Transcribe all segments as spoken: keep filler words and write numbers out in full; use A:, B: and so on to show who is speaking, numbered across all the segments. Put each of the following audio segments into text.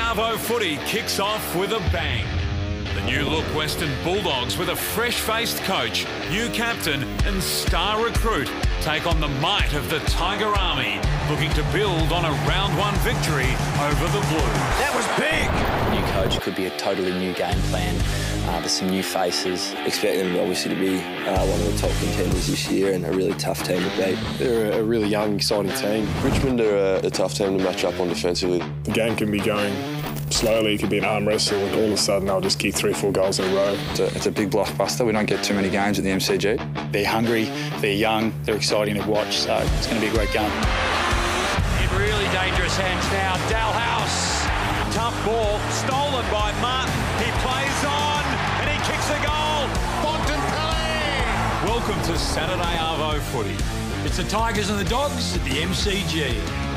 A: Arvo footy kicks off with a bang. The new look Western Bulldogs with a fresh-faced coach, new captain and star recruit take on the might of the Tiger Army, looking to build on a round one victory over the Blues.
B: That was big!
C: New coach could be a totally new game plan. Uh, there's some new faces.
D: Expect them obviously to be uh, one of the top contenders this year and a really tough team to beat.
E: They're a really young, exciting team.
F: Richmond are a, a tough team to match up on defensively.
G: The game can be going slowly, it could be an arm wrestle, and all of a sudden they'll just kick three, four goals in a row.
H: It's a, it's a big blockbuster. We don't get too many games at the M C G.
I: They're hungry, they're young, they're exciting to watch, so it's going to be a great game.
B: In really dangerous hands now, Dalhouse. Tough ball, stolen by Martin. He plays on, and he kicks the goal. Bontempelli!
A: Welcome to Saturday Arvo footy.
B: It's the Tigers and the Dogs at the M C G.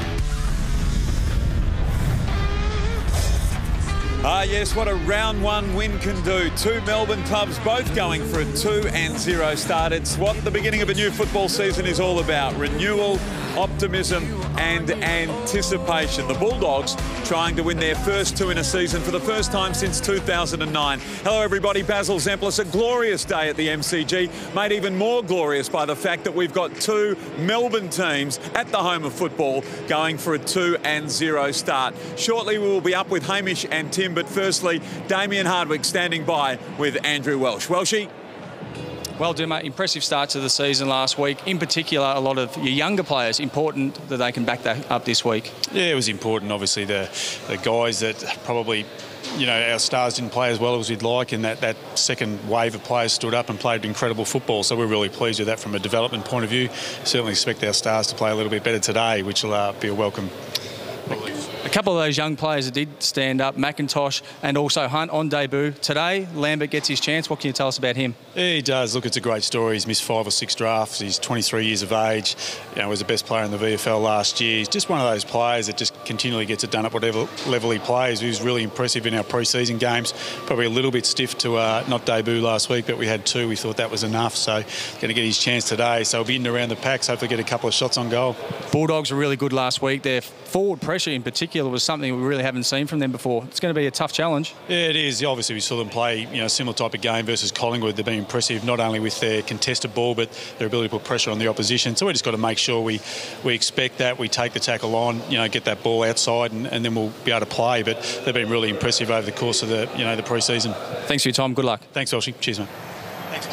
J: Ah, yes, what a round one win can do. Two Melbourne clubs both going for a two and zero start. It's what the beginning of a new football season is all about. Renewal, optimism and anticipation. The Bulldogs trying to win their first two in a season for the first time since two thousand nine. Hello everybody, Basil Zemplis. A glorious day at the M C G, made even more glorious by the fact that we've got two Melbourne teams at the home of football going for a two and zero start. Shortly we will be up with Hamish and Tim, but firstly, Damien Hardwick standing by with Andrew Welsh. Welshie?
K: Well, Dimmer, impressive start to the season last week. In particular, a lot of your younger players, important that they can back that up this week.
I: Yeah, it was important. Obviously, the, the guys that probably, you know, our stars didn't play as well as we'd like, and that, that second wave of players stood up and played incredible football. So we're really pleased with that from a development point of view. Certainly expect our stars to play a little bit better today, which will uh, be a welcome relief.
K: A couple of those young players that did stand up, McIntosh and also Hunt on debut. Today, Lambert gets his chance. What can you tell us about him?
I: Yeah, he does. Look, it's a great story. He's missed five or six drafts. He's twenty-three years of age. You know, was the best player in the V F L last year. He's just one of those players that just continually gets it done at whatever level he plays. He was really impressive in our pre-season games. Probably a little bit stiff to uh, not debut last week, but we had two. We thought that was enough. So going to get his chance today. So he'll be in and around the packs. Hopefully get a couple of shots on goal.
K: Bulldogs were really good last week. Their forward pressure in particular was something we really haven't seen from them before. It's going to be a tough challenge.
I: Yeah, it is. Obviously, we saw them play, you know, a similar type of game versus Collingwood. They've been impressive not only with their contested ball, but their ability to put pressure on the opposition. So we just got to make sure we we expect that, we take the tackle on, you know, get that ball outside, and, and then we'll be able to play. But they've been really impressive over the course of the, you know, the pre-season.
K: Thanks for your time. Good luck.
I: Thanks, Elshie. Cheers, mate.
J: Thanks.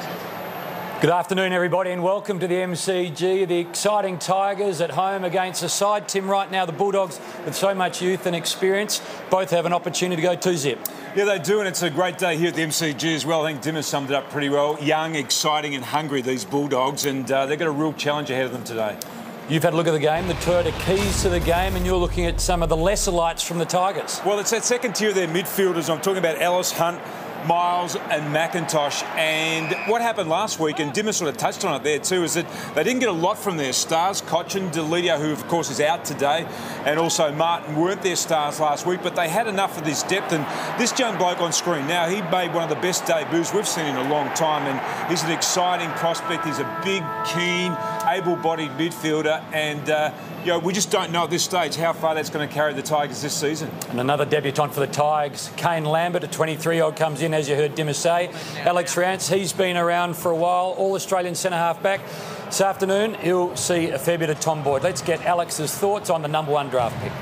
L: Good afternoon, everybody, and welcome to the M C G. The exciting Tigers at home against the side, Tim, right now, the Bulldogs with so much youth and experience, both have an opportunity to go two-zip.
J: Yeah, they do, and it's a great day here at the M C G as well. I think Dimmer summed it up pretty well. Young, exciting and hungry, these Bulldogs, and uh, they've got a real challenge ahead of them today.
L: You've had a look at the game, the Toyota keys to the game, and you're looking at some of the lesser lights from the Tigers.
J: Well, it's that second tier of their midfielders. I'm talking about Ellis, Hunt, Miles and McIntosh. And what happened last week, and Dimmer sort of touched on it there too, is that they didn't get a lot from their stars. Cochin, Delidio, who of course is out today, and also Martin weren't their stars last week, but they had enough of this depth. And this young bloke on screen now, he made one of the best debuts we've seen in a long time, and he's an exciting prospect. He's a big, keen, able-bodied midfielder, and uh, you know, we just don't know at this stage how far that's going to carry the Tigers this season.
L: And another debutant for the Tigers, Kane Lambert, a twenty-three-year-old, comes in, as you heard Dimmer say. Alex Rance, he's been around for a while, all-Australian centre-half back. This afternoon, he'll see a fair bit of Tom Boyd. Let's get Alex's thoughts on the number one draft pick.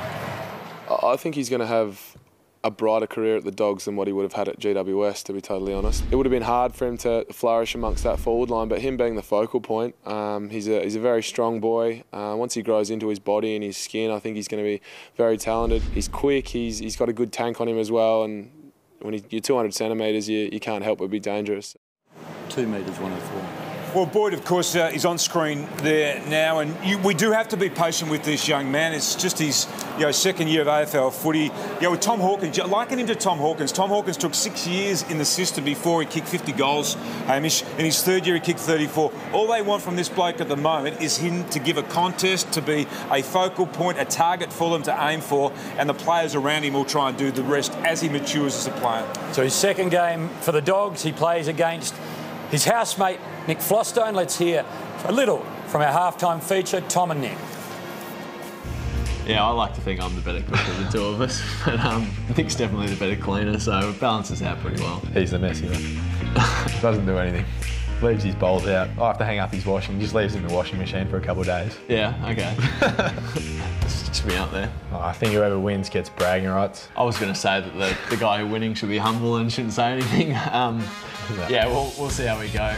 F: I think he's going to have a brighter career at the Dogs than what he would have had at G W S, to be totally honest. It would have been hard for him to flourish amongst that forward line, but him being the focal point, um, he's, a, he's a very strong boy. Uh, once he grows into his body and his skin, I think he's going to be very talented. He's quick, he's, he's got a good tank on him as well, and when he, you're two hundred centimetres, you, you can't help but be dangerous.
L: Two metres, one oh four.
J: Well, Boyd, of course, uh, is on screen there now, and you, we do have to be patient with this young man. It's just his, you know, second year of A F L footy. You know, with Tom Hawkins, liken him to Tom Hawkins. Tom Hawkins took six years in the system before he kicked fifty goals, Hamish. In his third year, he kicked thirty-four. All they want from this bloke at the moment is him to give a contest, to be a focal point, a target for them to aim for, and the players around him will try and do the rest as he matures as a player.
L: So his second game for the Dogs, he plays against his housemate, Nick Flostone. Let's hear a little from our halftime feature, Tom and Nick.
M: Yeah, I like to think I'm the better cook of the two of us, but um, Nick's definitely the better cleaner, so it balances out pretty well.
N: He's the messy one. Doesn't do anything. Leaves his bowls out. I have to hang up his washing. Just leaves it in the washing machine for a couple of days.
M: Yeah, okay. It's just me out there.
N: Oh, I think whoever wins gets bragging rights.
M: I was going to say that the, the guy winning should be humble and shouldn't say anything. Um, yeah, we'll, we'll see how we go.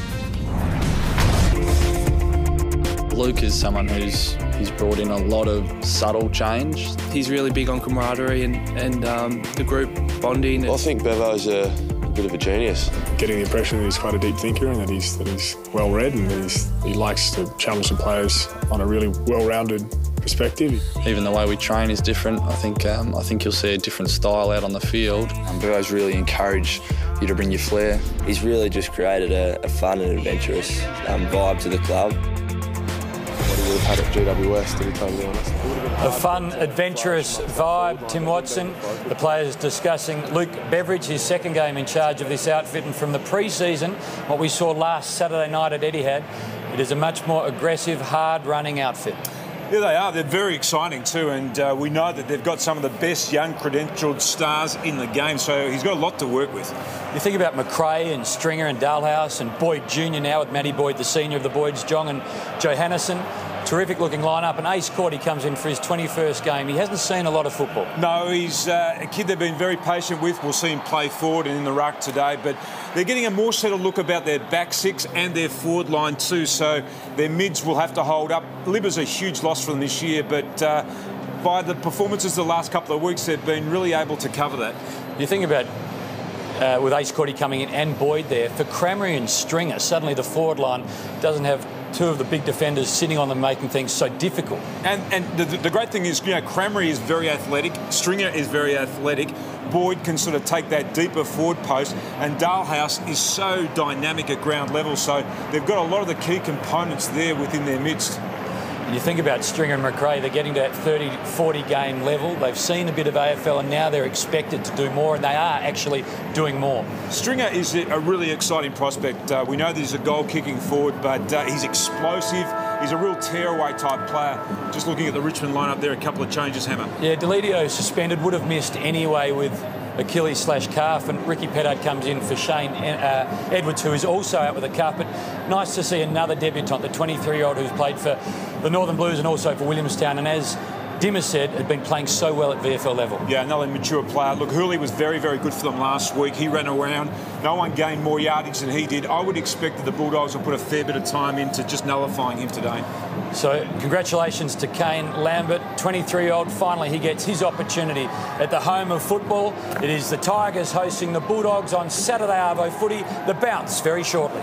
C: Luke is someone who's he's brought in a lot of subtle change. He's really big on camaraderie and, and um, the group bonding.
D: Well, I think Bevo's a bit of a genius.
G: Getting the impression that he's quite a deep thinker and that he's that he's well read and that he's, he likes to challenge the players on a really well-rounded perspective.
C: Even the way we train is different. I think um, I think you'll see a different style out on the field.
D: Um, Bevo's really encouraged you to bring your flair. He's really just created a, a fun and adventurous um, vibe to the club.
F: What he would have had at G W S, to be totally honest.
L: A fun, adventurous vibe. Tim Watson, the players discussing Luke Beveridge, his second game in charge of this outfit, and from the pre-season, what we saw last Saturday night at Etihad, it is a much more aggressive, hard-running outfit.
B: Yeah, they are. They're very exciting too, and uh, we know that they've got some of the best young credentialed stars in the game, so he's got a lot to work with.
L: You think about McRae and Stringer and Dalhouse and Boyd Junior now with Matty Boyd, the senior of the Boyds, Jong and Johannesson. Terrific looking lineup, and Ace Cordy comes in for his twenty-first game. He hasn't seen a lot of football.
B: No, he's uh, a kid they've been very patient with. We'll see him play forward and in the ruck today, but they're getting a more settled look about their back six and their forward line too, so their mids will have to hold up. Libba's a huge loss for them this year, but uh, by the performances the last couple of weeks, they've been really able to cover that.
L: You think about uh, with Ace Cordy coming in and Boyd there, for Crameri and Stringer, suddenly the forward line doesn't have two of the big defenders sitting on them, making things so difficult.
B: And and the, the great thing is, you know, Crameri is very athletic, Stringer is very athletic, Boyd can sort of take that deeper forward post, and Dalhouse is so dynamic at ground level, so they've got a lot of the key components there within their midst.
L: You think about Stringer and McRae, they're getting to that thirty, forty game level. They've seen a bit of A F L and now they're expected to do more, and they are actually doing more.
B: Stringer is a really exciting prospect. Uh, we know that he's a goal-kicking forward, but uh, he's explosive. He's a real tear-away type player. Just looking at the Richmond lineup there, a couple of changes, Hammer.
L: Yeah, Deledio suspended, would have missed anyway with Achilles slash calf, and Ricky Pettard comes in for Shane uh, Edwards, who is also out with a calf. But nice to see another debutant, the twenty-three-year-old who's played for the Northern Blues and also for Williamstown, and as Dimmer said, had been playing so well at V F L level.
B: Yeah, another mature player. Look, Hurley was very, very good for them last week. He ran around. No one gained more yardage than he did. I would expect that the Bulldogs will put a fair bit of time into just nullifying him today.
L: So congratulations to Kane Lambert, twenty-three-year-old. Finally, he gets his opportunity at the home of football. It is the Tigers hosting the Bulldogs on Saturday Arvo footy. The bounce very shortly.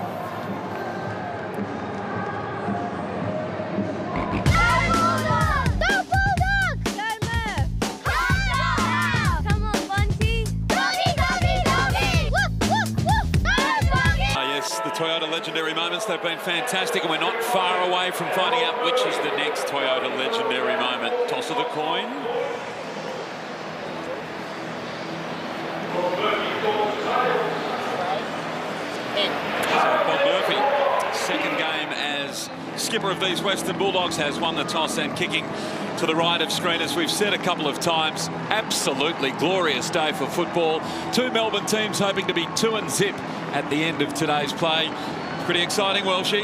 A: Toyota Legendary Moments, they've been fantastic, and we're not far away from finding out which is the next Toyota Legendary Moment. Toss of the coin. So Bob Murphy, second game as skipper of these Western Bulldogs, has won the toss and kicking to the right of screen, as we've said a couple of times. Absolutely glorious day for football. Two Melbourne teams hoping to be two and zip at the end of today's play. Pretty exciting, Welshie.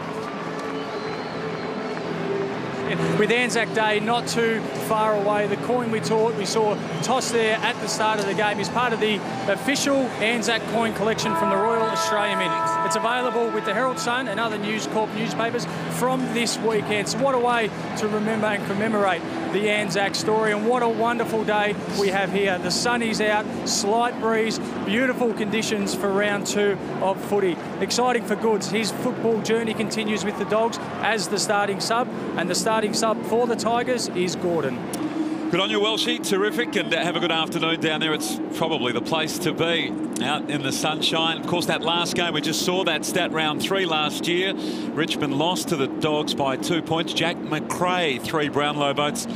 K: With Anzac Day not too far away, the coin we taught, we saw toss there at the start of the game, is part of the official Anzac coin collection from the Royal Australian Mint. It's available with the Herald Sun and other News Corp newspapers from this weekend. So what a way to remember and commemorate the Anzac story, and what a wonderful day we have here. The sun is out, slight breeze, beautiful conditions for round two of footy. Exciting for Goods. His football journey continues with the Dogs as the starting sub, and the starting sub for the Tigers is Gordon.
A: Good on you, Welshie. Terrific, and have a good afternoon down there. It's probably the place to be, out in the sunshine. Of course, that last game, we just saw that stat, round three last year. Richmond lost to the Dogs by two points. Jack McRae, three Brownlow votes,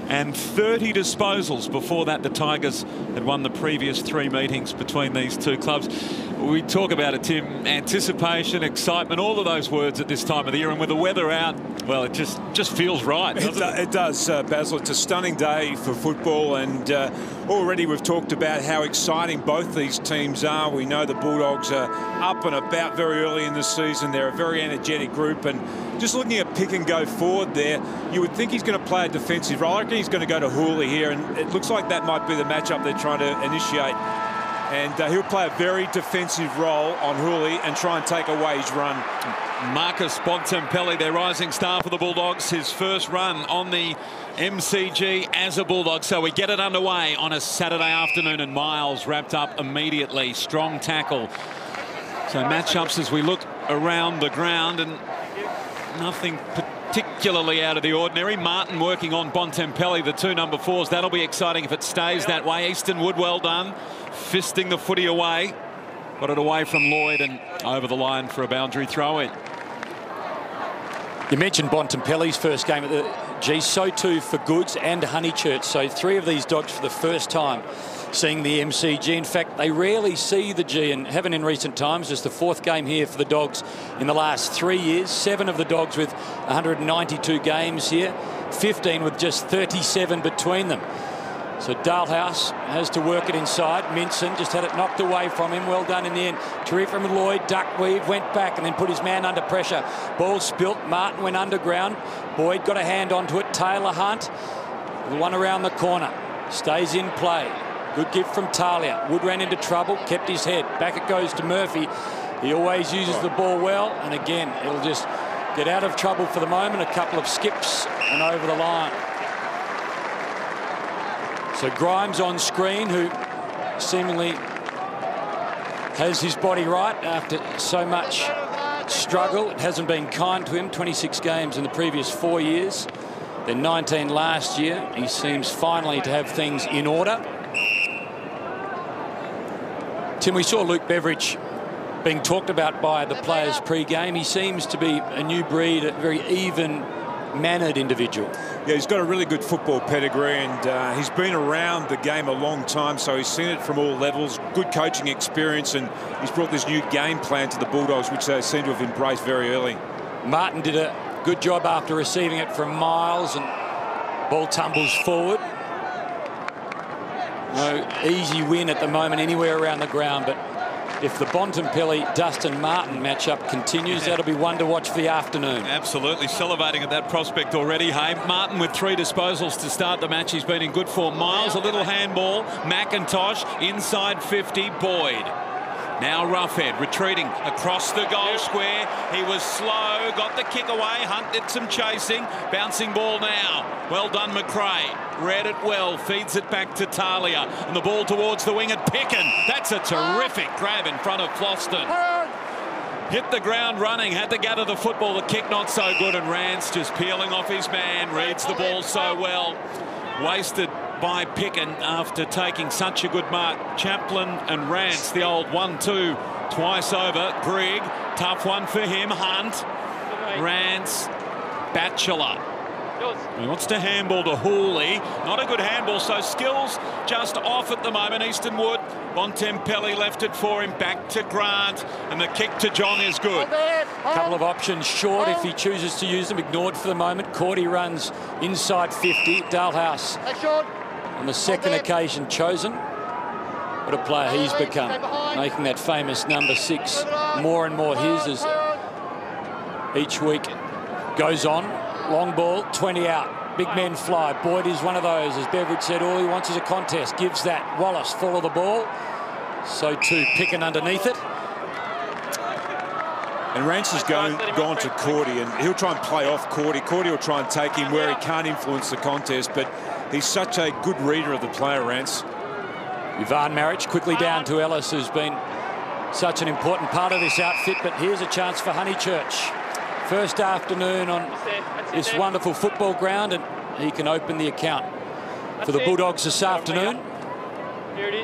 J: and thirty disposals. Before that, the Tigers had won the previous three meetings between these two clubs. We talk about it, Tim, anticipation, excitement, all of those words at this time of the year, and with the weather out, well, it just just feels right, doesn't
O: it? It, it does, uh, Basil. It's a stunning day for football, and uh, already we've talked about how exciting both these teams are. We know the Bulldogs are up and about very early in the season. They're a very energetic group, and just looking at Pick and go forward there, you would think he's going to play a defensive role. I reckon he's going to go to Hooley here, and it looks like that might be the matchup they're trying to initiate. And uh, he'll play a very defensive role on Hooley and try and take away his run.
J: Marcus Bontempelli, their rising star for the Bulldogs, his first run on the M C G as a Bulldog. So we get it underway on a Saturday afternoon, and Miles wrapped up immediately. Strong tackle. So matchups as we look around the ground, and nothing particularly out of the ordinary. Martin working on Bontempelli, the two number fours. That'll be exciting if it stays that way. Easton Wood, well done. Fisting the footy away. Got it away from Lloyd and over the line for a boundary throw-in.
L: You mentioned Bontempelli's first game at the G, so too for Goods and Honeychurch. So three of these dogs for the first time seeing the M C G. In fact, they rarely see the G and haven't in recent times. Just the fourth game here for the Dogs in the last three years. Seven of the Dogs with one hundred ninety-two games here. fifteen with just thirty-seven between them. So Dalhouse has to work it inside. Minson just had it knocked away from him. Well done in the end. Terrific from Lloyd. Duck weave, went back and then put his man under pressure. Ball spilt. Martin went underground. Boyd got a hand onto it. Taylor Hunt, the one around the corner, stays in play. Good gift from Talia. Wood ran into trouble, kept his head. Back it goes to Murphy. He always uses the ball well, and again, it'll just get out of trouble for the moment. A couple of skips and over the line. So Grimes on screen, who seemingly has his body right after so much struggle. It hasn't been kind to him. twenty-six games in the previous four years. Then nineteen last year. He seems finally to have things in order. Tim, we saw Luke Beveridge being talked about by the players pre-game. He seems to be a new breed, a very even-mannered individual.
O: Yeah, he's got a really good football pedigree, and uh, he's been around the game a long time, so he's seen it from all levels. Good coaching experience, and he's brought this new game plan to the Bulldogs, which they seem to have embraced very early.
L: Martin did a good job after receiving it from Miles, and ball tumbles forward. No easy win at the moment anywhere around the ground, but if the Bontempelli Dustin Martin matchup continues, that'll be one to watch for the afternoon.
J: Absolutely salivating at that prospect already. Hey, Martin with three disposals to start the match. He's been in good form. Miles, a little handball. McIntosh inside fifty. Boyd. Now Roughhead retreating across the goal square. He was slow, got the kick away. Hunt did some chasing. Bouncing ball now. Well done, McRae. Read it well, feeds it back to Talia. And the ball towards the wing at Picken. That's a terrific grab in front of Floston. Hit the ground running, had to gather the football. The kick not so good, and Rance just peeling off his man. Reads the ball so well. Wasted by Picken after taking such a good mark. Chaplin and Rance, the old one two twice over. Grigg, tough one for him. Hunt, Rance, Batchelor. He wants to handball to Hooley. Not a good handball, so skills just off at the moment. Easton Wood, Bontempelli left it for him. Back to Grant, and the kick to John is good.
L: A couple of options short if he chooses to use them. Ignored for the moment. Cordy runs inside fifty. Dalhouse on the second occasion chosen. What a player he's become, making that famous number six more and more his as each week goes on. Long ball, twenty out. Big men fly. Boyd is one of those. As Beveridge said, all he wants is a contest. Gives that. Wallace full of the ball. So too Picken underneath it.
O: And Rance has gone, gone to Cordy, and he'll try and play off Cordy. Cordy will try and take him where he can't influence the contest, but he's such a good reader of the player, Rance.
L: Ivan Maric quickly down to Ellis, who's been such an important part of this outfit, but here's a chance for Honeychurch. First afternoon on this wonderful football ground, and he can open the account for the Bulldogs this afternoon.
K: Here it is.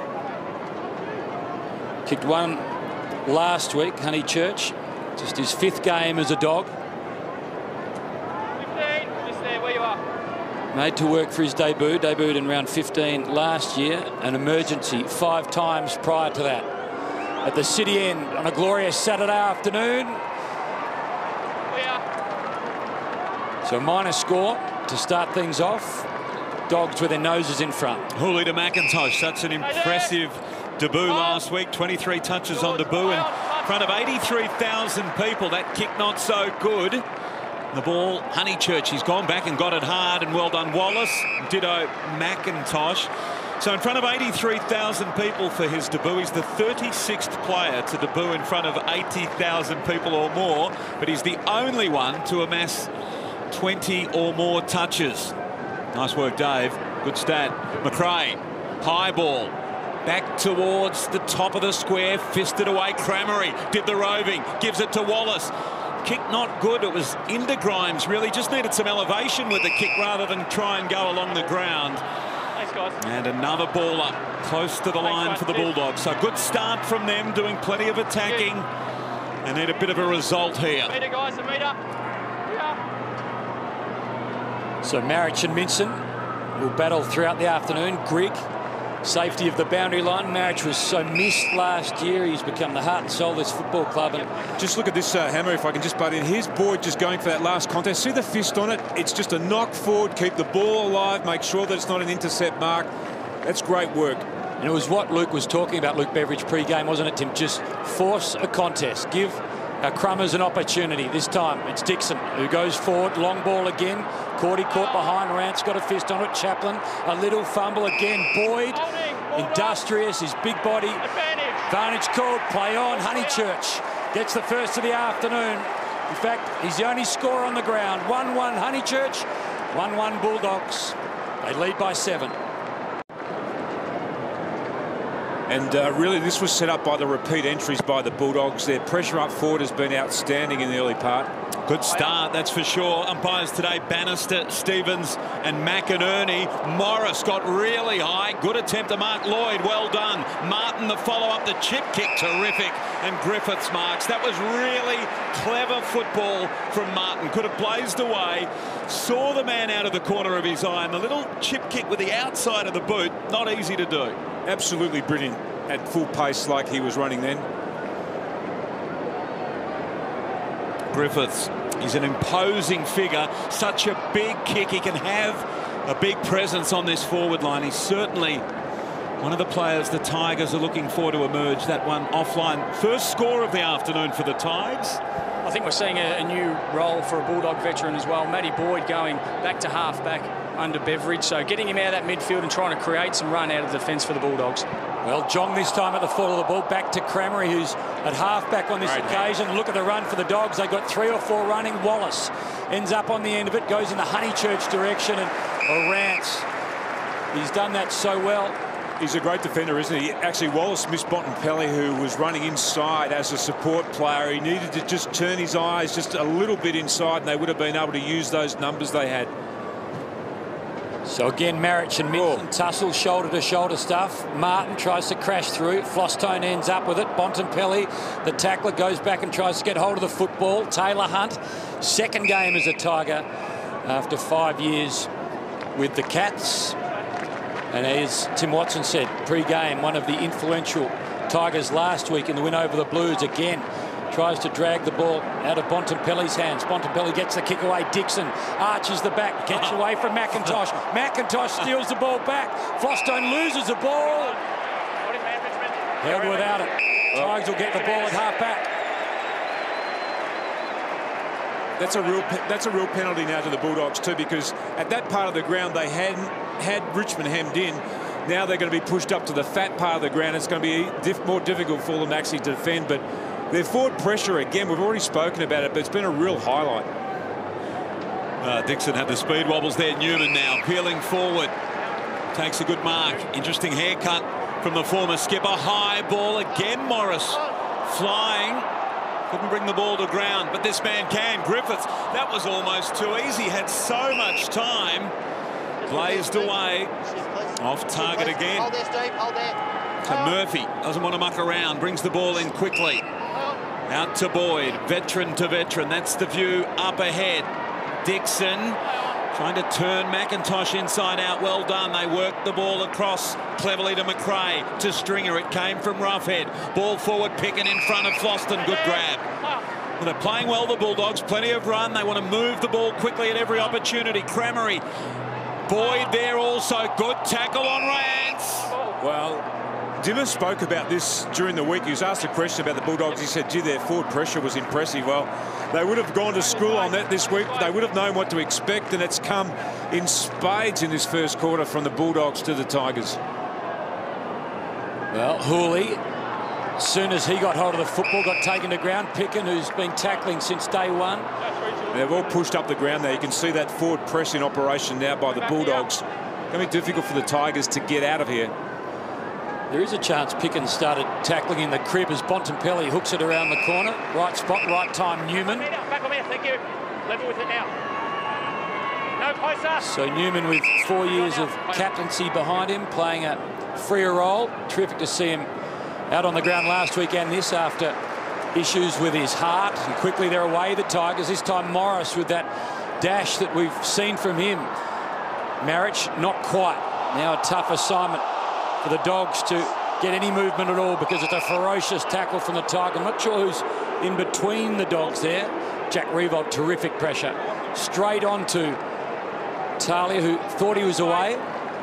L: Kicked one last week, Honeychurch. Just his fifth game as a Dog.
K: fifteen, just there where you are.
L: made to work for his debut. Debuted in round fifteen last year. An emergency five times prior to that. At the City End on a glorious Saturday afternoon. So a minor score to start things off. Dogs with their noses in front.
J: Hooley to McIntosh. That's an impressive debut last week. twenty-three touches on debut in front of eighty-three thousand people. That kick not so good. The ball, Honeychurch, he's gone back and got it hard, and well done Wallace. Ditto McIntosh. So in front of eighty-three thousand people for his debut. He's the thirty-sixth player to debut in front of eighty thousand people or more, but he's the only one to amass twenty or more touches. Nice work, Dave. Good stat. McRae, high ball. Back towards the top of the square. Fisted away. Cramery did the roving. Gives it to Wallace. Kick not good. It was into Grimes. Really just needed some elevation with the kick rather than try and go along the ground.
K: Thanks, guys.
J: And another ball up close to the line
K: Thanks,
J: for the Bulldogs. So good start from them, doing plenty of attacking. And need a bit of a result here.
K: Meter, guys, a meter.
L: So Marich and Minson will battle throughout the afternoon. Grigg, safety of the boundary line. Marich was so missed last year. He's become the heart and soul of this football club. And
O: just look at this uh, hammer, if I can just butt in. Here's Boyd just going for that last contest. See the fist on it? It's just a knock forward, keep the ball alive, make sure that it's not an intercept mark. That's great work.
L: And it was what Luke was talking about, Luke Beveridge, pre-game, wasn't it, Tim? Just force a contest. Give our Crummers an opportunity. This time it's Dixon who goes forward. Long ball again. Cordy caught behind. Rance got a fist on it. Chaplin, a little fumble again. Boyd, industrious, his big body. Advantage called. Play on. Honeychurch gets the first of the afternoon. In fact, he's the only scorer on the ground. one one Honeychurch, one one Bulldogs. They lead by seven.
O: And uh, really, this was set up by the repeat entries by the Bulldogs. Their pressure up forward has been outstanding in the early part.
J: Good start, that's for sure. Umpires today, Bannister, Stevens and McInerney. Morris got really high. Good attempt to mark Lloyd. Well done. Martin, the follow-up, the chip kick, terrific. And Griffiths marks. That was really clever football from Martin. Could have blazed away. Saw the man out of the corner of his eye. And the little chip kick with the outside of the boot, not easy to do.
O: Absolutely brilliant at full pace like he was running then.
J: Griffiths, he's an imposing figure. Such a big kick. He can have a big presence on this forward line. He's certainly one of the players the Tigers are looking for to emerge. That one offline. First score of the afternoon for the Tigers.
K: I think we're seeing a, a new role for a Bulldog veteran as well. Matty Boyd going back to half-back under Beveridge. So getting him out of that midfield and trying to create some run out of the defence for the Bulldogs.
L: Well, Jong this time at the fall of the ball. Back to Cramery, who's at half-back on this
J: Great
L: occasion. Man. Look at the run for the Dogs. They got three or four running. Wallace ends up on the end of it, goes in the Honeychurch direction, and oh, Rance. He's done that so well.
O: He's a great defender, isn't he? Actually, Wallace missed Bontempelli, who was running inside as a support player. He needed to just turn his eyes just a little bit inside, and they would have been able to use those numbers they had.
L: So again, Marich and Minton tussle shoulder to shoulder stuff. Martin tries to crash through. Flostone ends up with it. Bontempelli, the tackler, goes back and tries to get hold of the football. Taylor Hunt, second game as a Tiger after five years with the Cats. And as Tim Watson said pre-game, one of the influential Tigers last week in the win over the Blues. Again, tries to drag the ball out of Bontempelli's hands. Bontempelli gets the kick away. Dixon arches the back, gets away from McIntosh. McIntosh steals the ball back. Flostone loses the ball. Held without it. Tigers will get the ball at half-back.
O: That's a real that's a real penalty now to the Bulldogs too, because at that part of the ground they hadn't had Richmond hemmed in. Now they're going to be pushed up to the fat part of the ground. It's going to be diff more difficult for them actually to defend, but their forward pressure, again, we've already spoken about it, but it's been a real highlight.
J: Uh, Dixon had the speed wobbles there. Newman now peeling forward. Takes a good mark. Interesting haircut from the former skipper. High ball again. Morris flying. Couldn't bring the ball to ground, but this man can. Griffiths, that was almost too easy. Had so much time. Blazed away. Off target again.
P: Hold there, Steve. Hold there.
J: To Murphy. Doesn't want to muck around. Brings the ball in quickly. Out to Boyd. Veteran to veteran. That's the view up ahead. Dixon Trying to turn McIntosh inside out. Well done. They worked the ball across cleverly to McRae. To Stringer. It came from Roughhead. Ball forward. Picken in front of Floston. Good grab. Well, they're playing well, the Bulldogs. Plenty of run. They want to move the ball quickly at every opportunity. Cramery. Boyd there also. Good tackle on Rance.
O: Well, Dimmer spoke about this during the week. He was asked a question about the Bulldogs. He said, gee, their forward pressure was impressive. Well, they would have gone to school on that this week. They would have known what to expect, and it's come in spades in this first quarter from the Bulldogs to the Tigers.
L: Well, Hooley, as soon as he got hold of the football, got taken to ground. Picken, who's been tackling since day one.
O: They've all pushed up the ground there. You can see that forward press in operation now by the Bulldogs. It's going to be difficult for the Tigers to get out of here.
L: There is a chance Pickens started tackling in the crib as Bontempelli hooks it around the corner. Right spot, right time, Newman.
K: Back on me, thank you. Level with it now. No closer.
L: So Newman with four years of captaincy behind him, playing a freer role. Terrific to see him out on the ground last week and this after issues with his heart. And quickly they're away, the Tigers. This time Morris with that dash that we've seen from him. Marich, not quite. Now a tough assignment for the Dogs to get any movement at all because it's a ferocious tackle from the Tiger. I'm not sure who's in between the Dogs there. Jack Revolt, terrific pressure. Straight on to Talia, who thought he was away.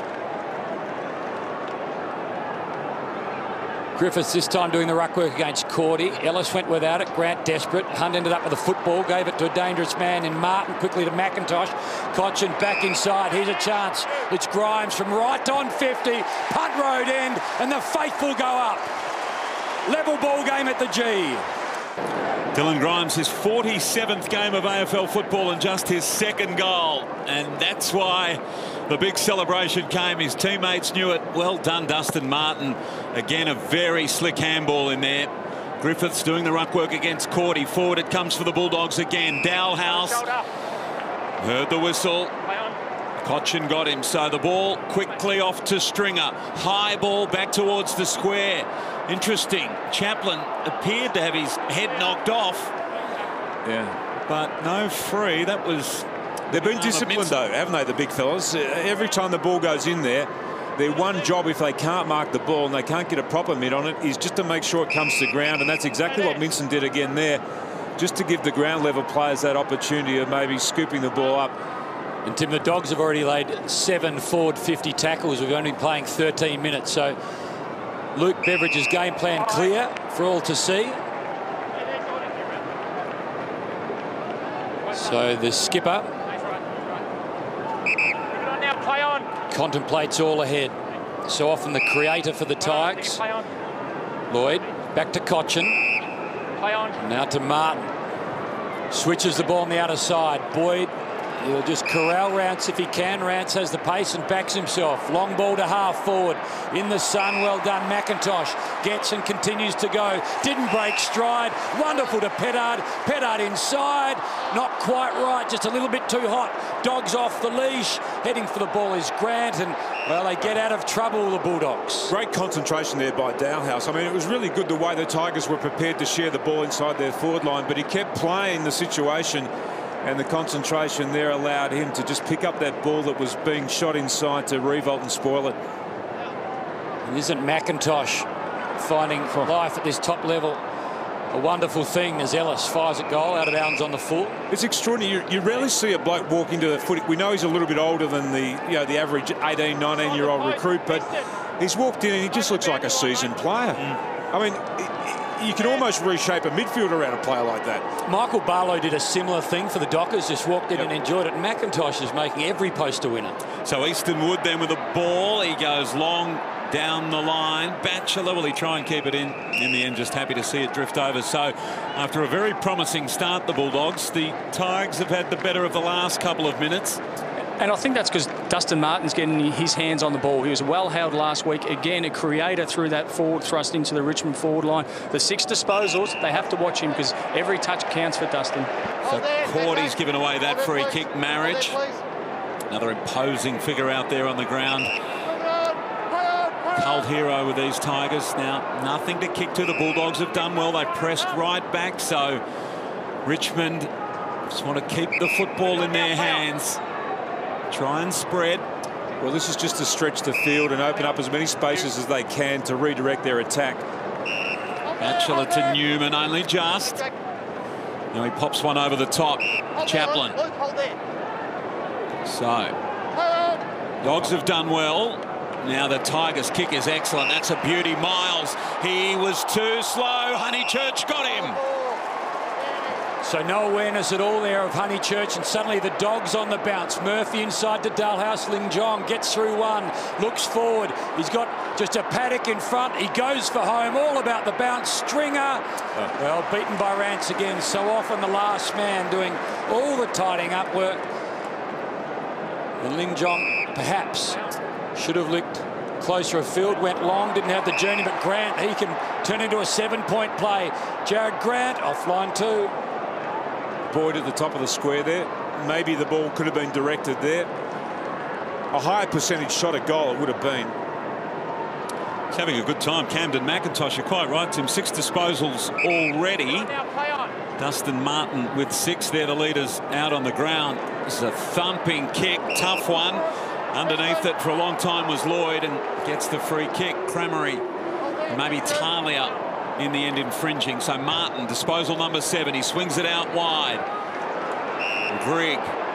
L: Griffiths this time doing the ruck work against Cordy. Ellis went without it. Grant desperate. Hunt ended up with the football. Gave it to a dangerous man in Martin. Quickly to McIntosh. Cochin back inside. Here's a chance. It's Grimes from right on fifty. Punt road end. And the faithful go up. Level ball game at the G.
J: Dylan Grimes, his forty-seventh game of A F L football and just his second goal. And that's why the big celebration came. His teammates knew it. Well done, Dustin Martin. Again, a very slick handball in there. Griffiths doing the ruck work against Cordy. Forward it comes for the Bulldogs again. Dowhouse heard the whistle. Cochin got him. So the ball quickly off to Stringer. High ball back towards the square. Interesting. Chaplin appeared to have his head knocked off.
O: Yeah.
J: But no free. That was...
O: They've been disciplined, though, haven't they, the big fellas? Every time the ball goes in there, their one job, if they can't mark the ball and they can't get a proper mid on it, is just to make sure it comes to ground. And that's exactly what Minson did again there, just to give the ground level players that opportunity of maybe scooping the ball up.
L: And Tim, the Dogs have already laid seven forward fifty tackles. We've only been playing thirteen minutes. So Luke Beveridge's game plan clear for all to see. So the skipper contemplates all ahead. So often the creator for the Tigers. Lloyd back to Cochin. Now to Martin. Switches the ball on the outer side. Boyd, he'll just corral Rance if he can. Rance has the pace and backs himself. Long ball to half forward. In the sun, well done. McIntosh gets and continues to go. Didn't break stride. Wonderful to Pettard. Pettard inside. Not quite right. Just a little bit too hot. Dogs off the leash. Heading for the ball is Grant. And, well, they get out of trouble, the Bulldogs.
O: Great concentration there by Dowhouse. I mean, it was really good the way the Tigers were prepared to share the ball inside their forward line, but he kept playing the situation. And the concentration there allowed him to just pick up that ball that was being shot inside to Revolt and spoil it.
L: And isn't McIntosh finding life at this top level a wonderful thing as Ellis fires a goal out of bounds on the full?
O: It's extraordinary. You, you rarely see a bloke walk into the footy. We know he's a little bit older than the you know the average eighteen, nineteen year old recruit, but he's walked in and he just looks like a seasoned player. Mm. I mean, you can almost reshape a midfield around a player like that.
L: Michael Barlow did a similar thing for the Dockers, just walked in yep. and enjoyed it. McIntosh is making every post a winner.
J: So Easton Wood then with the ball. He goes long down the line. Batchelor, will he try and keep it in? In the end, just happy to see it drift over. So after a very promising start, the Bulldogs, the Tigers have had the better of the last couple of minutes.
K: And I think that's because Dustin Martin's getting his hands on the ball. He was well held last week. Again, a creator through that forward thrust into the Richmond forward line. The six disposals, they have to watch him because every touch counts for Dustin.
J: So Cordy's given away that free kick. Marriage. Another imposing figure out there on the ground. Cult hero with these Tigers. Now, nothing to kick to. The Bulldogs have done well. They pressed right back. So Richmond just want to keep the football in their hands. Try and spread.
O: Well, this is just to stretch the field and open up as many spaces as they can to redirect their attack.
J: Batchelor to Newman, only just. Now he pops one over the top. Chaplin. So, Dogs have done well. Now the Tigers' kick is excellent. That's a beauty. Miles, he was too slow. Honeychurch got him.
L: So no awareness at all there of Honeychurch, and suddenly the Dogs on the bounce. Murphy inside to Dalhouse. Ling Jong gets through one, looks forward. He's got just a paddock in front. He goes for home, all about the bounce. Stringer, oh. well, beaten by Rance again. So often the last man doing all the tidying up work. And Ling Jong perhaps should have looked closer afield, went long, didn't have the journey, but Grant, he can turn into a seven-point play. Jared Grant offline too.
O: Boyd at the top of the square there. Maybe the ball could have been directed there. A higher percentage shot at goal it would have been.
J: He's having a good time. Camden McIntosh, you're quite right, Tim. Six disposals already. Dustin Martin with six. They're the leaders out on the ground. This is a thumping kick, tough one. Underneath it for a long time was Lloyd, and gets the free kick. Cramery, maybe Talia in the end infringing. So Martin, disposal number seven, he swings it out wide. Grigg.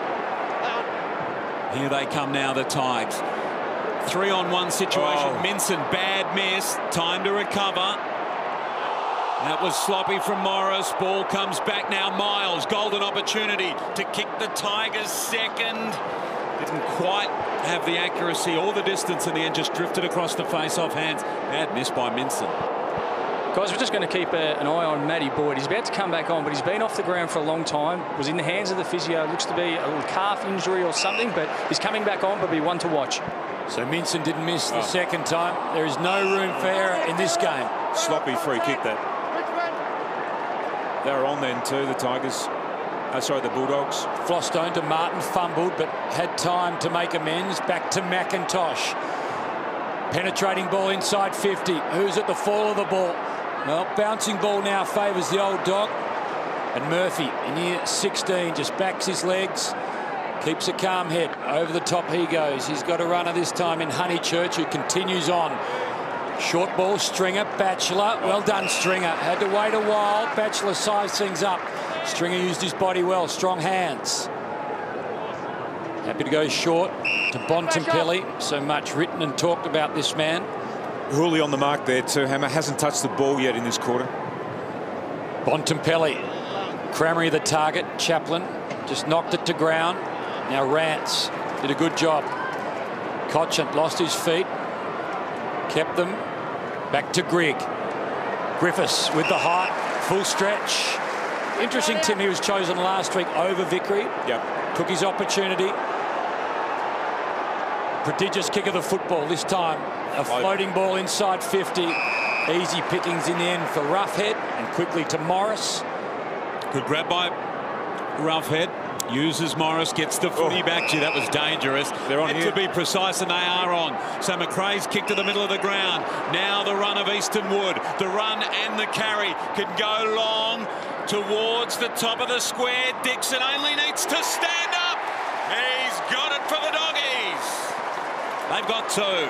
J: Here they come now, the Tigers. Three on one situation. Oh. Minson, bad miss. Time to recover. That was sloppy from Morris. Ball comes back now. Miles, golden opportunity to kick the Tigers second. Didn't quite have the accuracy or the distance in the end, just drifted across the face-off hands. Bad miss by Minson.
K: Guys, we're just going to keep a, an eye on Matty Boyd. He's about to come back on, but he's been off the ground for a long time. Was in the hands of the physio. Looks to be a little calf injury or something, but he's coming back on, but be one to watch.
L: So Minson didn't miss the oh. second time. There is no room for error in this game.
O: Sloppy free kick that. They were on then too, the Tigers. Oh, sorry, the Bulldogs.
L: Flostone to Martin, fumbled, but had time to make amends. Back to McIntosh. Penetrating ball inside fifty. Who's at the fall of the ball? Well, bouncing ball now favours the old dog. And Murphy in year sixteen just backs his legs, keeps a calm head. Over the top he goes. He's got a runner this time in Honeychurch, who continues on. Short ball, Stringer, Batchelor. Well done, Stringer. Had to wait a while. Batchelor sized things up. Stringer used his body well. Strong hands. Happy to go short to Bontempelli. So much written and talked about this man.
O: Hooley on the mark there too. Hammer hasn't touched the ball yet in this quarter.
L: Bontempelli. Cramery the target. Chaplin just knocked it to ground. Now Rance did a good job. Cotchant lost his feet. Kept them. Back to Grigg. Griffiths with the height. Full stretch. Interesting, Tim, he was chosen last week over Vickery.
O: Yep.
L: Took his opportunity. Prodigious kick of the football this time. A floating ball inside fifty. Easy pickings in the end for Roughhead, and quickly to Morris.
J: Good grab by Roughhead. Uses Morris, gets the footy oh. back. Gee, that was dangerous. They're on here. To be precise, and they are on. So McRae's kick to the middle of the ground. Now the run of Easton Wood. The run and the carry can go long towards the top of the square. Dixon only needs to stand up. He's got it for the Doggies. They've got two.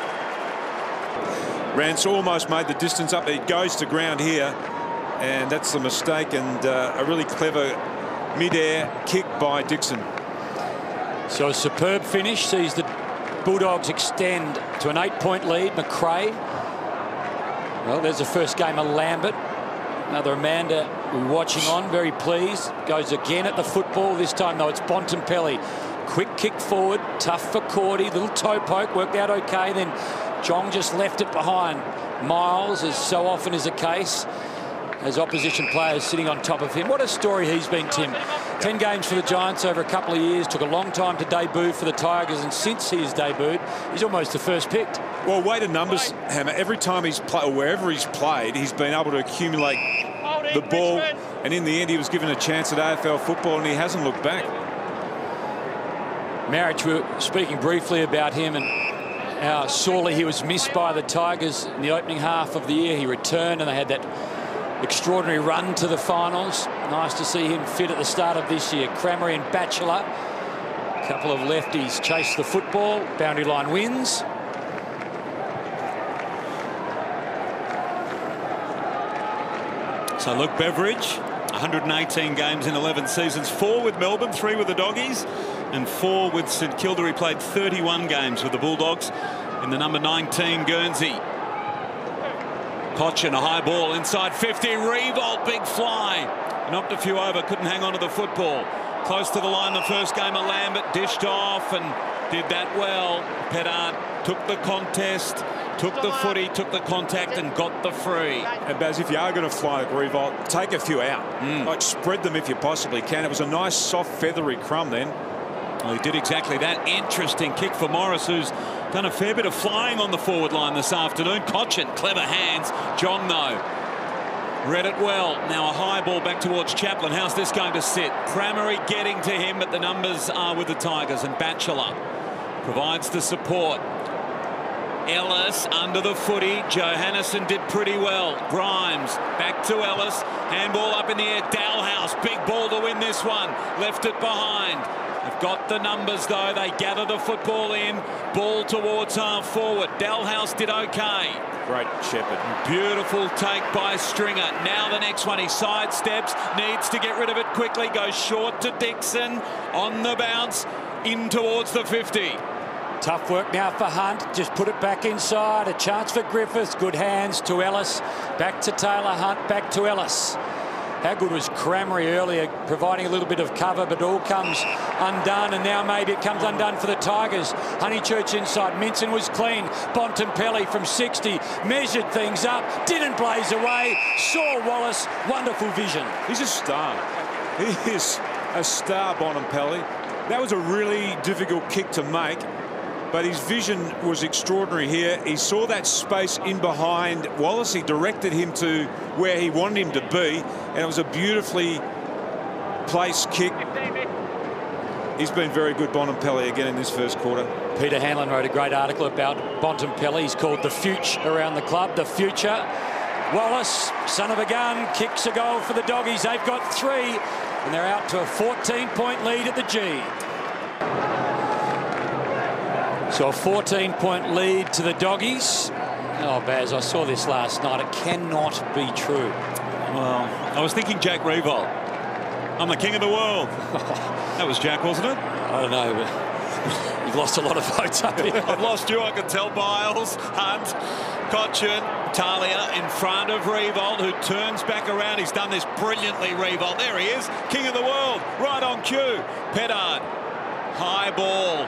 O: Rance almost made the distance up. It goes to ground here, and that's the mistake, and uh, a really clever mid-air kick by Dixon.
L: So a superb finish sees the Bulldogs extend to an eight-point lead. McRae. Well, there's the first game of Lambert. Another Amanda we're watching on, very pleased. Goes again at the football. This time, though, it's Bontempelli. Quick kick forward, tough for Cordy. Little toe poke, worked out okay. Then Jong just left it behind. Miles, as so often is the case, as opposition players sitting on top of him. What a story he's been, Tim. Ten games for the Giants over a couple of years. Took a long time to debut for the Tigers, and since he has debuted, he's almost the first picked.
O: Well, weight of numbers, Hammer. Every time he's played, or wherever he's played, he's been able to accumulate the ball, and in the end, he was given a chance at A F L football, and he hasn't looked back.
L: Marriage, we were speaking briefly about him and how sorely he was missed by the Tigers in the opening half of the year. He returned, and they had that extraordinary run to the finals. Nice to see him fit at the start of this year. Cramery and Batchelor couple of lefties chase the football. Boundary line wins.
J: So Luke Beveridge, one hundred eighteen games in eleven seasons, four with Melbourne, three with the Doggies, and four with St Kilda. He played thirty-one games with the Bulldogs in the number nineteen Guernsey. Cochin, a high ball inside fifty. Revolt, big fly. Knocked a few over, couldn't hang on to the football. Close to the line the first game of Lambert, dished off and did that well. Pettard took the contest, took the footy, took the contact and got the free.
O: And Baz, if you are going to fly like Revolt, take a few out.
J: Mm.
O: Like spread them if you possibly can. It was a nice soft feathery crumb then.
J: Well, he did exactly that. Interesting kick for Morris, who's done a fair bit of flying on the forward line this afternoon. Cochin, clever hands. John, though, read it well. Now a high ball back towards Chaplin. How's this going to sit? Cramery getting to him, but the numbers are with the Tigers, and Batchelor provides the support. Ellis under the footy. Johannesson did pretty well. Grimes back to Ellis. Handball up in the air. Dalhouse, big ball to win this one. Left it behind. They've got the numbers though. They gather the football in. Ball towards half forward. Dalhouse did okay.
O: Great Shepherd.
J: Beautiful take by Stringer. Now the next one. He sidesteps. Needs to get rid of it quickly. Goes short to Dixon. On the bounce. In towards the fifty.
L: Tough work now for Hunt. Just put it back inside. A chance for Griffiths. Good hands to Ellis. Back to Taylor Hunt. Back to Ellis. How good was Cramery earlier, providing a little bit of cover, but all comes undone, and now maybe it comes undone for the Tigers. Honeychurch inside. Minson was clean. Bontempelli from sixty. Measured things up. Didn't blaze away. Saw Wallace. Wonderful vision.
O: He's a star. He is a star, Bontempelli. That was a really difficult kick to make, but his vision was extraordinary here. He saw that space in behind Wallace. He directed him to where he wanted him to be, and it was a beautifully placed kick. He's been very good, Bontempelli, again in this first quarter.
L: Peter Hanlon wrote a great article about Bontempelli. He's called the future around the club. The future. Wallace, son of a gun, kicks a goal for the Doggies. They've got three, and they're out to a fourteen point lead at the G. So a fourteen point lead to the Doggies. Oh, Baz, I saw this last night. It cannot be true.
J: Well, I was thinking Jack Revolt. I'm the king of the world. That was Jack, wasn't it?
L: I don't know, but you've lost a lot of votes up here.
J: I've lost you, I can tell. Biles, Hunt, Cochin, Talia in front of Revolt, who turns back around. He's done this brilliantly, Revolt. There he is, king of the world, right on cue. Pettard, high ball.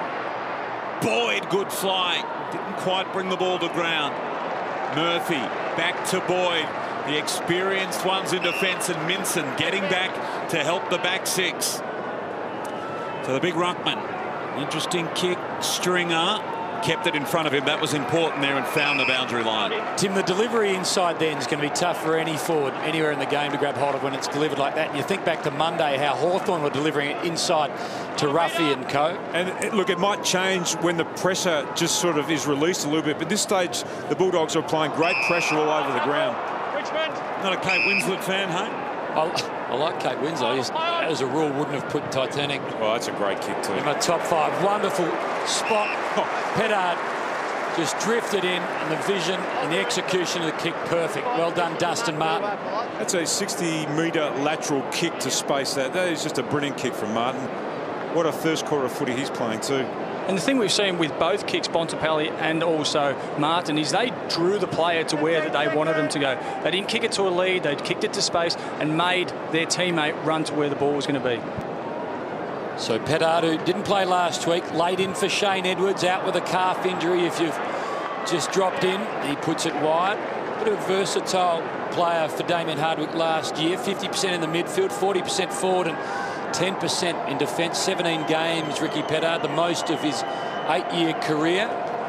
J: Boyd, good flying. Didn't quite bring the ball to ground. Murphy, back to Boyd. The experienced ones in defence, and Minson getting back to help the back six. So the big ruckman. Interesting kick. Stringer kept it in front of him. That was important there and found the boundary line.
L: Tim, the delivery inside then is going to be tough for any forward anywhere in the game to grab hold of when it's delivered like that. And you think back to Monday, how Hawthorn were delivering it inside to Ruffy and co.
O: And it, look, it might change when the pressure just sort of is released a little bit. But at this stage, the Bulldogs are applying great pressure all over the ground.
J: Richmond. Not a Kate Winslet fan, hey?
L: I, I like Kate Winslow. Just, as a rule, wouldn't have put Titanic.
O: Well, that's a great kick too.
L: In my top five. Wonderful spot. Oh. Pettard just drifted in, and the vision and the execution of the kick perfect. Well done, Dustin Martin.
O: That's a sixty metre lateral kick to space. That that is just a brilliant kick from Martin. What a first quarter of footy he's playing too.
K: And the thing we've seen with both kicks, Bontempelli and also Martin, is they drew the player to where that they wanted him to go. They didn't kick it to a lead, they kicked it to space and made their teammate run to where the ball was going to be.
L: So Pettard, who didn't play last week, laid in for Shane Edwards, out with a calf injury. If you've just dropped in, he puts it wide. Bit of a versatile player for Damien Hardwick last year. fifty percent in the midfield, forty percent forward and ten percent in defence. seventeen games, Ricky Pettard, the most of his eight-year career.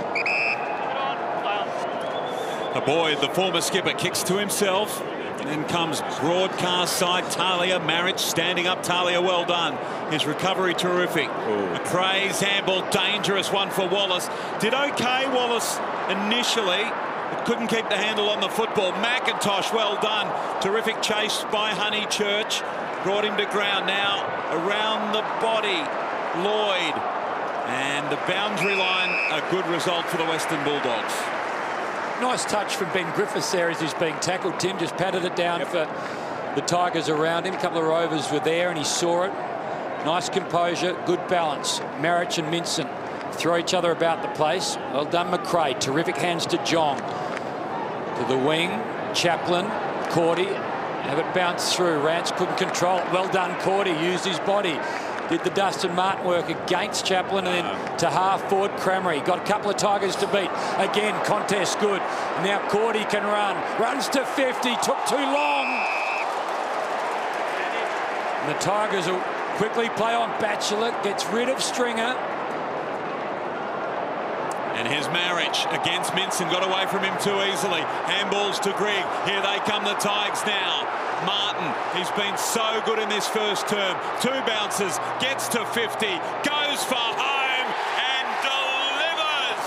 J: A Boyd, the former skipper, kicks to himself. And then comes broadcast side, Talia. Marriage standing up. Talia, well done. His recovery terrific. Ooh. McRae's handball, dangerous one for Wallace. Did okay, Wallace, initially. But couldn't keep the handle on the football. McIntosh, well done. Terrific chase by Honeychurch. Brought him to ground now. Around the body Lloyd. And the boundary line, a good result for the Western Bulldogs.
L: Nice touch from Ben Griffiths there as he's being tackled. Tim just patted it down yep. for the Tigers around him. A couple of rovers were there and he saw it. Nice composure, good balance. Marich and Minson throw each other about the place. Well done, McRae. Terrific hands to Jong. To the wing, Chaplin, Cordy. Have it bounce through. Rance couldn't control it. Well done, Cordy. Used his body. Did the Dustin Martin work against Chaplin, and then to half forward Cramry. Got a couple of Tigers to beat. Again, contest good. Now Cordy can run. Runs to fifty. Took too long. And the Tigers will quickly play on Batchelor. Gets rid of Stringer.
J: And here's Marich against Minson. Got away from him too easily. Handballs to Grigg. Here they come, the Tigers now. Martin, he's been so good in this first term. Two bounces, gets to fifty, goes for home and delivers.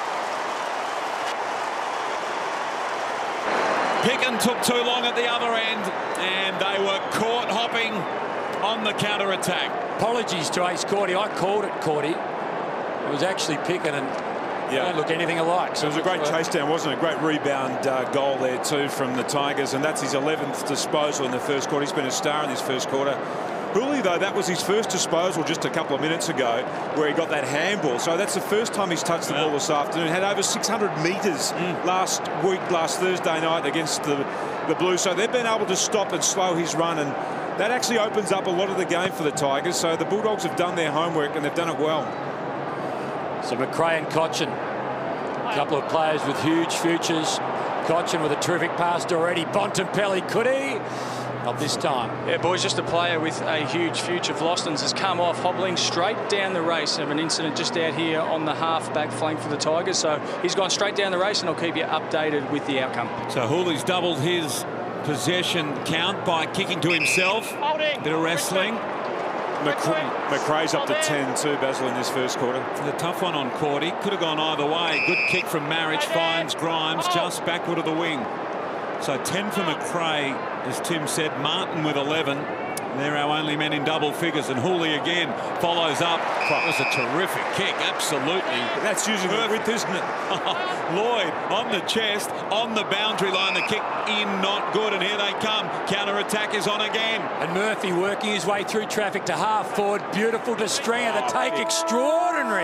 J: Picken took too long at the other end and they were caught hopping on the counter-attack.
L: Apologies to Ace Cordy. I called it Cordy. It was actually Picken and
O: yeah.
L: don't look anything alike.
O: So it was a great chase down, wasn't it? A great rebound uh, goal there too from the Tigers, and that's his eleventh disposal in the first quarter. He's been a star in this first quarter. Hooley, though, that was his first disposal just a couple of minutes ago where he got that handball. So that's the first time he's touched the ball this afternoon. Had over six hundred metres mm. last week, last Thursday night against the, the Blues. So they've been able to stop and slow his run, and that actually opens up a lot of the game for the Tigers. So the Bulldogs have done their homework and they've done it well.
L: So McRae and Cochin, a couple of players with huge futures. Cochin with a terrific pass already. Bontempelli, could he? Not this time.
K: Yeah, boys, just a player with a huge future. Vlostens has come off hobbling straight down the race of an incident just out here on the half-back flank for the Tigers. So he's gone straight down the race, and I'll keep you updated with the outcome.
J: So Hooley's doubled his possession count by kicking to himself. A bit of wrestling.
O: McRae, McRae's up to ten too, Basil, in this first quarter.
J: The tough one on Cordy. Could have gone either way. Good kick from Marich. Finds Grimes just backward of the wing. So ten for McRae, as Tim said. Martin with eleven. They're our only men in double figures. And Hooley again follows up. That was a terrific kick. Absolutely.
O: That's using the width, isn't it?
J: Lloyd on the chest, on the boundary line. The kick in, not good. And here they come. Counter-attack is on again.
L: And Murphy working his way through traffic to half forward. Beautiful to Stringer. The take extraordinary.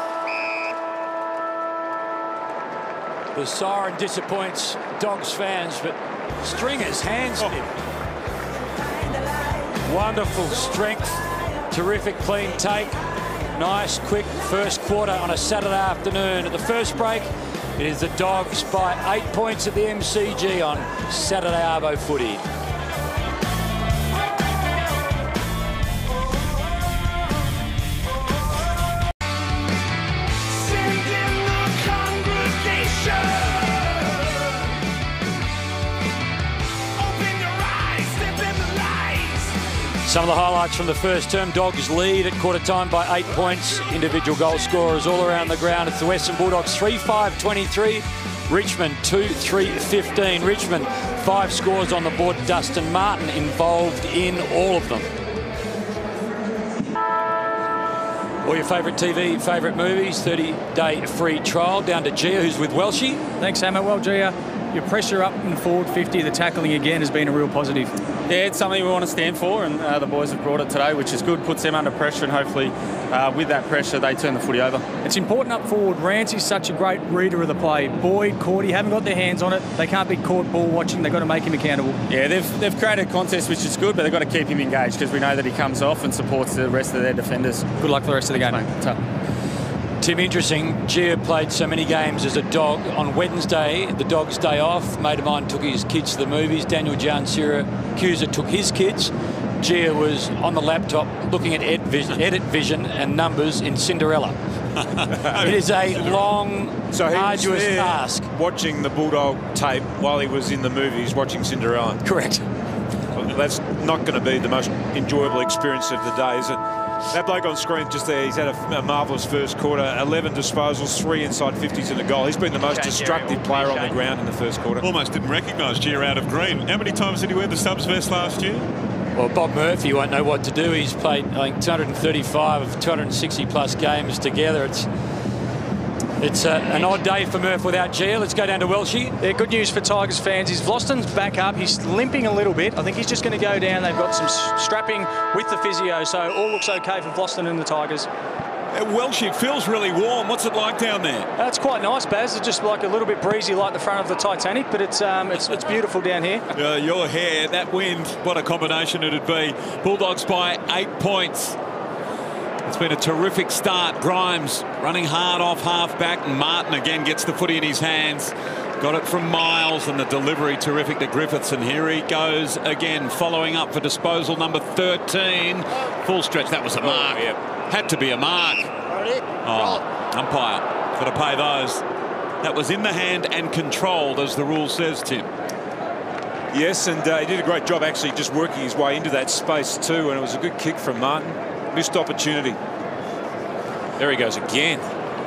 L: The siren disappoints Dogs fans, but Stringer's hands oh. him. Wonderful strength, terrific clean take. Nice, quick first quarter on a Saturday afternoon. At the first break, it is the Dogs by eight points at the M C G on Saturday Arvo footy. Some of the highlights from the first term. Dogs lead at quarter time by eight points. Individual goal scorers all around the ground. It's the Western Bulldogs three five twenty-three. Richmond two three fifteen. Richmond five scores on the board. Dustin Martin involved in all of them. All your favourite T V, favourite movies, thirty day free trial. Down to Gia, who's with Welshie.
K: Thanks, Hammer. Well, Gia, your pressure up in forward fifty, the tackling again has been a real positive.
P: Yeah, it's something we want to stand for, and uh, the boys have brought it today, which is good. Puts them under pressure, and hopefully uh, with that pressure they turn the footy over.
K: It's important up forward. Rance is such a great reader of the play. Boyd, Cordy haven't got their hands on it. They can't be caught ball watching. They've got to make him accountable.
P: Yeah, they've, they've created a contest, which is good, but they've got to keep him engaged because we know that he comes off and supports the rest of their defenders.
K: Good luck for the rest of the game.
P: Mate.
L: Tim, interesting. Gia played so many games as a dog. On Wednesday, the Dogs' day off, mate of mine took his kids to the movies. Daniel Giansira-Cusa took his kids. Gia was on the laptop looking at Ed Vision, Edit Vision and numbers in Cinderella. It is a long,
O: so he
L: arduous
O: was there
L: task.
O: Watching the Bulldog tape while he was in the movies watching Cinderella.
L: Correct.
O: Well, that's not going to be the most enjoyable experience of the day, is it? That bloke on screen just there, he's had a, a marvellous first quarter. eleven disposals, three inside fifties and a goal. He's been the most destructive player on the ground in the first quarter.
J: Almost didn't recognise Gia out of green. How many times did he wear the subs vest last year?
L: Well, Bob Murphy won't know what to do. He's played, I think, two hundred thirty-five of two hundred sixty plus games together. It's it's a, an odd day for Murph without Gia. Let's go down to Welshie.
K: Yeah, good news for Tigers fans is Vlosten's back up. He's limping a little bit. I think he's just going to go down. They've got some strapping with the physio, so all looks okay for Vlosten and the Tigers.
J: Uh, Welshie, it feels really warm. What's it like down there?
K: Uh, it's quite nice, Baz. It's just like a little bit breezy like the front of the Titanic, but it's um, it's, it's beautiful down here.
J: Uh, your hair, that wind, what a combination it'd be. Bulldogs by eight points. It's been a terrific start. Grimes running hard off half-back, and Martin again gets the footy in his hands. Got it from Miles, and the delivery terrific to Griffiths, and here he goes again, following up for disposal number thirteen. Full stretch, that was a mark. Oh, yeah. Had to be a mark. Oh, umpire, got to pay those. That was in the hand and controlled, as the rule says, Tim.
O: Yes, and uh, he did a great job actually just working his way into that space too, and it was a good kick from Martin. Missed opportunity. There he goes again.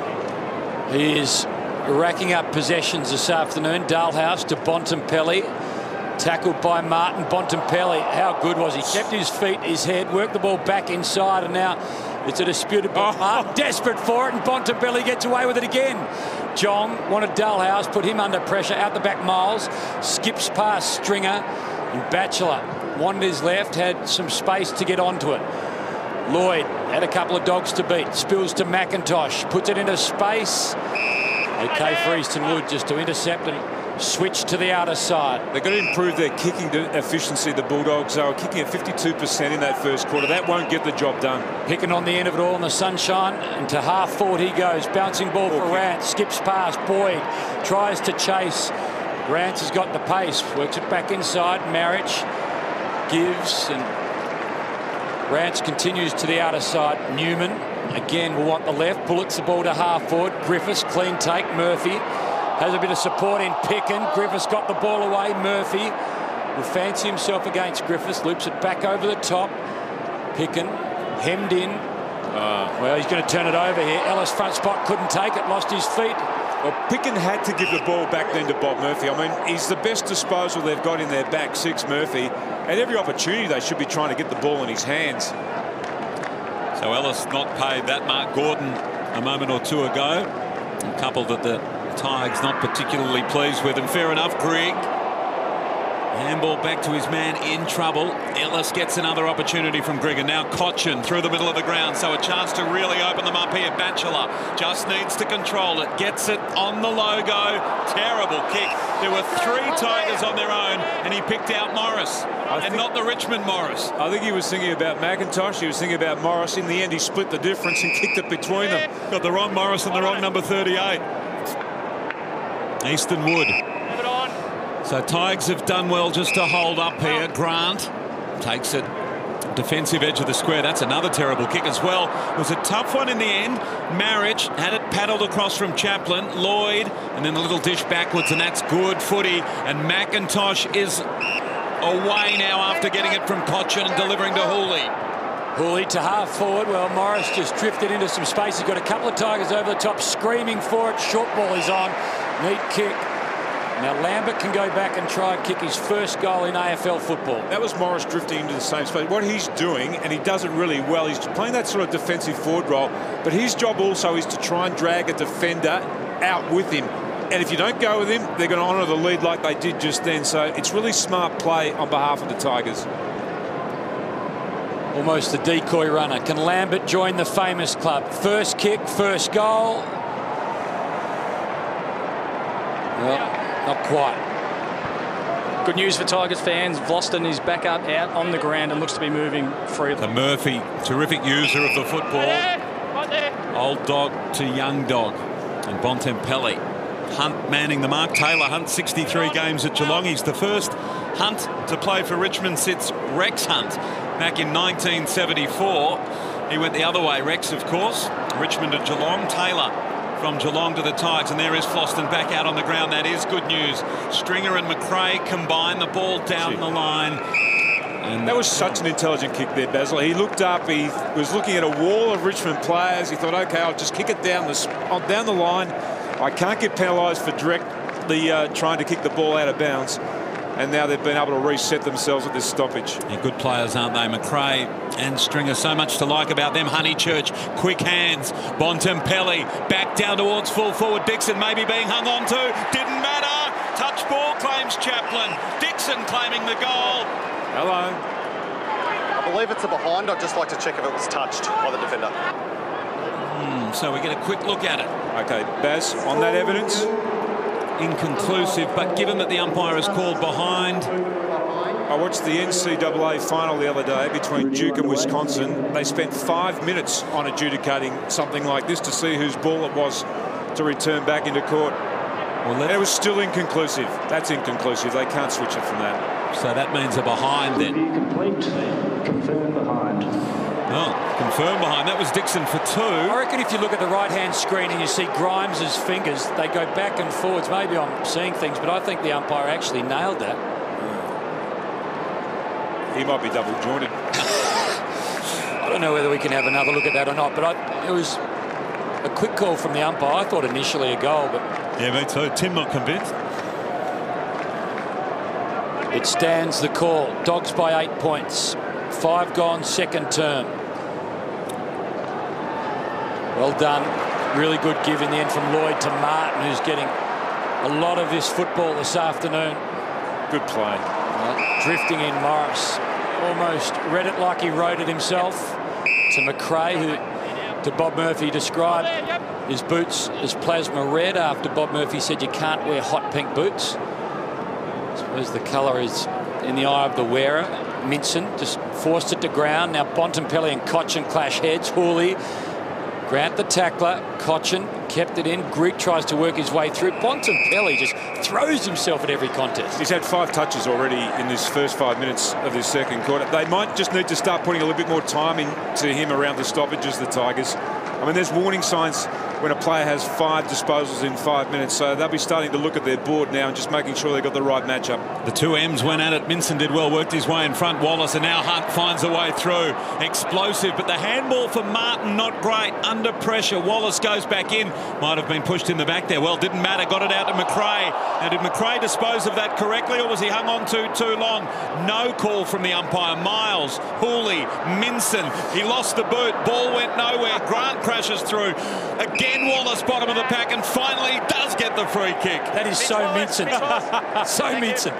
L: He is racking up possessions this afternoon. Dalhouse to Bontempelli. Tackled by Martin. Bontempelli, how good was he? Kept his feet, his head, worked the ball back inside, and now it's a disputed ball. Oh. Martin desperate for it, and Bontempelli gets away with it again. Jong wanted Dalhouse, put him under pressure. Out the back, Miles skips past Stringer, and Batchelor wanted his left, had some space to get onto it. Lloyd had a couple of dogs to beat. Spills to McIntosh, puts it into space. Okay for Easton Wood just to intercept and switch to the outer side.
O: They've got to improve their kicking efficiency, the Bulldogs. They were kicking at fifty-two percent in that first quarter. That won't get the job done.
L: Picking on the end of it all in the sunshine, and to half forward he goes. Bouncing ball for Rance, skips past Boyd, tries to chase. Rance has got the pace, works it back inside. Marriage gives, and Rance continues to the outer side. Newman again will want the left, bullets the ball to half forward. Griffiths, clean take. Murphy has a bit of support in Pickin. Griffiths got the ball away. Murphy will fancy himself against Griffiths, loops it back over the top. Pickin hemmed in. Uh, well, he's going to turn it over here. Ellis front spot, couldn't take it, lost his feet.
O: Well, Pickin had to give the ball back then to Bob Murphy. I mean, he's the best disposal they've got in their back six, Murphy. At every opportunity, they should be trying to get the ball in his hands.
J: So Ellis not paid that. Mark Gordon a moment or two ago. A couple that the Tigers not particularly pleased with. And fair enough, Grigg. Handball back to his man in trouble. Ellis gets another opportunity from Grigg, and now Cochin through the middle of the ground, so a chance to really open them up here. Batchelor just needs to control it, gets it on the logo. Terrible kick. There were three Tigers on their own, and he picked out Morris, I and not the Richmond Morris.
O: I think he was thinking about McIntosh. He was thinking about Morris. In the end, he split the difference and kicked it between them.
J: Got the wrong Morris and the wrong number thirty-eight. Easton Wood. So Tigers have done well just to hold up here. Grant takes it defensive edge of the square. That's another terrible kick as well. It was a tough one in the end. Marriage had it paddled across from Chaplin. Lloyd, and then a little dish backwards, and that's good footy. And McIntosh is away now after getting it from Cochin and delivering to Hooley.
L: Hooley to half forward. Well, Morris just drifted into some space. He's got a couple of Tigers over the top screaming for it. Short ball is on. Neat kick. Now Lambert can go back and try and kick his first goal in A F L football.
O: That was Morris drifting into the same space. What he's doing, and he does it really well, he's playing that sort of defensive forward role, but his job also is to try and drag a defender out with him. And if you don't go with him, they're going to honour the lead like they did just then. So it's really smart play on behalf of the Tigers.
L: Almost the decoy runner. Can Lambert join the famous club? First kick, first goal. Well, not quite.
K: Good news for Tigers fans. Vlosten is back up out on the ground and looks to be moving freely.
J: The Murphy, terrific user of the football. Right there, right there. Old dog to young dog. And Bontempelli. Hunt manning the mark. Taylor Hunt, sixty-three games at Geelong. He's the first Hunt to play for Richmond since Rex Hunt back in nineteen seventy-four. He went the other way. Rex, of course. Richmond to Geelong. Taylor from Geelong to the Tigers, and there is Vlosten back out on the ground. That is good news. Stringer and McRae combine the ball down the line.
O: And that was such an intelligent kick there, Basil. He looked up, he was looking at a wall of Richmond players. He thought, okay, I'll just kick it down the, down the line. I can't get penalised for directly uh, trying to kick the ball out of bounds. and now they've been able to reset themselves at this stoppage.
J: Yeah, good players, aren't they? McRae and Stringer, so much to like about them. Honeychurch, quick hands. Bontempelli back down towards full forward. Dixon maybe being hung on to. Didn't matter. Touch ball, claims Chaplin. Dixon claiming the goal.
O: Hello.
Q: I believe it's a behind. I'd just like to check if it was touched by the defender.
J: Mm, so we get a quick look at it.
O: Okay, Baz, on that evidence?
J: Inconclusive, but given that the umpire has called behind.
O: I watched the N C double A final the other day between Duke and Wisconsin. They spent five minutes on adjudicating something like this to see whose ball it was to return back into court. Well, and it was still inconclusive. That's inconclusive. They can't switch it from that.
J: So that means a behind then.
R: Complete. Confirm behind.
J: Oh, confirmed behind. That was Dixon for two.
L: I reckon if you look at the right-hand screen and you see Grimes's fingers, they go back and forwards. Maybe I'm seeing things, but I think the umpire actually nailed that.
O: He might be double jointed.
L: I don't know whether we can have another look at that or not, but I, it was a quick call from the umpire. I thought initially a goal, but...
J: Yeah, me too. Tim not convinced.
L: It stands the call. Dogs by eight points. Five gone, second term. Well done. Really good give in the end from Lloyd to Martin, who's getting a lot of this football this afternoon.
O: Good play.
L: Well, drifting in Morris. Almost read it like he wrote it himself. To McRae, who to Bob Murphy described his boots as plasma red after Bob Murphy said you can't wear hot pink boots. I suppose the colour is in the eye of the wearer. Minson just forced it to ground. Now Bontempelli and Cochin clash heads. Hooley, Grant the tackler. Cochin kept it in. Greek tries to work his way through. Bontempelli just throws himself at every contest.
O: He's had five touches already in this first five minutes of this second quarter. They might just need to start putting a little bit more time into him around the stoppages, the Tigers. I mean, there's warning signs when a player has five disposals in five minutes, so they'll be starting to look at their board now and just making sure they've got the right matchup.
J: The two M's went at it. Minson did well, worked his way in front. Wallace, and now Hunt finds a way through. Explosive, but the handball for Martin not great. Under pressure, Wallace goes back in. Might have been pushed in the back there. Well, didn't matter. Got it out to McRae. Now, did McRae dispose of that correctly, or was he hung on to too long? No call from the umpire. Miles, Hooley, Minson. He lost the boot. Ball went nowhere. Grant crashes through. Again, Wallace bottom of the pack, and finally does get the free kick.
L: That is so Minson. So Minson.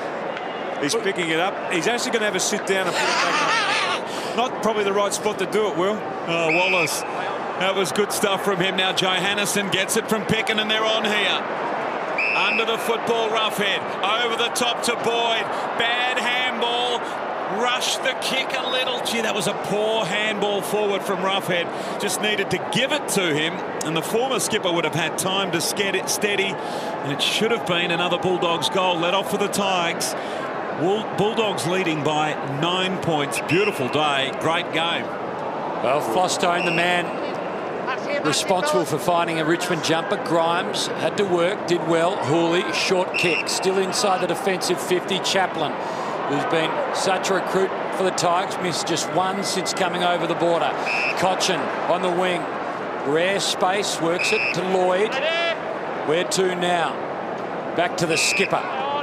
O: He's picking it up. He's actually going to have a sit down and put it back on. Not probably the right spot to do it, Will.
J: Oh, Wallace. That was good stuff from him. Now Johannison gets it from Pickin, and they're on here. Under the football, Roughhead. Over the top to Boyd. Bad handball. Rushed the kick a little. Gee, that was a poor handball forward from Roughhead. Just needed to give it to him, and the former skipper would have had time to get it steady, and it should have been another Bulldogs goal. Let off for the Tigers. Bulldogs leading by nine points. Beautiful day. Great game.
L: Well, Flostone, the man responsible for finding a Richmond jumper. Grimes had to work, did well. Hooley, short kick, still inside the defensive fifty. Chaplin, who's been such a recruit for the Tigers, missed just one since coming over the border. Cochin on the wing. Rare space, works it to Lloyd. Where to now? Back to the skipper.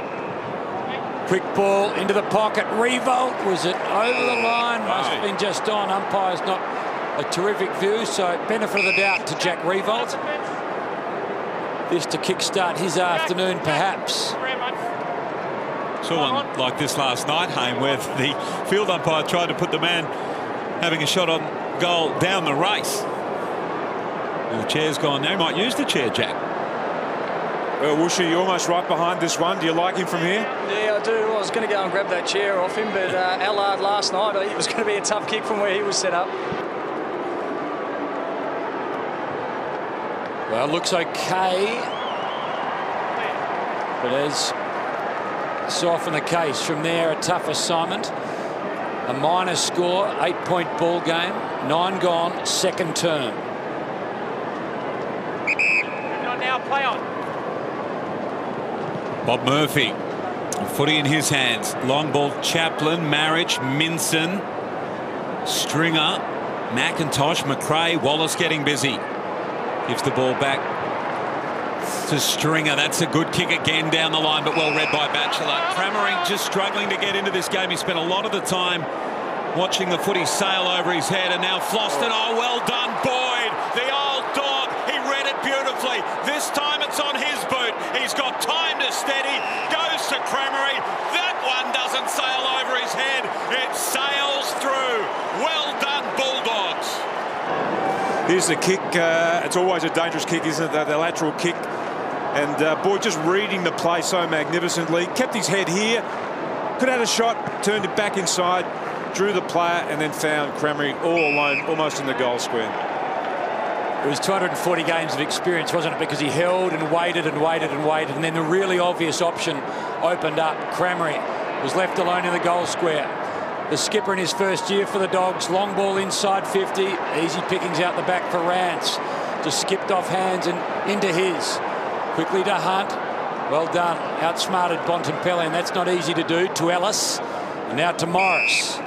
L: Quick ball into the pocket. Revolt, was it over the line? Must have been just on. Umpire's not a terrific view, so benefit of the doubt to Jack Revolt. This to kickstart his afternoon, perhaps.
J: Saw one like this last night, Hayne, where the field umpire tried to put the man having a shot on goal down the race. And the chair's gone now. He might use the chair, Jack.
O: Well, Wooshy, you're almost right behind this one. Do you like him from here?
K: Yeah, I do. I was going to go and grab that chair off him, but uh, Allard last night, it was going to be a tough kick from where he was set up.
L: Well, looks okay. But as so often the case, from there a tough assignment. A minor score, eight-point ball game, nine gone, second term.
B: Now play on.
J: Bob Murphy, footy in his hands. Long ball, Chaplin, Marriage, Minson, Stringer, McIntosh, McRae, Wallace getting busy. Gives the ball back To Stringer, that's a good kick again down the line, but well read by Batchelor. Crammering just struggling to get into this game. He spent a lot of the time watching the footy sail over his head, and now Floston. Oh, well done, Boyd, the old dog. He read it beautifully. This time it's on his boot. He's got time to steady. Goes to Cramery. That one doesn't sail over his head. It sails through. Well done, Bulldogs.
O: Here's the kick. Uh, it's always a dangerous kick, isn't it? The, the lateral kick. And uh, Boyd just reading the play so magnificently. Kept his head here. Could have had a shot. Turned it back inside. Drew the player and then found Cramery all alone, almost in the goal square.
L: It was two hundred forty games of experience, wasn't it? Because he held and waited and waited and waited, and then the really obvious option opened up. Cramery was left alone in the goal square. The skipper in his first year for the Dogs. Long ball inside fifty. Easy pickings out the back for Rance. Just skipped off hands and into his. Quickly to Hunt. Well done. Outsmarted Bontempelli, and that's not easy to do. To Ellis. And now to Morris.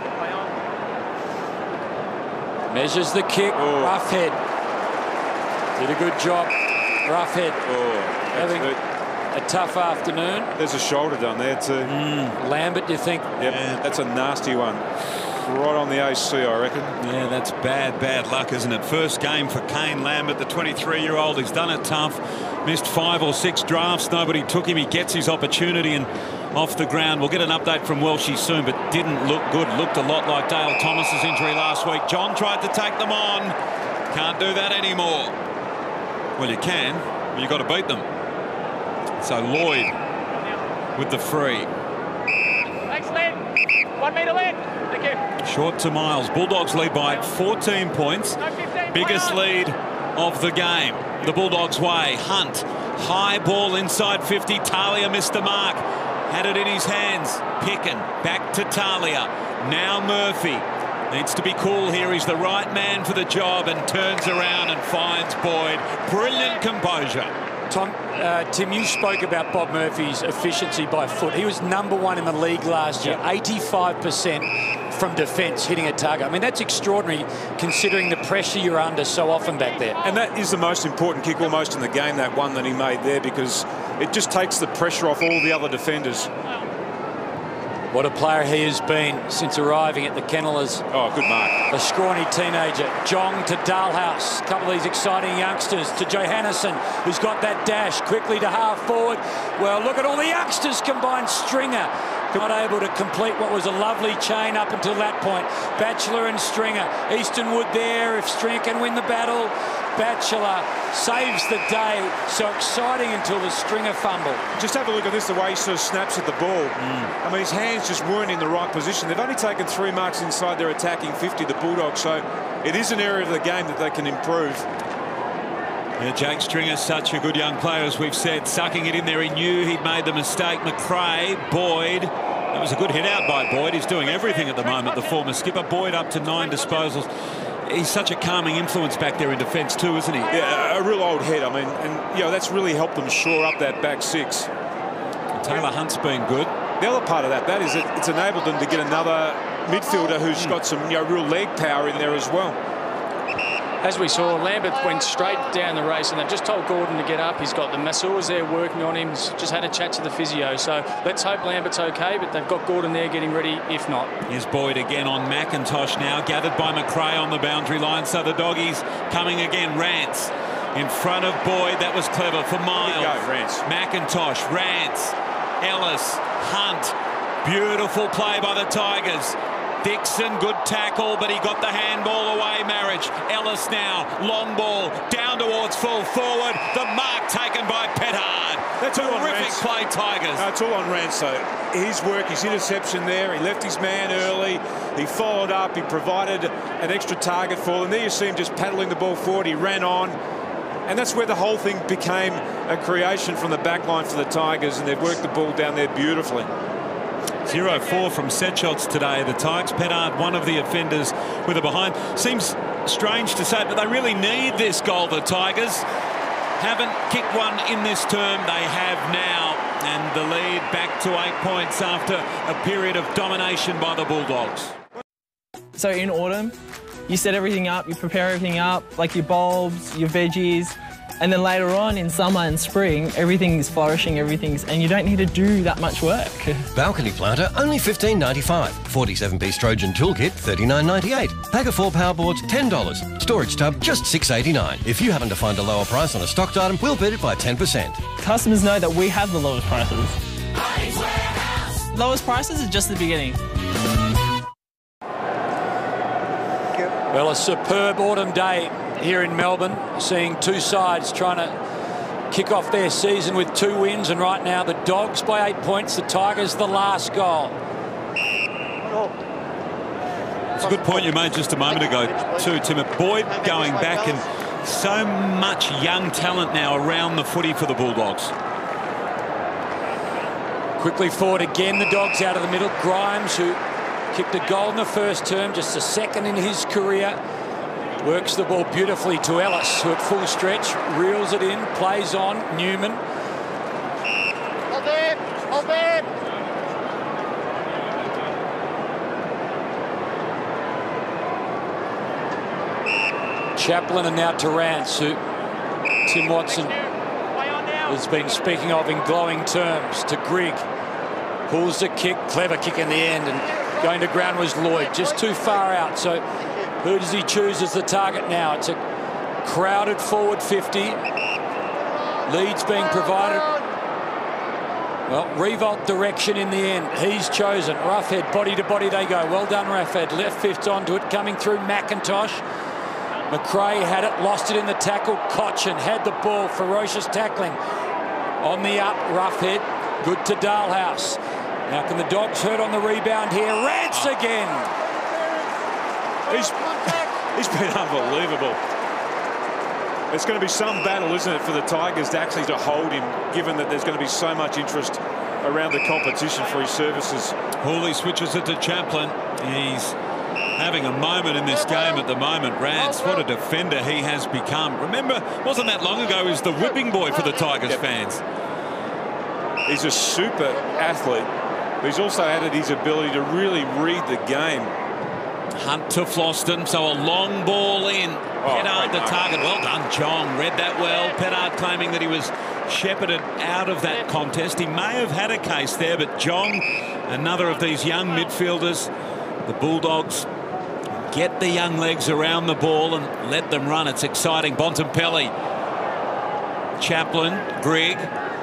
L: Measures the kick. Oh. Roughhead. Did a good job. Roughhead.
O: Oh,
L: having a tough afternoon.
O: There's a shoulder done there too.
L: Mm. Lambert, do you think?
O: Yep, yeah. That's a nasty one. Right on the A C, I reckon.
J: Yeah, that's bad, bad luck, isn't it? First game for Kane Lambert, the twenty-three-year-old. He's done it tough. Missed five or six drafts. Nobody took him. He gets his opportunity and off the ground. We'll get an update from Welshie soon, but didn't look good. Looked a lot like Dale Thomas's injury last week. John tried to take them on. Can't do that anymore. Well, you can, but you've got to beat them. So Lloyd with the free.
K: Thanks, Len. One metre lead. Thank you.
J: Short to Miles. Bulldogs lead by fourteen points. Biggest lead of the game. The Bulldogs way. Hunt. High ball inside fifty. Talia missed the mark. Had it in his hands. Pickin. Back to Talia. Now Murphy. Needs to be cool here. He's the right man for the job and turns around and finds Boyd. Brilliant composure.
L: Tom, uh, Tim, you spoke about Bob Murphy's efficiency by foot. He was number one in the league last year, eighty-five percent from defence hitting a target. I mean, that's extraordinary considering the pressure you're under so often back there.
O: And that is the most important kick almost in the game, that one that he made there, because it just takes the pressure off all the other defenders.
L: What a player he has been since arriving at the Kennelers.
O: Oh, good mark.
L: A scrawny teenager. Jong to Dalhouse. A couple of these exciting youngsters to Johannesson, who's got that dash. Quickly to half forward. Well, look at all the youngsters combined. Stringer not able to complete what was a lovely chain up until that point. Batchelor and Stringer. Eastonwood there if Stringer can win the battle. Batchelor saves the day. So exciting until the Stringer fumble.
O: Just have a look at this, the way he sort of snaps at the ball. Mm. I mean, his hands just weren't in the right position. They've only taken three marks inside their attacking fifty, the Bulldogs, so it is an area of the game that they can improve.
J: Yeah, Jake Stringer's such a good young player, as we've said, sucking it in there. He knew he'd made the mistake. McRae, Boyd. That was a good hit out by Boyd. He's doing everything at the moment, the former skipper. Boyd up to nine disposals. He's such a calming influence back there in defence too, isn't he?
O: Yeah, a real old head. I mean, and you know, that's really helped them shore up that back six.
J: And Taylor Hunt's been good.
O: The other part of that, that is it, it's enabled them to get another midfielder who's mm. got some you know, real leg power in there as well.
K: As we saw, Lambert went straight down the race, and they've just told Gordon to get up. He's got the masseurs there working on him. He's just had a chat to the physio. So let's hope Lambert's okay, but they've got Gordon there getting ready if not.
J: Here's Boyd again on McIntosh now, gathered by McRae on the boundary line. So the doggies coming again. Rance in front of Boyd. That was clever for Miles.
O: Go, Rance.
J: McIntosh, Rance, Ellis, Hunt. Beautiful play by the Tigers. Dixon, good tackle, but he got the handball away, Marriage. Ellis now, long ball, down towards full forward. The mark taken by Pettard.
O: That's all on
J: Terrific
O: Rance.
J: play, Tigers.
O: No, it's all on Rance, though. His work, his interception there, he left his man early, he followed up, he provided an extra target for them. There you see him just paddling the ball forward, he ran on. And that's where the whole thing became a creation from the back line for the Tigers, and they've worked the ball down there beautifully.
J: zero four from set shots today. The Tigers, Pettard, one of the offenders with a behind. Seems strange to say, but they really need this goal, the Tigers. Haven't kicked one in this term. They have now. And the lead back to eight points after a period of domination by the Bulldogs.
S: So in autumn, you set everything up, you prepare everything up, like your bulbs, your veggies, And then later on in summer and spring, everything's flourishing, everything's, and you don't need to do that much work.
T: Balcony planter, only fifteen ninety-five. forty-seven piece Trojan toolkit, thirty-nine ninety-eight. Pack of four power boards, ten dollars. Storage tub, just six eighty-nine. If you happen to find a lower price on a stocked item, we'll beat it by ten percent.
S: Customers know that we have the lowest prices. Lowest prices is just the beginning.
L: Well, a superb autumn day here in Melbourne, seeing two sides trying to kick off their season with two wins, and right now the Dogs by eight points, the Tigers the last goal.
J: It's a good point you made just a moment ago too, Tim. Boyd going back, and so much young talent now around the footy for the Bulldogs.
L: Quickly forward again, the Dogs out of the middle. Grimes, who kicked a goal in the first term, just a second in his career, works the ball beautifully to Ellis, who at full stretch reels it in, plays on. Newman.
U: Hold it, hold it.
L: Chaplin, and now to Rance, who Tim Watson has been speaking of in glowing terms. To Grigg, pulls the kick, clever kick in the end, and going to ground was Lloyd, just too far out. So who does he choose as the target now? It's a crowded forward fifty. Leads being provided. Well, revolt direction in the end. He's chosen. Roughhead, body to body they go. Well done, Roughhead. Left fifth onto it, coming through McIntosh. McRae had it, lost it in the tackle. Cochin had the ball, ferocious tackling. On the up, Roughhead, good to Dalhouse. Now can the Dogs hurt on the rebound here? Rance again.
O: He's, he's been unbelievable. It's going to be some battle, isn't it, for the Tigers to actually to hold him, given that there's going to be so much interest around the competition for his services.
J: Hooley switches it to Chaplin. He's having a moment in this game at the moment. Rance, what a defender he has become. Remember, wasn't that long ago, he was the whipping boy for the Tigers yep. fans.
O: He's a super athlete, but he's also added his ability to really read the game.
J: Hunt to Floston, so a long ball in. Oh, Pettard the target. Well done, Jong. Read that well. Pettard claiming that he was shepherded out of that contest. He may have had a case there, but Jong, another of these young midfielders, the Bulldogs get the young legs around the ball and let them run. It's exciting. Bontempelli, Chaplin, Grigg,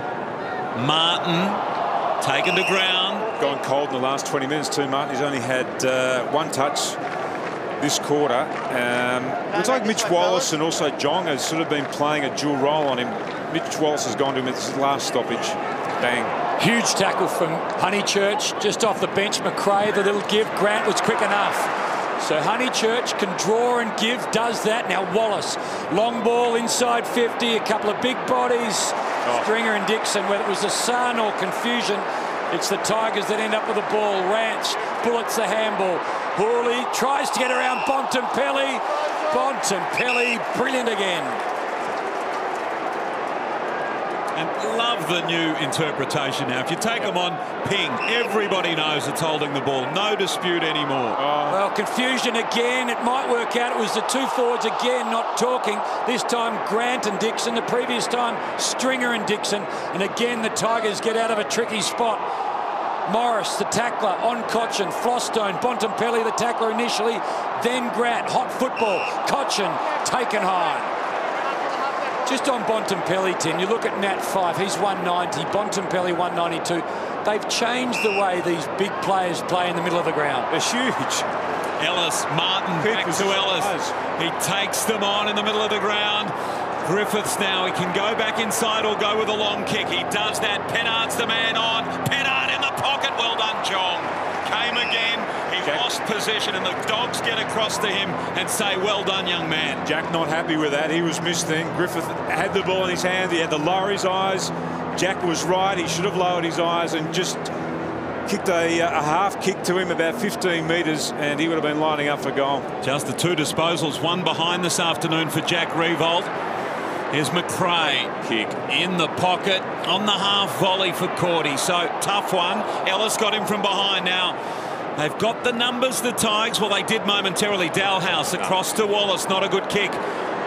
J: Martin, taken to ground.
O: Gone cold in the last twenty minutes too, Martin. He's only had uh, one touch this quarter. Um, looks like Mitch Wallace and also Jong has sort of been playing a dual role on him. Mitch Wallace has gone to him at his last stoppage. Bang.
L: Huge tackle from Honeychurch just off the bench. McRae, the little give. Grant was quick enough. So Honeychurch can draw and give, does that. Now Wallace, long ball inside fifty, a couple of big bodies. Oh. Stringer and Dixon, whether it was the sun or confusion, it's the Tigers that end up with the ball. Rance bullets the handball. Hooley tries to get around Bontempelli. Bontempelli, brilliant again.
J: And love the new interpretation now. If you take them on ping, everybody knows it's holding the ball. No dispute anymore.
L: Oh. Well, confusion again. It might work out. It was the two forwards again not talking. This time Grant and Dixon. The previous time Stringer and Dixon. And again the Tigers get out of a tricky spot. Morris, the tackler, on Cochin. Flosstone, Bontempelli, the tackler initially. Then Grant. Hot football. Cochin taken high. Just on Bontempelli, Tim, you look at Nat Fyfe, he's one ninety, Bontempelli one ninety-two. They've changed the way these big players play in the middle of the ground.
O: They're huge.
J: Ellis, Martin, back to Ellis. He takes them on in the middle of the ground. Griffiths now, he can go back inside or go with a long kick. He does that. Pettard's the man on. Pettard in the pocket. Well done, Jong. Came again. He Jack. lost possession, and the Dogs get across to him and say, well done, young man.
O: Jack not happy with that. He was missed then. Griffith had the ball in his hand. He had to lower his eyes. Jack was right. He should have lowered his eyes and just kicked a, a half kick to him about fifteen metres, and he would have been lining up for goal.
J: Just the two disposals, one behind this afternoon for Jack Revolt. Here's McRae, kick in the pocket on the half volley for Cordy. So tough one. Ellis got him from behind now. They've got the numbers, the Tigers. Well, they did momentarily. Dalhouse across to Wallace. Not a good kick.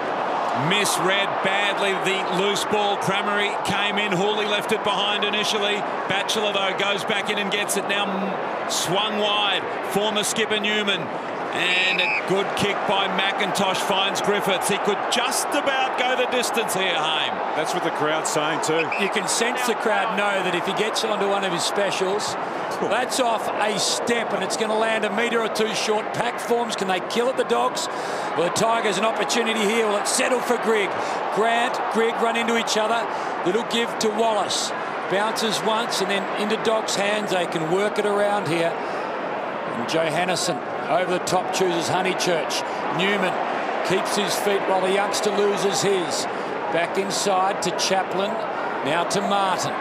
J: Misread badly the loose ball. Cramery came in. Hawley left it behind initially. Batchelor, though, goes back in and gets it. Now swung wide. Former skipper Newman. And a good kick by McIntosh finds Griffiths. He could just about go the distance here, Haim.
O: That's what the crowd's saying too.
L: You can sense the crowd know that if he gets onto one of his specials, that's off a step and it's going to land a metre or two short. Pack forms, can they kill it, the Dogs? Well, the Tigers an opportunity here. Will it settle for Grigg? Grant, Grigg run into each other. Little give to Wallace. Bounces once and then into Dogs' hands. They can work it around here. And Johannesen over the top chooses Honeychurch. Newman keeps his feet while the youngster loses his. Back inside to Chaplin. Now to Martin.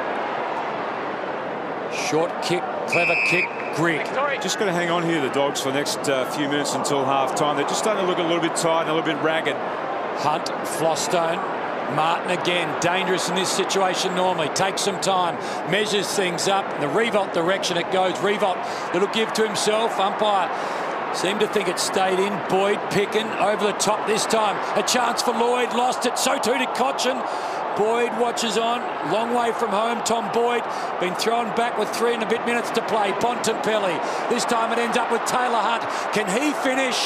L: Short kick, clever kick, Grigg.
O: Just going to hang on here, the Dogs, for the next uh, few minutes until half time. They're just starting to look a little bit tired and a little bit ragged.
L: Hunt, Flostone, Martin again, dangerous in this situation normally. Takes some time, measures things up. In the Revolt direction it goes. Revolt, little give to himself. Umpire seemed to think it stayed in. Boyd picking over the top this time. A chance for Lloyd, lost it. So too did Cochin. Boyd watches on, long way from home. Tom Boyd been thrown back with three and a bit minutes to play. Bontempelli, this time it ends up with Taylor Hunt. Can he finish?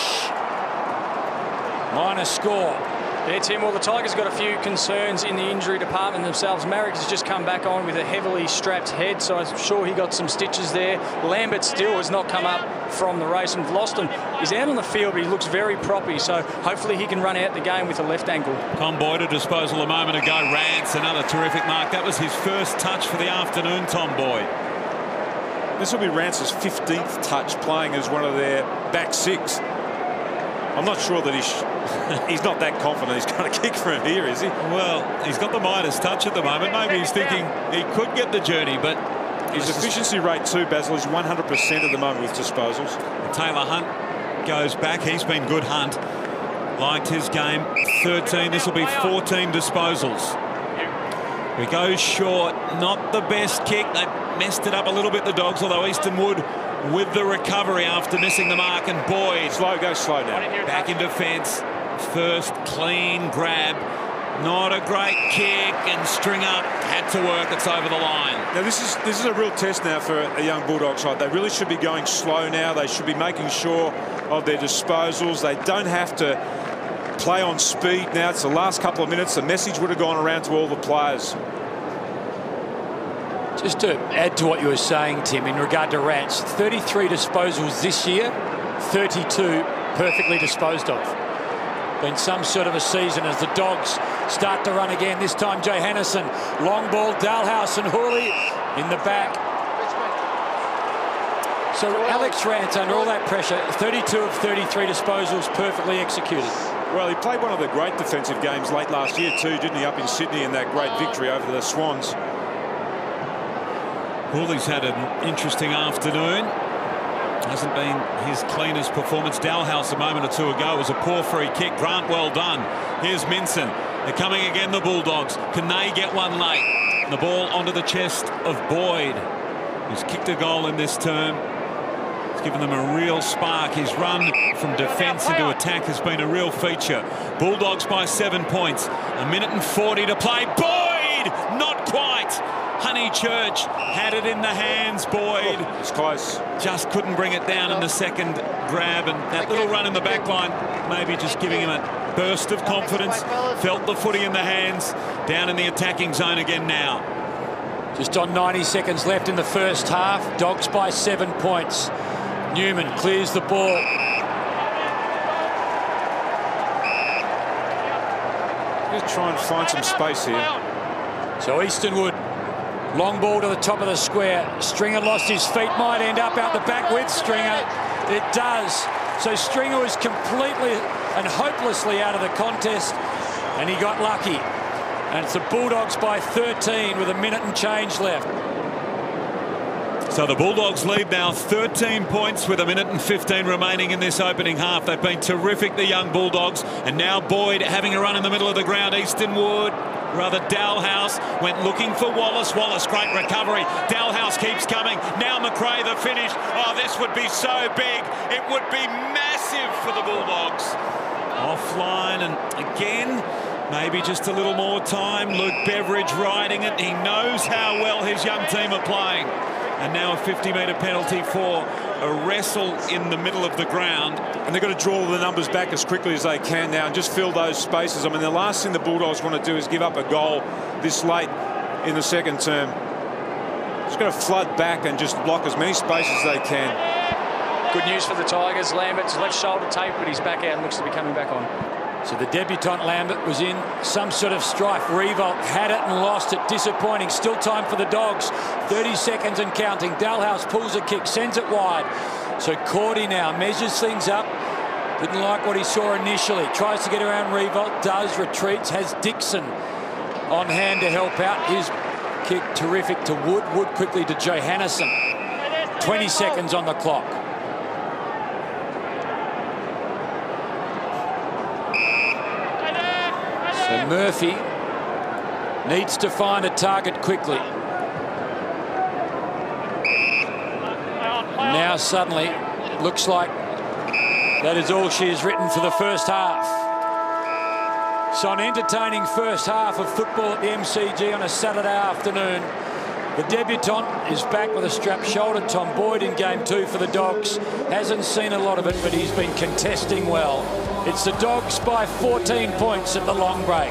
L: Minor score.
K: Yeah, Tim, well, the Tigers got a few concerns in the injury department themselves. Marrick has just come back on with a heavily strapped head, so I'm sure he got some stitches there. Lambert still has not come up from the race, and Vlosten is out on the field, but he looks very proppy, so hopefully he can run out the game with a left ankle.
J: Tom Boyd, a disposal a moment ago. Rance, another terrific mark. That was his first touch for the afternoon, Tom Boyd.
O: This will be Rance's fifteenth touch playing as one of their back six. I'm not sure that he's he's not that confident he's going to kick from here, is he?
J: Well, he's got the Midas touch at the moment. Maybe he's thinking he could get the journey, but
O: his efficiency rate too, Basil, is one hundred percent at the moment with disposals.
J: Taylor Hunt goes back. He's been good, Hunt. Liked his game. thirteen. This will be fourteen disposals. We go short. Not the best kick. They messed it up a little bit, the Dogs, although Easton Wood with the recovery after missing the mark, and Boyd
O: slow go slow now
J: back in defence. First clean grab, not a great kick, and Stringer had to work. It's over the line.
O: Now this is this is a real test now for a young Bulldog side. They really should be going slow now. They should be making sure of their disposals. They don't have to play on speed now. It's the last couple of minutes. The message would have gone around to all the players.
L: Just to add to what you were saying, Tim, in regard to Rance, thirty-three disposals this year, thirty-two perfectly disposed of. Been some sort of a season as the Dogs start to run again. This time Johannesen, long ball, Dalhouse and Hawley in the back. So Alex Rance, under all that pressure, thirty-two of thirty-three disposals perfectly executed.
O: Well, he played one of the great defensive games late last year too, didn't he, up in Sydney in that great victory over the Swans.
J: Hawley's had an interesting afternoon. Hasn't been his cleanest performance. Dalhouse a moment or two ago was a poor free kick. Grant, well done. Here's Minson. They're coming again, the Bulldogs. Can they get one late? The ball onto the chest of Boyd, who's kicked a goal in this term. It's given them a real spark. His run from defence into attack has been a real feature. Bulldogs by seven points. A minute and forty to play. Boyd! Not quite. Honeychurch had it in the hands. Boyd
O: oh, it's close.
J: Just couldn't bring it down in the second grab, and that little run in the back line maybe just giving him a burst of confidence. Felt the footy in the hands. Down in the attacking zone again now.
L: Just on ninety seconds left in the first half. Dogs by seven points. Newman clears the ball.
O: Just try and find some space here.
L: So Eastonwood, long ball to the top of the square. Stringer lost his feet, might end up out the back with Stringer. It does. So Stringer was completely and hopelessly out of the contest, and he got lucky. And it's the Bulldogs by thirteen with a minute and change left.
J: So the Bulldogs lead now thirteen points with a minute and fifteen remaining in this opening half. They've been terrific, the young Bulldogs. And now Boyd having a run in the middle of the ground. Eastonwood, rather Dalhouse, went looking for Wallace. Wallace, great recovery. Dalhouse keeps coming. Now McRae, the finish. Oh, this would be so big. It would be massive for the Bulldogs. Offline, and again, Maybe just a little more time. Luke Beveridge riding it. He knows how well his young team are playing. And now a fifty metre penalty for a wrestle in the middle of the ground.
O: And they've got to draw the numbers back as quickly as they can now and just fill those spaces. I mean, the last thing the Bulldogs want to do is give up a goal this late in the second term. Just got to flood back and just block as many spaces as they can.
K: Good news for the Tigers. Lambert's left shoulder tape, but he's back out and looks to be coming back on.
L: So the debutant Lambert was in some sort of strife. Revolt had it and lost it. Disappointing. Still time for the Dogs. thirty seconds and counting. Dalhouse pulls a kick, sends it wide. So Cordy now measures things up. Didn't like what he saw initially. Tries to get around Revolt. Does. Retreats. Has Dixon on hand to help out. His kick terrific to Wood. Wood quickly to Johannesson. twenty seconds on the clock. So Murphy needs to find a target quickly. Now suddenly it looks like that is all she has written for the first half. So an entertaining first half of football at the M C G on a Saturday afternoon. The debutant is back with a strapped shoulder. Tom Boyd in game two for the Dogs. Hasn't seen a lot of it, but he's been contesting well. It's the Dogs by fourteen points at the long break.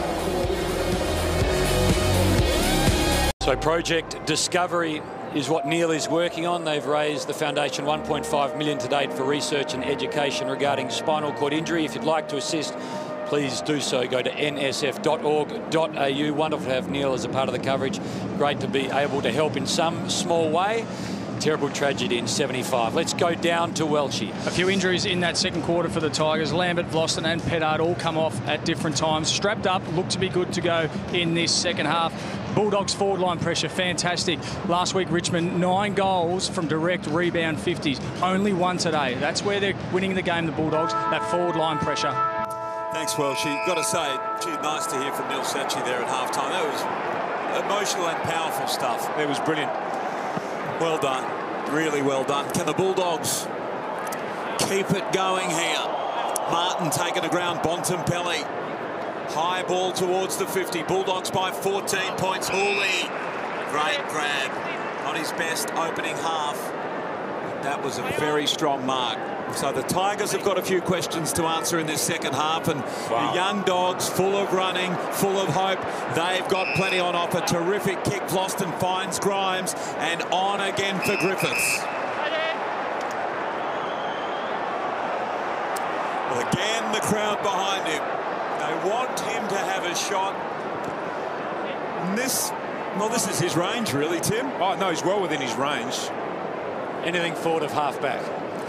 L: So Project Discovery is what Neil is working on. They've raised the foundation one point five million dollars to date for research and education regarding spinal cord injury. If you'd like to assist, please do so. Go to n s f dot org dot a u. Wonderful to have Neil as a part of the coverage. Great to be able to help in some small way. Terrible tragedy in seventy-five. Let's go down to Welchie.
K: A few injuries in that second quarter for the Tigers. Lambert, Vlosten and Pettard all come off at different times. Strapped up, look to be good to go in this second half. Bulldogs forward line pressure, fantastic. Last week, Richmond, nine goals from direct rebound fifties. Only one today. That's where they're winning the game, the Bulldogs, that forward line pressure.
J: Thanks, Welchie. Got to say, gee, nice to hear from Neil Sachi there at halftime. That was emotional and powerful stuff.
O: It was brilliant.
J: Well done. Really well done. Can the Bulldogs keep it going here? Martin taking the ground. Bontempelli. High ball towards the fifty. Bulldogs by fourteen points. Hooley. Great grab. Not his best opening half. That was a very strong mark. So the Tigers have got a few questions to answer in this second half, and wow. The young Dogs, full of running, full of hope. They've got plenty on offer. Terrific kick. Vlosten finds Grimes, and on again for Griffiths. Well, again, the crowd behind him. They want him to have a shot. And this, well, this is his range, really, Tim.
O: Oh, no, he's well within his range.
L: Anything forward of half-back.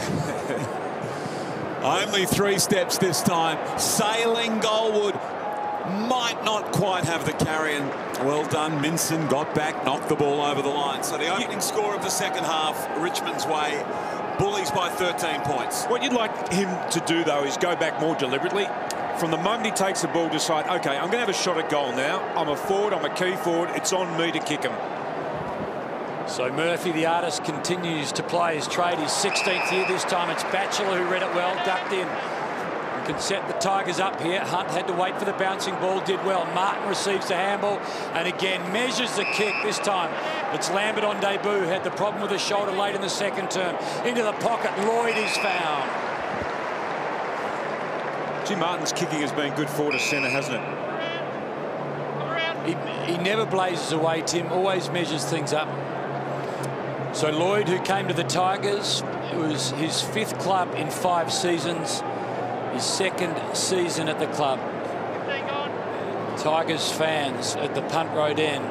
J: Only three steps this time. Sailing goalward. Might not quite have the carry, and well done. Minson got back, knocked the ball over the line. So the opening score of the second half, Richmond's way. Bullies by thirteen points.
O: What you'd like him to do, though, is go back more deliberately. From the moment he takes the ball, decide, OK, I'm going to have a shot at goal now. I'm a forward, I'm a key forward. It's on me to kick him.
L: So Murphy, the artist, continues to play his trade. His sixteenth year this time. It's Batchelor who read it well, ducked in. You can set the Tigers up here. Hunt had to wait for the bouncing ball, did well. Martin receives the handball and again measures the kick. This time it's Lambert on debut, had the problem with the shoulder late in the second term. Into the pocket, Lloyd is found.
O: Jim Martin's kicking has been good forward to centre, hasn't it?
L: He, he never blazes away, Tim, always measures things up. So Lloyd, who came to the Tigers, it was his fifth club in five seasons, his second season at the club. Tigers fans at the Punt Road end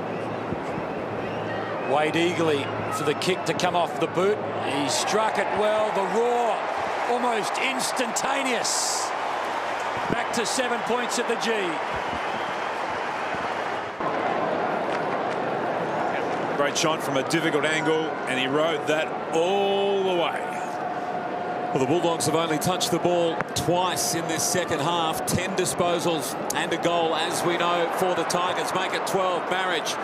L: wait eagerly for the kick to come off the boot. He struck it well. The roar, almost instantaneous. Back to seven points at the G.
O: Great shot from a difficult angle, and he rode that all the way.
J: Well, the Bulldogs have only touched the ball twice in this second half. Ten disposals and a goal, as we know, for the Tigers. Make it twelve. Marriage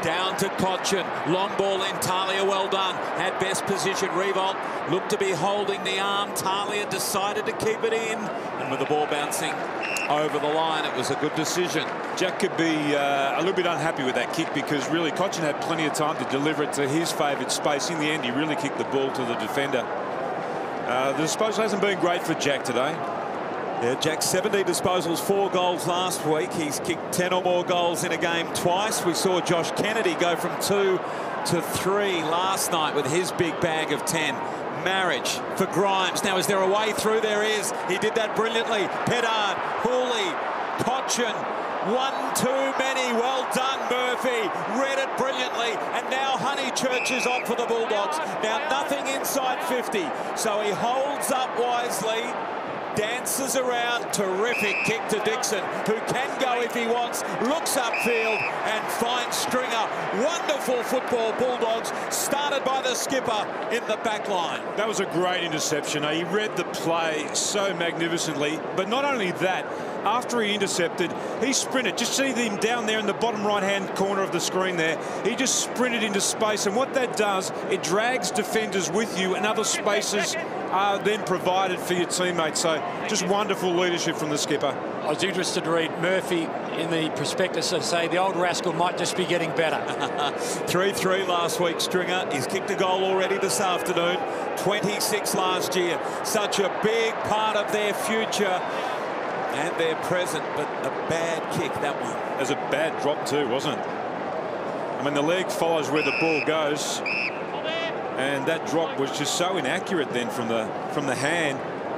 J: Down to Cochin. Long ball in. Talia, well done. Had best position. Revolt looked to be holding the arm. Talia decided to keep it in. And with the ball bouncing over the line, it was a good decision.
O: Jack could be uh, a little bit unhappy with that kick because really Cochin had plenty of time to deliver it to his favourite space. In the end, he really kicked the ball to the defender. Uh, the disposal hasn't been great for Jack today.
J: Yeah, Jack, seventeen disposals, four goals last week. He's kicked ten or more goals in a game twice. We saw Josh Kennedy go from two to three last night with his big bag of ten. Marriage for Grimes. Now, is there a way through? There is. He did that brilliantly. Pedard, Hooley, Cochin. One too many. Well done, Murphy. Read it brilliantly. And now Honeychurch is on for the Bulldogs. Now nothing inside fifty. So he holds up wisely. Dances around. Terrific kick to Dixon, who can go if he wants. Looks upfield and finds Stringer. Wonderful football, Bulldogs. Started by the skipper in the back line.
O: That was a great interception. He read the play so magnificently. But not only that, after he intercepted, he sprinted. Just see him down there in the bottom right-hand corner of the screen there. He just sprinted into space. And what that does, it drags defenders with you, and other spaces are then provided for your teammates. So just wonderful leadership from the skipper.
L: I was interested to read Murphy in the prospectus and say the old rascal might just be getting better.
J: three three last week, Stringer. He's kicked a goal already this afternoon. twenty-six last year. Such a big part of their future and their present, but a bad kick, that one.
O: It was a bad drop too, wasn't it? I mean, the leg follows where the ball goes. And that drop was just so inaccurate then from the from the hand.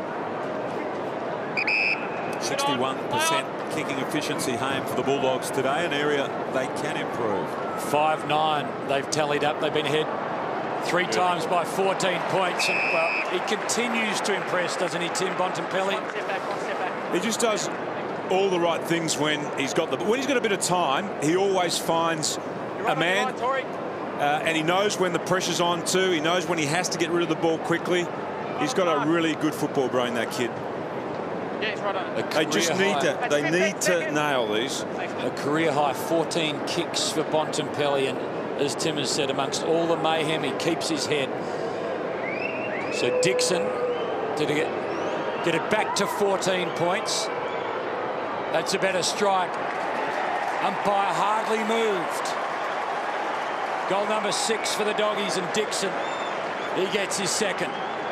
J: sixty-one percent kicking efficiency home for the Bulldogs today, an area they can improve.
L: five nine they've tallied up. They've been ahead three yeah. times by fourteen points. And, well, he continues to impress, doesn't he, Tim Bontempelli?
O: He just does all the right things when he's got the... When he's got a bit of time, he always finds a man... Uh, and he knows when the pressure's on too. He knows when he has to get rid of the ball quickly. He's got a really good football brain, that kid.
U: Yeah, he's right on.
O: They just need to. They need to nail these.
L: A career high fourteen kicks for Bontempelli, and as Tim has said, amongst all the mayhem, he keeps his head. So Dixon did it get get it back to fourteen points. That's a better strike. Umpire hardly moved. Goal number six for the Doggies, and Dixon, he gets his second.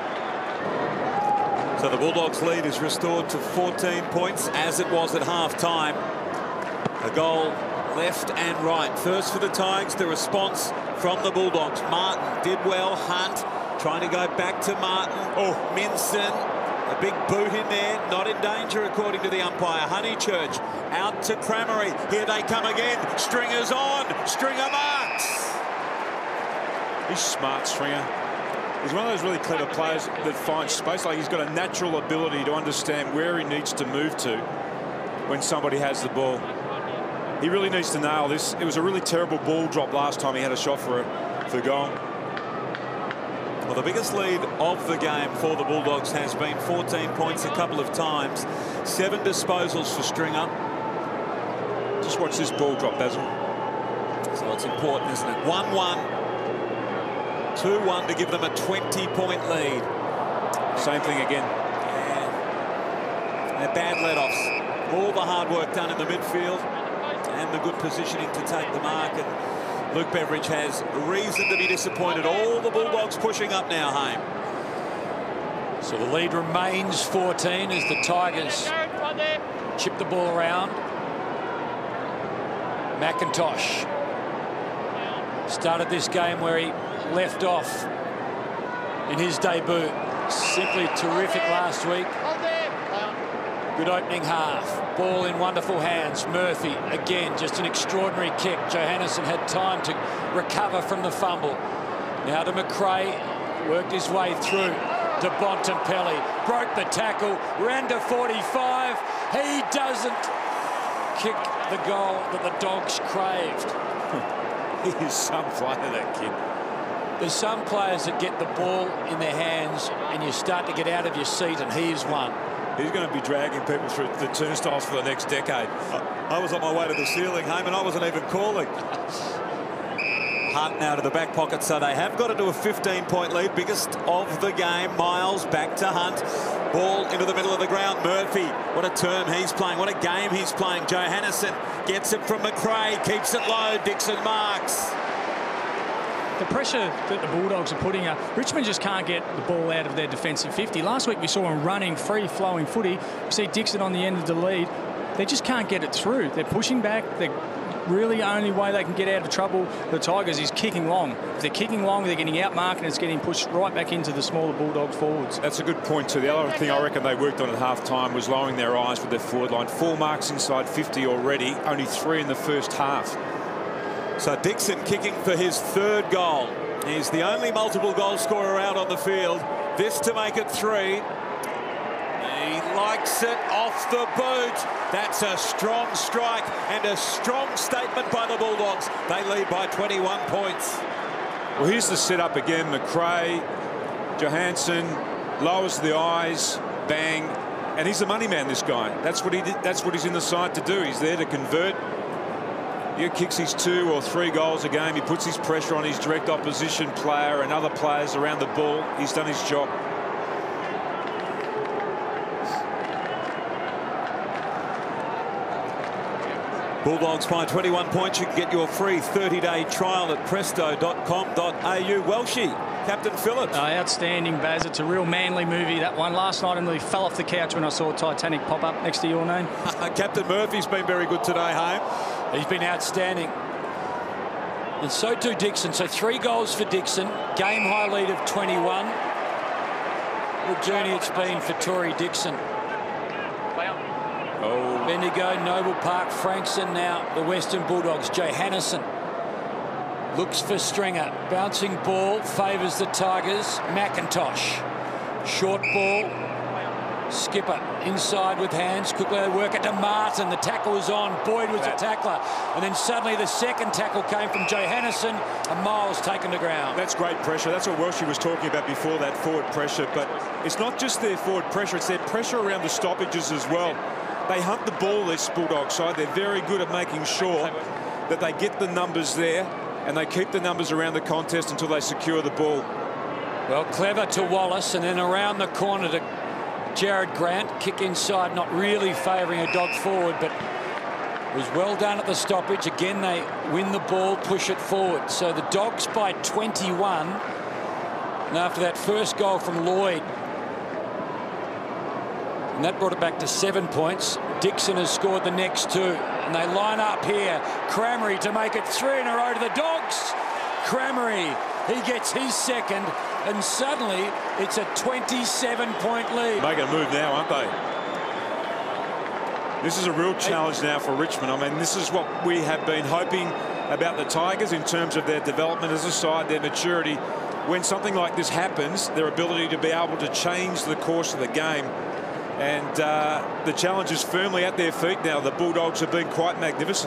J: So the Bulldogs lead is restored to fourteen points as it was at half-time. A goal left and right. First for the Tigers, the response from the Bulldogs. Martin did well. Hunt trying to go back to Martin. Oh, Minson, a big boot in there. Not in danger according to the umpire. Honeychurch out to Cramery. Here they come again. Stringer's on. Stringer marks.
O: He's smart, Stringer. He's one of those really clever players that finds space. Like, he's got a natural ability to understand where he needs to move to when somebody has the ball. He really needs to nail this. It was a really terrible ball drop last time he had a shot for a, for a goal.
J: Well, the biggest lead of the game for the Bulldogs has been fourteen points a couple of times. Seven disposals for Stringer.
O: Just watch this ball drop, Basil.
J: So it's important, isn't it? one one. two one to give them a twenty point lead.
O: Same thing again.
J: Yeah. And bad let-offs. All the hard work done in the midfield and the good positioning to take the mark. And Luke Beveridge has reason to be disappointed. All the Bulldogs pushing up now, Haim.
L: So the lead remains fourteen as the Tigers chip the ball around. McIntosh started this game where he left off in his debut. Simply terrific last week. Good opening half. Ball in wonderful hands. Murphy again, just an extraordinary kick. Johannesson had time to recover from the fumble. Now to McRae, worked his way through to Bontempelli, broke the tackle, ran to forty-five. He doesn't kick the goal that the Dogs craved.
O: He is some player, that kid.
L: There's some players that get the ball in their hands and you start to get out of your seat, and he is one.
O: He's going to be dragging people through the turnstiles for the next decade.
J: I was on my way to the ceiling, Haim, and I wasn't even calling. Hunt now to the back pocket, so they have got it to a fifteen point lead, biggest of the game. Miles back to Hunt. Ball into the middle of the ground. Murphy, what a term he's playing. What a game he's playing. Johannesson gets it from McRae, keeps it low. Dixon marks.
K: The pressure that the Bulldogs are putting up, Richmond just can't get the ball out of their defensive fifty. Last week we saw them running, free-flowing footy. We see Dixon on the end of the lead. They just can't get it through. They're pushing back. They're really only way they can get out of trouble, the Tigers, is kicking long. If they're kicking long, they're getting outmarked and it's getting pushed right back into the smaller Bulldogs forwards.
O: That's a good point too. The other thing I reckon they worked on at half-time was lowering their eyes with their forward line. Four marks inside fifty already, only three in the first half.
J: So Dixon kicking for his third goal. He's the only multiple goal scorer out on the field. This to make it three. He likes it off the boot. That's a strong strike and a strong statement by the Bulldogs. They lead by twenty-one points.
O: Well, here's the setup again. McRae, Johansson, lowers the eyes, bang, and he's the money man, this guy. That's what he did. That's what he's in the side to do. He's there to convert. He kicks his two or three goals a game. He puts his pressure on his direct opposition player and other players around the ball. He's done his job.
J: Bulldogs by twenty-one points. You can get your free thirty day trial at presto dot com dot A U. Welshie, Captain Phillips.
K: Uh, outstanding, Baz. It's a real manly movie, that one. Last night I nearly fell off the couch when I saw Titanic pop up next to your name.
J: Captain Murphy's been very good today, home.
L: He's been outstanding. And so too Dixon. So three goals for Dixon. Game high lead of twenty-one. What a journey it's been for Tory Dixon. Oh. Bendigo, Noble Park, Frankson now. The Western Bulldogs. Johannesson looks for Stringer. Bouncing ball favours the Tigers. McIntosh. Short ball. Skipper inside with hands. Quickly they work it to Martin. The tackle was on. Boyd was a tackler. And then suddenly the second tackle came from Johannesson. And Miles taken to ground.
O: That's great pressure. That's what Welshie was talking about before, that forward pressure. But it's not just their forward pressure. It's their pressure around the stoppages as well. They hunt the ball, this Bulldog side. They're very good at making sure that they get the numbers there and they keep the numbers around the contest until they secure the ball.
L: Well, clever to Wallace, and then around the corner to Jared Grant. Kick inside, not really favouring a dog forward, but was well done at the stoppage. Again, they win the ball, push it forward. So the Dogs by twenty-one. And after that first goal from Lloyd, and that brought it back to seven points. Dixon has scored the next two. And they line up here. Cramery to make it three in a row to the Dogs. Cramery, he gets his second. And suddenly, it's a twenty-seven point lead.
O: Making a move now, aren't they? This is a real challenge now for Richmond. I mean, this is what we have been hoping about the Tigers in terms of their development as a side, their maturity. When something like this happens, their ability to be able to change the course of the game. And uh, the challenge is firmly at their feet now. The Bulldogs have been quite magnificent.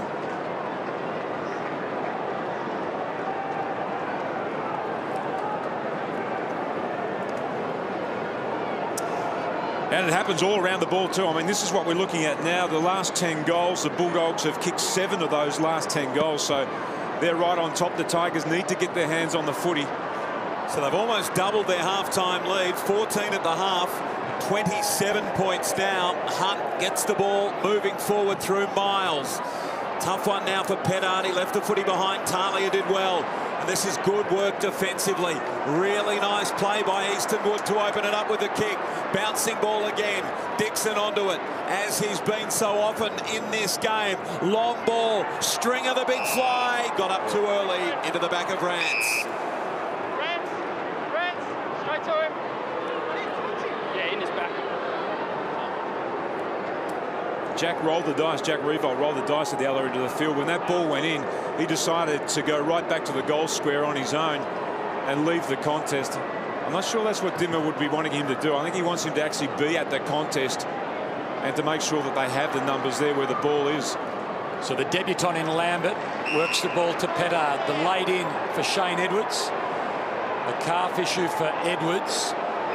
O: And it happens all around the ball too. I mean, this is what we're looking at now. The last ten goals, the Bulldogs have kicked seven of those last ten goals. So they're right on top. The Tigers need to get their hands on the footy.
J: So they've almost doubled their half-time lead. fourteen at the half. twenty-seven points down. Hunt gets the ball moving forward through Miles. Tough one now for Pettard. He left the footy behind. Talia did well. And this is good work defensively. Really nice play by Eastonwood to open it up with a kick. Bouncing ball again. Dixon onto it, as he's been so often in this game. Long ball. Stringer the big fly. Got up too early into the back of Rance.
U: Rance. Rance. Straight to him. Yeah, in his back.
O: Jack rolled the dice. Jack Revolt rolled the dice at the other end of the field. When that ball went in, he decided to go right back to the goal square on his own and leave the contest. I'm not sure that's what Dimmer would be wanting him to do. I think he wants him to actually be at the contest and to make sure that they have the numbers there where the ball is.
L: So the debutant in Lambert works the ball to Pettard. The laid in for Shane Edwards. The calf issue for Edwards.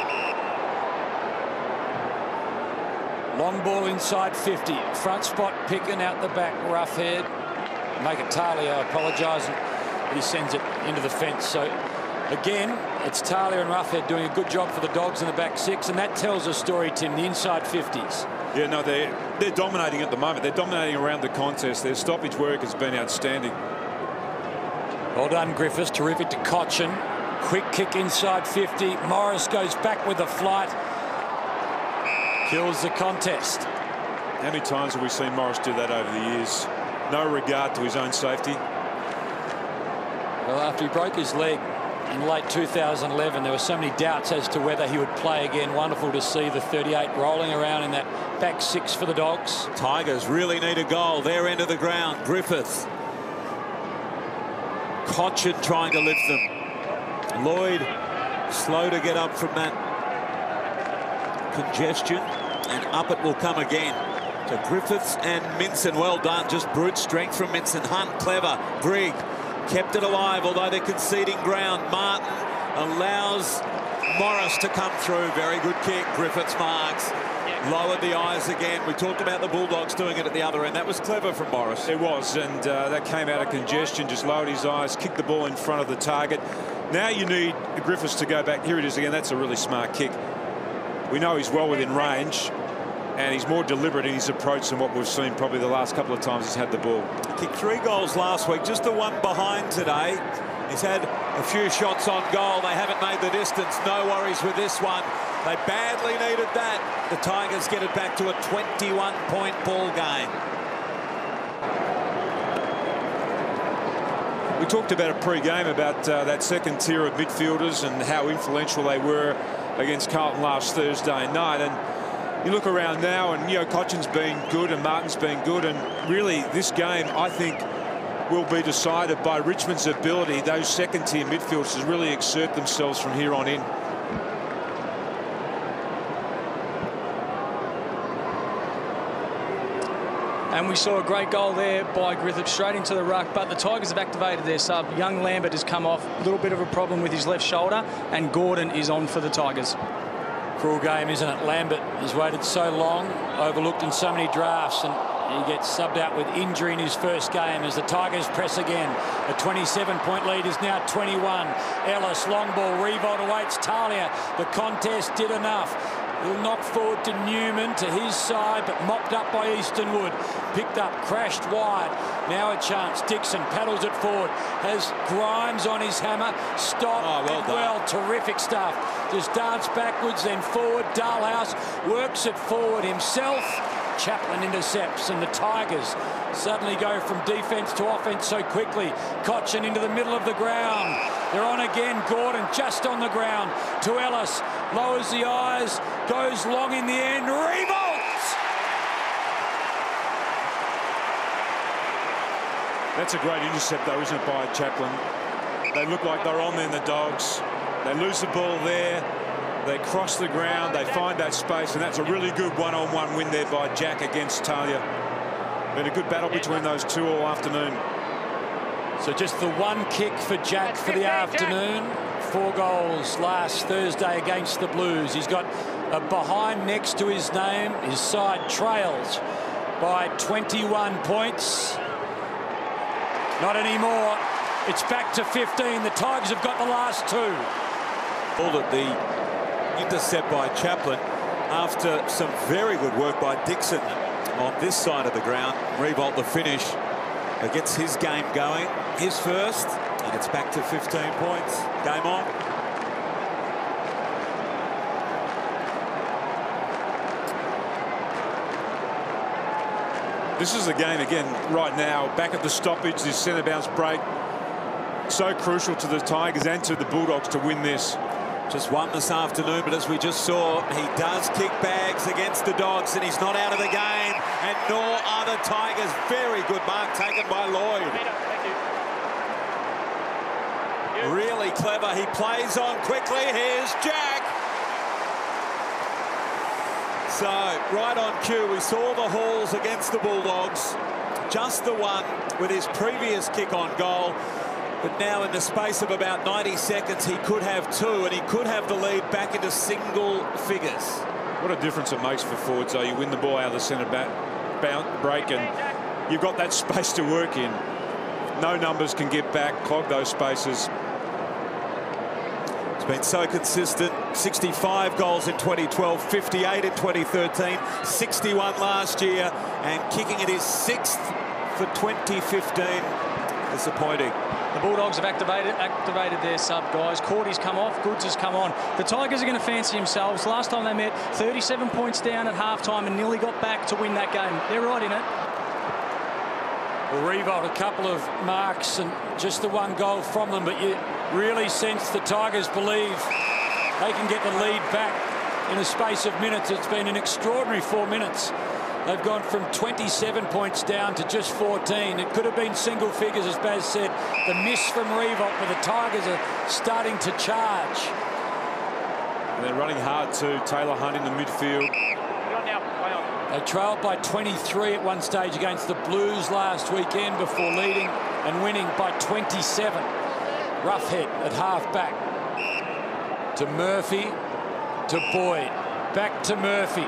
L: Long ball inside fifty. Front spot picking out the back. Rough head. Make it Talia apologising. but he sends it into the fence. So again, it's Talia and Roughhead doing a good job for the Dogs in the back six, and that tells a story, Tim, the inside fifties.
O: Yeah, no, they're, they're dominating at the moment. They're dominating around the contest. Their stoppage work has been outstanding.
L: Well done, Griffiths. Terrific to Cochin. Quick kick inside fifty. Morris goes back with a flight. Kills the contest.
O: How many times have we seen Morris do that over the years? No regard to his own safety.
L: Well, after he broke his leg in late two thousand eleven, there were so many doubts as to whether he would play again. Wonderful to see the thirty-eight rolling around in that back six for the Dogs.
J: Tigers really need a goal. Their end of the ground. Griffiths. Cochin trying to lift them. Lloyd slow to get up from that congestion, and up it will come again. So Griffiths and Minson, well done. Just brute strength from Minson. Hunt, clever. Grigg kept it alive, although they're conceding ground. Martin allows Morris to come through. Very good kick. Griffiths marks. Lowered the eyes again. We talked about the Bulldogs doing it at the other end. That was clever from Morris.
O: It was, and uh, that came out of congestion. Just lowered his eyes, kicked the ball in front of the target. Now you need Griffiths to go back. Here it is again. That's a really smart kick. We know he's well within range, and he's more deliberate in his approach than what we've seen probably the last couple of times he's had the ball.
J: He kicked three goals last week, just the one behind today. He's had a few shots on goal. They haven't made the distance. No worries with this one. They badly needed that. The Tigers get it back to a twenty-one point ball game.
O: We talked about it pre-game about uh, that second tier of midfielders and how influential they were against Carlton last Thursday night. And you look around now, and you know, Cochin's been good and Martin's been good, and really this game, I think, will be decided by Richmond's ability, those second tier midfielders, to really exert themselves from here on in.
K: And we saw a great goal there by Griffiths straight into the ruck, but the Tigers have activated their sub. Young Lambert has come off, a little bit of a problem with his left shoulder, and Gordon is on for the Tigers.
L: Cruel game, isn't it? Lambert has waited so long, overlooked in so many drafts, and he gets subbed out with injury in his first game as the Tigers press again. A twenty-seven point lead is now twenty-one. Ellis, long ball, Revolt awaits Talia. The contest did enough. He'll knock forward to Newman, to his side, but mopped up by Eastonwood. Picked up, crashed wide. Now a chance. Dixon paddles it forward. Has Grimes on his hammer. Stop.
J: Oh, well
L: and
J: done.
L: well, terrific stuff. Just dance backwards, then forward. Dalhouse works it forward himself. Chaplin intercepts, and the Tigers suddenly go from defence to offence so quickly. Cochin into the middle of the ground. They're on again. Gordon just on the ground to Ellis. Lowers the eyes. Goes long in the end. Revolts!
O: That's a great intercept, though, isn't it, by Chaplin? They look like they're on there in the Dogs. They lose the ball there. They cross the ground. They find that space, and that's a really good one-on-one win there by Jack against Talia. Been a good battle between those two all afternoon.
L: So just the one kick for Jack for the afternoon. Four goals last Thursday against the Blues. He's got a behind next to his name. His side trails by twenty-one points. Not anymore. It's back to fifteen. The Tigers have got the last two.
J: Called it the intercept by Chaplin after some very good work by Dixon on this side of the ground. Revolt the finish gets his game going, his first, and it's back to fifteen points. Game on.
O: This is the game again right now. Back at the stoppage, this centre bounce break. So crucial to the Tigers and to the Bulldogs to win this.
J: Just one this afternoon, but as we just saw, he does kick bags against the Dogs, and he's not out of the game, and nor are the Tigers. Very good mark taken by Lloyd. Really clever. He plays on quickly. Here's Jack. So, right on cue, we saw the hauls against the Bulldogs. Just the one with his previous kick on goal. But now in the space of about ninety seconds, he could have two, and he could have the lead back into single figures.
O: What a difference it makes for forwards, though. You win the ball out of the centre back break, and you've got that space to work in. no numbers can get back, clog those spaces.
J: It's been so consistent. sixty-five goals in twenty twelve, fifty-eight in twenty thirteen, sixty-one last year, and kicking it his sixth for twenty fifteen. Disappointing.
K: The Bulldogs have activated activated their sub, guys. Cordy's come off, Goods has come on. The Tigers are going to fancy themselves. Last time they met, thirty-seven points down at halftime and nearly got back to win that game. They're right in it.
L: Well, Revolt, a couple of marks and just the one goal from them, but you really sense the Tigers believe they can get the lead back in a space of minutes. It's been an extraordinary four minutes. They've gone from twenty-seven points down to just fourteen. It could have been single figures, as Baz said. The miss from Revolt, but the Tigers are starting to charge.
O: And they're running hard too. Taylor Hunt in the midfield.
L: They trailed by twenty-three at one stage against the Blues last weekend before leading and winning by twenty-seven. Roughhead at half back. To Murphy, to Boyd. Back to Murphy.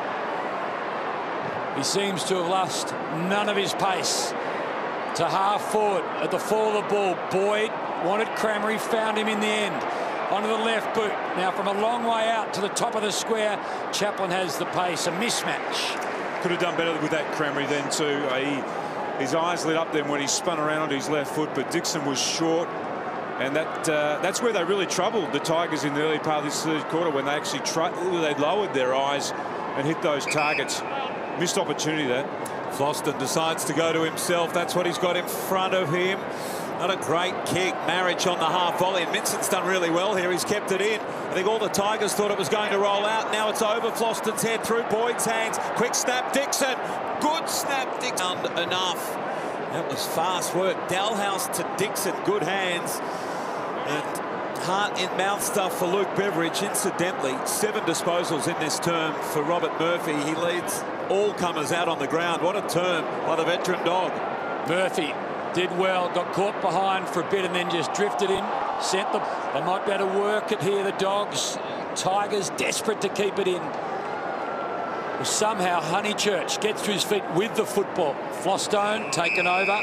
L: He seems to have lost none of his pace. To half forward at the fall of the ball. Boyd wanted Crameri, found him in the end. Onto the left boot. Now from a long way out to the top of the square, Chaplin has the pace. A mismatch.
O: Could have done better with that Crameri then too. Uh, he, his eyes lit up then when he spun around onto his left foot, but Dixon was short. And that uh, that's where they really troubled the Tigers in the early part of this third quarter, when they actually tried, they lowered their eyes and hit those targets. Missed opportunity there.
J: Floston decides to go to himself. That's what he's got in front of him. Not a great kick. Marriage on the half volley. And Minson's done really well here. He's kept it in. I think all the Tigers thought it was going to roll out. Now it's over. Floston's head through Boyd's hands. Quick snap. Dixon. Good snap. Dixon. Enough. That was fast work. Dalhouse to Dixon. Good hands. And heart in mouth stuff for Luke Beveridge. Incidentally, seven disposals in this term for Robert Murphy. He leads all comers out on the ground. What a term by the veteran dog.
L: Murphy did well, got caught behind for a bit and then just drifted in. Sent them. They might be able to work it here, the Dogs. Tigers desperate to keep it in. Well, somehow Honeychurch gets to his feet with the football. Flostone taken over.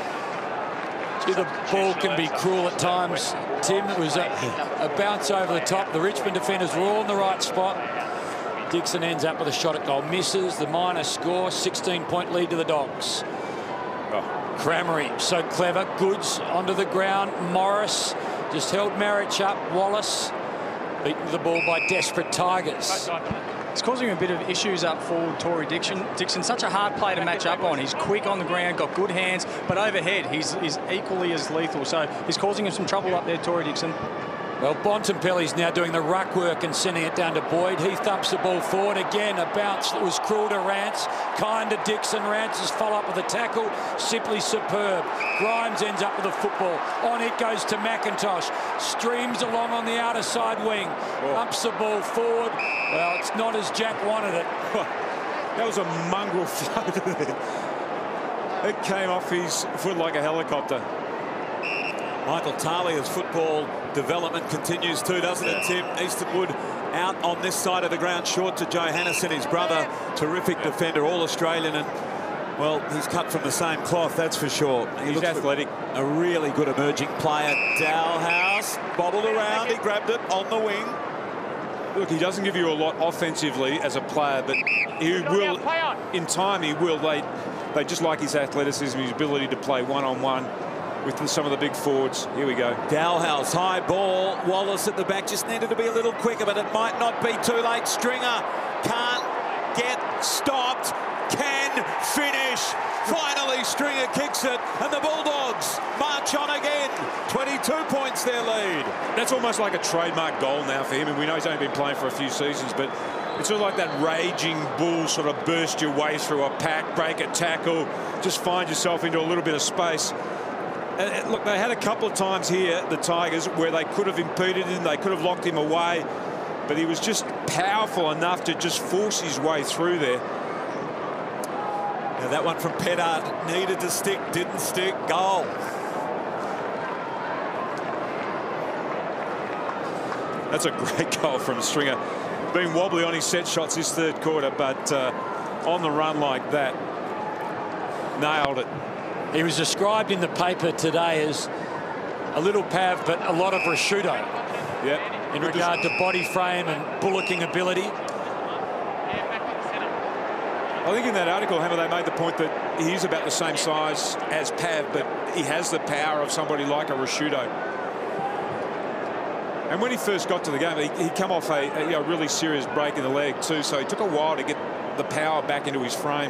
L: The ball can be cruel at times, Tim. It was a, a bounce over the top. The Richmond defenders were all in the right spot. Dixon ends up with a shot at goal. Misses the minor score. sixteen point lead to the Dogs. Oh. Crameri, so clever. Goods onto the ground. Morris just held Marriage up. Wallace beaten the ball by desperate Tigers.
K: It's causing him a bit of issues up forward, Tory Dixon. Dixon, such a hard play to match up on. He's quick on the ground, got good hands, but overhead he's, he's equally as lethal. So he's causing him some trouble up there, Tory Dixon.
L: Well, Bontempelli's now doing the ruck work and sending it down to Boyd. He thumps the ball forward again. A bounce that was cruel to Rance. Kind to Dixon. Rance's follow up with a tackle. Simply superb. Grimes ends up with a football. On it goes to McIntosh. Streams along on the outer side wing. Umps the ball forward. Well, it's not as Jack wanted it.
O: That was a mongrel float. It came off his foot like a helicopter.
J: Michael Talia's football development continues too, doesn't it, Tim? Eastonwood out on this side of the ground, short to Johannisen, his brother. Terrific defender, all-Australian, and, well, he's cut from the same cloth, that's for sure. He
O: he's athletic.
J: A really good emerging player. Dalhouse bobbled around, he grabbed it on the wing.
O: Look, he doesn't give you a lot offensively as a player, but he will, in time, he will. They, they just like his athleticism, his ability to play one-on-one with some of the big forwards. Here we go.
J: Dalhouse, high ball. Wallace at the back, just needed to be a little quicker, but it might not be too late. Stringer can't get stopped. Can finish. Finally, Stringer kicks it, and the Bulldogs march on again. twenty-two points their lead.
O: That's almost like a trademark goal now for him, and we know he's only been playing for a few seasons, but it's sort of like that raging bull, sort of burst your way through a pack, break a tackle, just find yourself into a little bit of space. Uh, look, they had a couple of times here, the Tigers, where they could have impeded him, they could have locked him away, but he was just powerful enough to just force his way through there.
J: Now that one from Pettard needed to stick, didn't stick. Goal.
O: That's a great goal from Stringer. Been wobbly on his set shots this third quarter, but uh, on the run like that, nailed it.
L: He was described in the paper today as a little Pav, but a lot of prosciutto.
O: Yeah.
L: In regard to body frame and bullocking ability.
O: I think in that article, Hammer, they made the point that he is about the same size as Pav, but he has the power of somebody like a prosciutto. And when he first got to the game, he, he come off a, a you know, really serious break in the leg too, so it took a while to get the power back into his frame.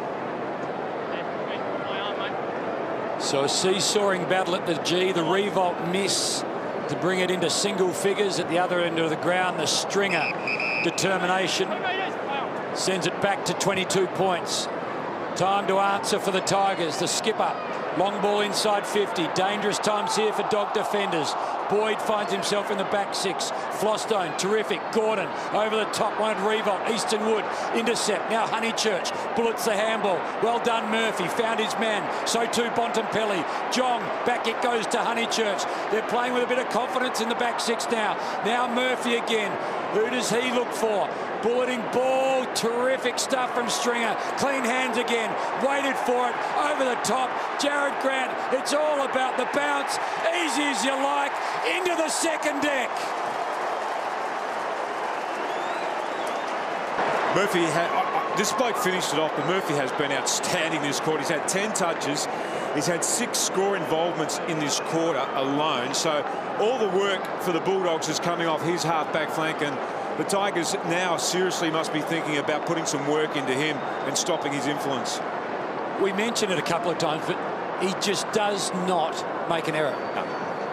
L: So a seesawing battle at the G, the revolt miss to bring it into single figures. At the other end of the ground, the Stringer determination sends it back to twenty-two points. Time to answer for the Tigers. The skipper, long ball inside fifty. Dangerous times here for dog defenders. Boyd finds himself in the back six. Flostone, terrific. Gordon over the top, wanted revolt. Easton Wood, intercept. Now Honeychurch bullets the handball. Well done, Murphy. Found his man. So too Bontempelli. Jong, back it goes to Honeychurch. They're playing with a bit of confidence in the back six now. Now Murphy again. Who does he look for? Bulleting ball. Terrific stuff from Stringer. Clean hands again. Waited for it. Over the top. Jared Grant. It's all about the bounce. Easy as you like. Into the second deck.
O: Murphy, had, uh, this bloke finished it off, but Murphy has been outstanding this quarter. He's had ten touches. He's had six score involvements in this quarter alone. So all the work for the Bulldogs is coming off his half-back flank, and the Tigers now seriously must be thinking about putting some work into him and stopping his influence.
L: We mentioned it a couple of times, but he just does not make an error.
O: No.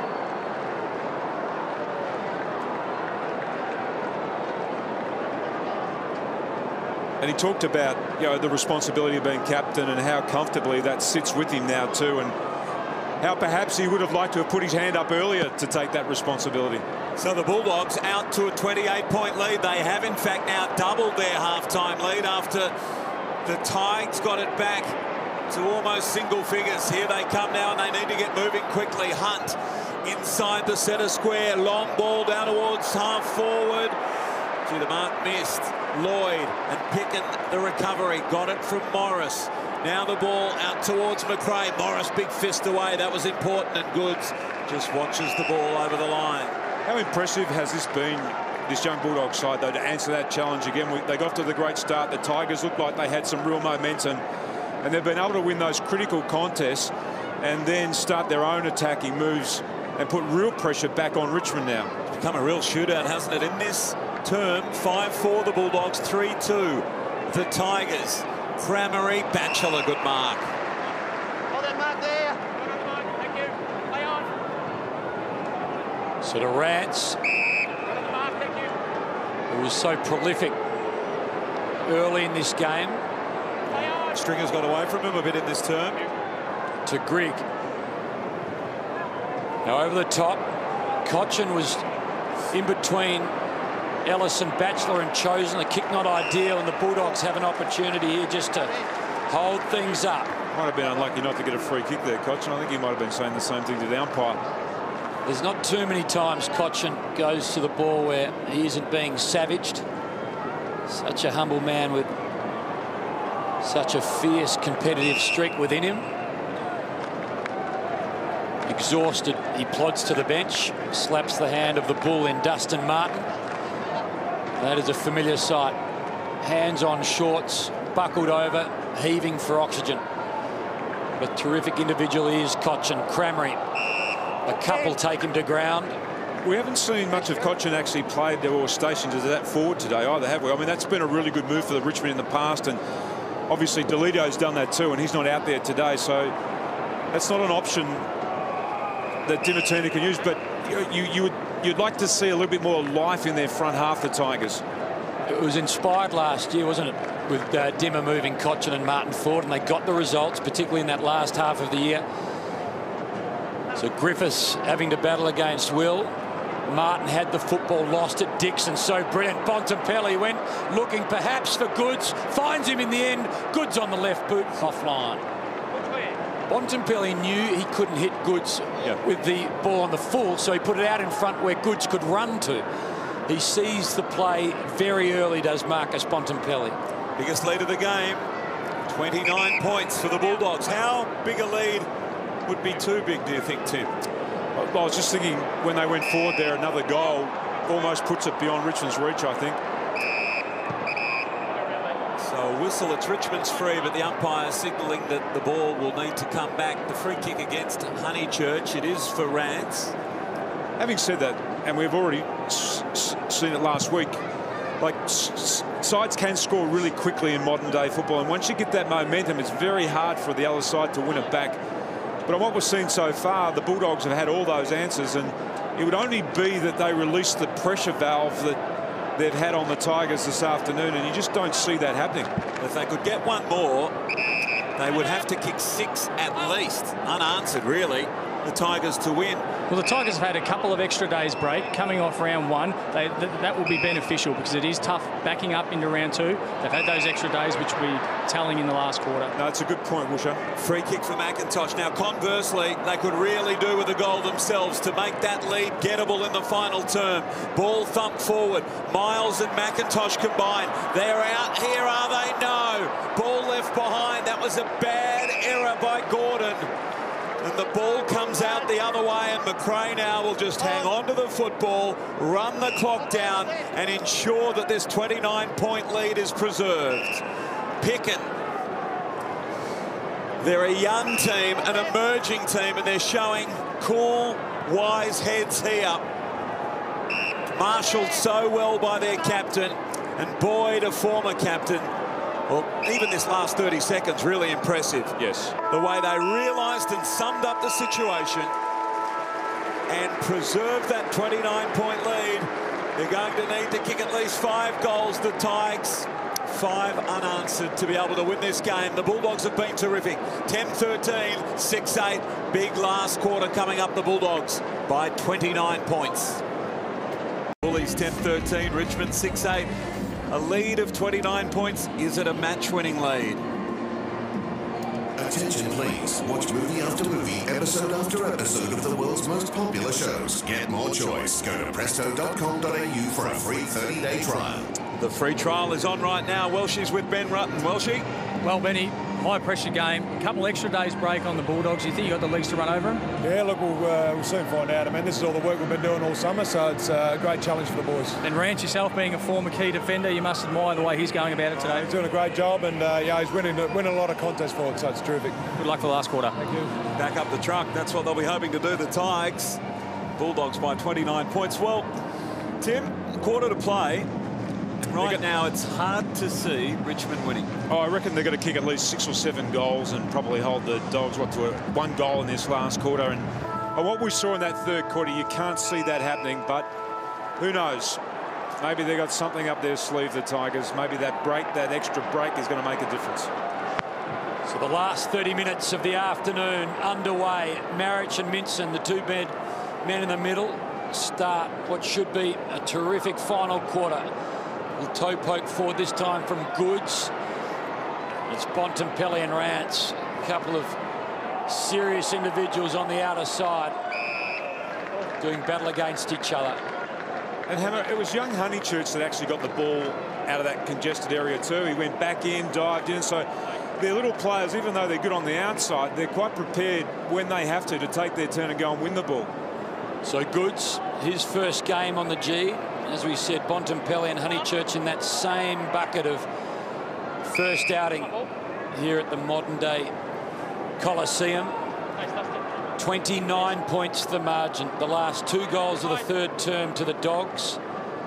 O: And he talked about, you know, the responsibility of being captain and how comfortably that sits with him now too, and how perhaps he would have liked to have put his hand up earlier to take that responsibility.
J: So the Bulldogs out to a twenty-eight point lead. They have in fact now doubled their half-time lead after the Tigers got it back to almost single figures. Here they come now, and they need to get moving quickly. Hunt inside the centre square. Long ball down towards half forward. To the mark missed. Lloyd and Picken the recovery. Got it from Morris. Now the ball out towards McRae. Morris big fist away. That was important, and Goods just watches the ball over the line.
O: How impressive has this been, this young Bulldog side, though, to answer that challenge again? We, they got to the great start. The Tigers looked like they had some real momentum, and they've been able to win those critical contests and then start their own attacking moves and put real pressure back on Richmond now.
J: It's become a real shootout, hasn't it, in this term? five four the Bulldogs, three two the Tigers. Cramery, Batchelor, good mark.
U: Hold that mark there. Thank you. Play on.
L: So to Rance, who was so prolific early in this game.
J: Stringer's got away from him a bit in this term.
L: To Grigg. Now over the top, Cochin was in between Ellis and Batchelor and chosen. The kick not ideal, and the Bulldogs have an opportunity here just to hold things up.
O: Might have been unlucky not to get a free kick there, Cochin. I think he might have been saying the same thing to the umpire.
L: There's not too many times Cochin goes to the ball where he isn't being savaged. Such a humble man with such a fierce competitive streak within him. Exhausted, he plods to the bench, slaps the hand of the bull in Dustin Martin. That is a familiar sight. Hands on shorts, buckled over, heaving for oxygen. But terrific individual he is, Cochin. Cramery, a couple take him to ground.
O: We haven't seen much of Cochin actually played or stationed as that forward today either, have we? I mean, that's been a really good move for the Richmond in the past, and obviously Delito's done that too, and he's not out there today, so that's not an option that Dimatina can use, but you, you would, you'd like to see a little bit more life in their front half, the Tigers.
L: It was inspired last year, wasn't it, with uh, Dimmer moving Cochin and Martin forward, and they got the results, particularly in that last half of the year. So Griffiths having to battle against Will. Martin had the football, lost it. Dixon so brilliant. Bontempelli went looking perhaps for Goods, finds him in the end. Goods on the left boot, offline. Bontempelli knew he couldn't hit Goods yeah. with the ball on the full, so he put it out in front where Goods could run to. He sees the play very early, does Marcus Bontempelli.
J: Biggest lead of the game, twenty-nine points for the Bulldogs. How big a lead would be too big, do you think, Tim?
O: I was just thinking when they went forward there, another goal almost puts it beyond Richmond's reach, I think.
J: So a whistle, it's Richmond's free, but the umpire signalling that the ball will need to come back. The free kick against Honeychurch, it is for Rance.
O: Having said that, and we've already s s seen it last week, like s sides can score really quickly in modern day football, and once you get that momentum, it's very hard for the other side to win it back. But on what we've seen so far, the Bulldogs have had all those answers, and it would only be that they released the pressure valve that they've had on the Tigers this afternoon, and you just don't see that happening.
J: If they could get one more, they would have to kick six at least, unanswered really, the Tigers to win.
K: Well, the Tigers have had a couple of extra days break coming off round one. They, th that will be beneficial because it is tough backing up into round two. They've had those extra days, which will be telling in the last quarter.
O: No, it's a good point, Woosha.
J: Free kick for McIntosh. Now, conversely, they could really do with a goal themselves to make that lead gettable in the final term. Ball thumped forward. Miles and McIntosh combined. They're out here, are they? No. Ball left behind. That was a bad error by Gordon. And the ball comes out the other way, and McRae now will just hang on to the football, run the clock down, and ensure that this twenty-nine point lead is preserved. Picken. They're a young team, an emerging team, and they're showing cool, wise heads here. Marshalled so well by their captain, and Boyd, a former captain. Well, even this last thirty seconds, really impressive.
O: Yes.
J: The way they realised and summed up the situation and preserved that twenty-nine point lead. They're going to need to kick at least five goals, the Tigers. Five unanswered to be able to win this game. The Bulldogs have been terrific. ten thirteen, six eight. Big last quarter coming up, the Bulldogs by twenty-nine points. Bullies ten thirteen, Richmond six eight. A lead of twenty-nine points. Is it a match-winning lead?
E: Attention please. Watch movie after movie, episode after episode of the world's most popular shows. Get more choice. Go to presto dot com dot a u for a free thirty day trial.
J: The free trial is on right now. Welshie's with Ben Rutten. Welshie?
K: Well, Benny, high-pressure game. A couple extra days break on the Bulldogs. You think you got the legs to run over them?
V: Yeah, look, we'll, uh, we'll soon find out. I mean, this is all the work we've been doing all summer, so it's uh, a great challenge for the boys.
K: And Rance, yourself being a former key defender, you must admire the way he's going about it today.
V: He's doing a great job, and uh, yeah, he's winning, winning a lot of contests for it, so it's terrific.
K: Good luck for the last quarter.
V: Thank you.
J: Back up the truck. That's what they'll be hoping to do, the Tigers. Bulldogs by twenty-nine points. Well, Tim, quarter to play. Right now, it's hard to see Richmond winning.
O: Oh, I reckon they're going to kick at least six or seven goals and probably hold the Dogs what to a, one goal in this last quarter. And uh, what we saw in that third quarter, you can't see that happening. But who knows? Maybe they got something up their sleeve, the Tigers. Maybe that break, that extra break, is going to make a difference.
L: So the last thirty minutes of the afternoon underway. Marich and Minson, the two men, men in the middle, start what should be a terrific final quarter. Little toe poke forward this time from Goods. It's Bontempelli and Rance. A couple of serious individuals on the outer side doing battle against each other.
O: And Hammer, it was young Honeychurch that actually got the ball out of that congested area too. He went back in, dived in. So they're little players, even though they're good on the outside, they're quite prepared when they have to to take their turn and go and win the ball.
L: So Goods, his first game on the G. As we said, Bontempelli and Honeychurch in that same bucket of first outing here at the modern-day Coliseum. twenty-nine points the margin. The last two goals of the third term to the Dogs.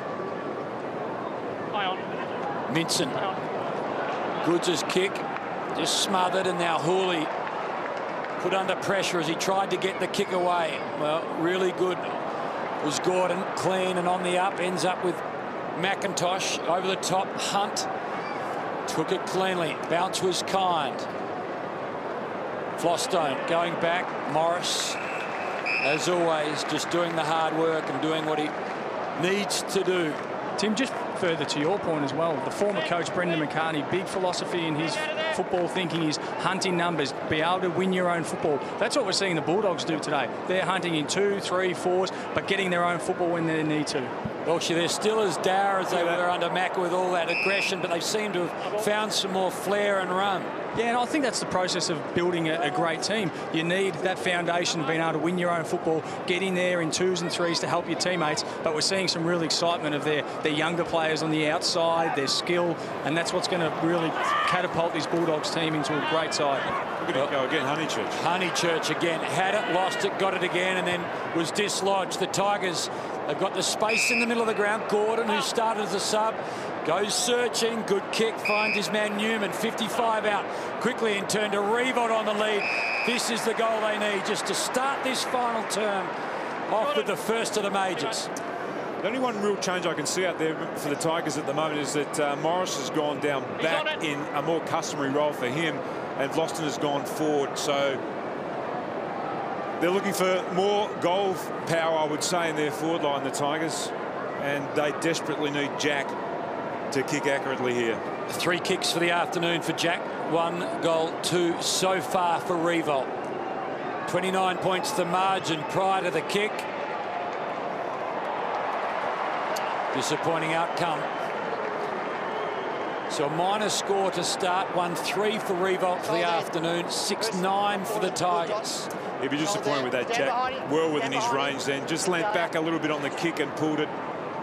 L: Minson. Goods' kick just smothered, and now Hooley put under pressure as he tried to get the kick away. Well, really good was Gordon, clean and on the up, ends up with McIntosh over the top. Hunt took it cleanly. Bounce was kind. Flostone going back. Morris, as always, just doing the hard work and doing what he needs to do.
K: Tim, just further to your point as well, the former coach Brendan McCartney, big philosophy in his football thinking is hunting numbers, be able to win your own football. That's what we're seeing the Bulldogs do today. They're hunting in two, three, fours, but getting their own football when they need to.
L: Well, they're still as dour as they were under Mack with all that aggression, but they seem to have found some more flair and run.
K: Yeah, and I think that's the process of building a, a great team. You need that foundation of being able to win your own football, get in there in twos and threes to help your teammates. But we're seeing some real excitement of their, their younger players on the outside, their skill, and that's what's going to really catapult this Bulldogs team into a great side.
O: Look at it go again, Honeychurch.
L: Honeychurch again. Had it, lost it, got it again, and then was dislodged. The Tigers have got the space in the middle of the ground. Gordon, who started as a sub, goes searching. Good kick, finds his man Newman. fifty-five out quickly and turned to Revolt on the lead. This is the goal they need just to start this final term off with the first of the majors.
O: The only one real change I can see out there for the Tigers at the moment is that uh, Morris has gone down back in a more customary role for him, and Vlosten has gone forward. So they're looking for more goal power, I would say, in their forward line, the Tigers, and they desperately need Jack to kick accurately here.
L: Three kicks for the afternoon for Jack. One goal, two so far for Revolt. twenty-nine points the margin prior to the kick. Disappointing outcome. So a minor score to start. one three for Revolt for the afternoon. six nine for the Tigers.
O: He'd be disappointed with that, Jack. Well within his range then. Just leant back a little bit on the kick and pulled it.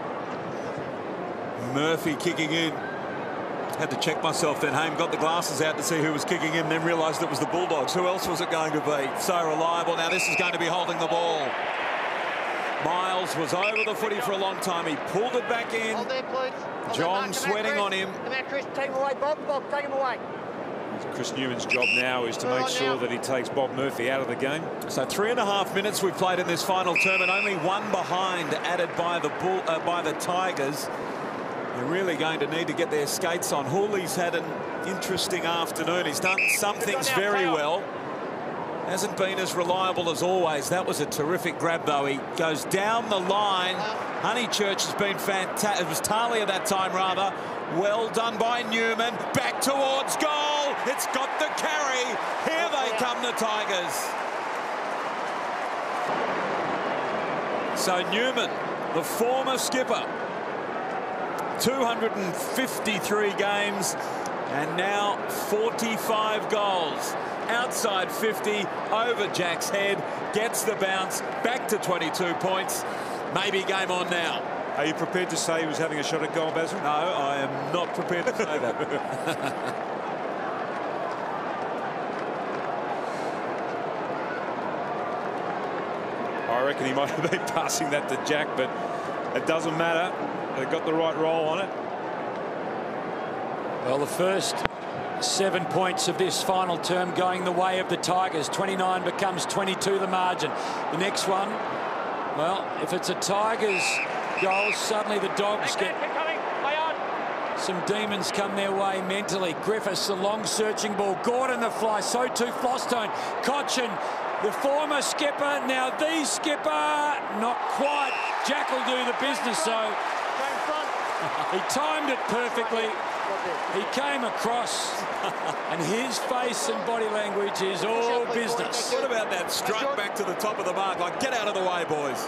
J: Murphy kicking in. Had to check myself then. Haim got the glasses out to see who was kicking in, then realised it was the Bulldogs. Who else was it going to be? So reliable. Now this is going to be holding the ball. Miles was over the footy for a long time. He pulled it back in.
U: Hold there, please. Hold
J: John
U: there,
J: sweating on him.
U: Come out, Chris. Take him away, Bob. Bob, take him away.
O: Chris Newman's job now is to make sure that he takes Bob Murphy out of the game.
J: So three and a half minutes we've played in this final term, and only one behind added by the Bull, uh, by the Tigers. They're really going to need to get their skates on. Hooley's had an interesting afternoon. He's done some things very well. Hasn't been as reliable as always. That was a terrific grab, though. He goes down the line. Honeychurch has been fantastic. It was Talia that time, rather. Well done by Newman. Back towards goal. It's got the carry. Here they come, the Tigers. So Newman, the former skipper, two hundred fifty-three games and now forty-five goals. Outside fifty, over Jack's head, gets the bounce, back to twenty-two points. Maybe game on now.
O: Are you prepared to say he was having a shot at goal, Basil?
J: No, I am not prepared to say that.
O: I reckon he might have been passing that to Jack, but it doesn't matter. They got the right roll on it.
L: Well, the first seven points of this final term going the way of the Tigers. twenty-nine becomes twenty-two the margin. The next one, well, if it's a Tigers goal, suddenly the Dogs get some demons come their way mentally. Griffiths, the long searching ball. Gordon, the fly. So too Flostone. Cochin, the former skipper, now the skipper. Not quite. Jack will do the business, though. He timed it perfectly. He came across, and his face and body language is all business.
J: What about that strut back to the top of the mark? Like, get out of the way, boys.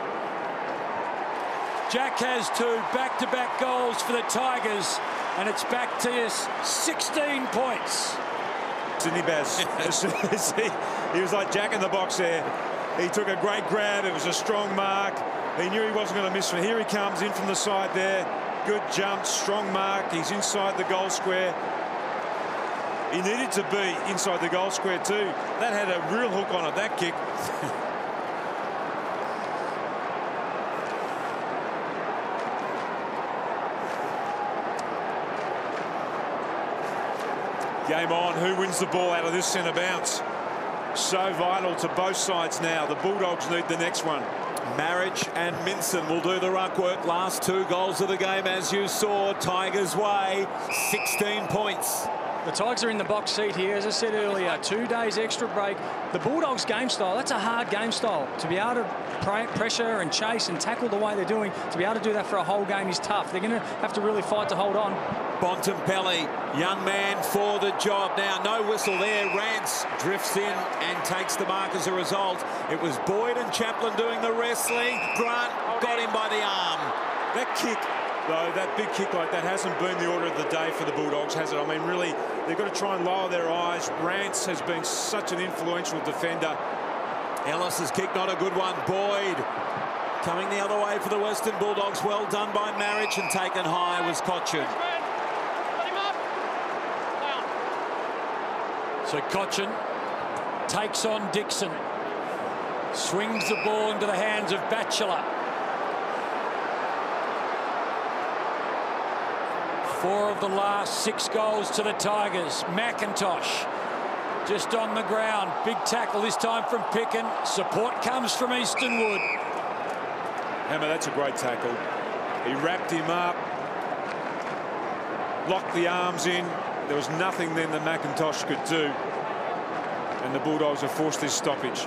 L: Jack has two back-to-back goals for the Tigers, and it's back to us sixteen points.
O: Sydney Baz, he was like Jack in the box there. He took a great grab. It was a strong mark. He knew he wasn't going to miss from here. He comes in from the side there. Good jump, strong mark. He's inside the goal square. He needed to be inside the goal square too. That had a real hook on it, that kick. Game on. Who wins the ball out of this centre bounce? So vital to both sides now. The Bulldogs need the next one.
J: Marriage and Minson will do the ruck work. Last two goals of the game, as you saw. Tigers way, sixteen points.
K: The Tigers are in the box seat here, as I said earlier. Two days extra break. The Bulldogs game style, that's a hard game style. To be able to pressure and chase and tackle the way they're doing, to be able to do that for a whole game is tough. They're going to have to really fight to hold on.
J: Bontempelli, young man for the job. Now, no whistle there. Rance drifts in and takes the mark as a result. It was Boyd and Chaplin doing the wrestling. Grant got him by the arm. That kick
O: though, that big kick like that hasn't been the order of the day for the Bulldogs, has it? I mean, really, they've got to try and lower their eyes. Rance has been such an influential defender.
J: Ellis's kick, not a good one. Boyd coming the other way for the Western Bulldogs. Well done by Marriage, and taken high was Cochin.
L: So Cochin takes on Dixon. Swings the ball into the hands of Batchelor. Four of the last six goals to the Tigers. McIntosh just on the ground. Big tackle this time from Picken. Support comes from Eastonwood.
O: Hammer, that's a great tackle. He wrapped him up, locked the arms in. There was nothing then that McIntosh could do. And the Bulldogs have forced this stoppage.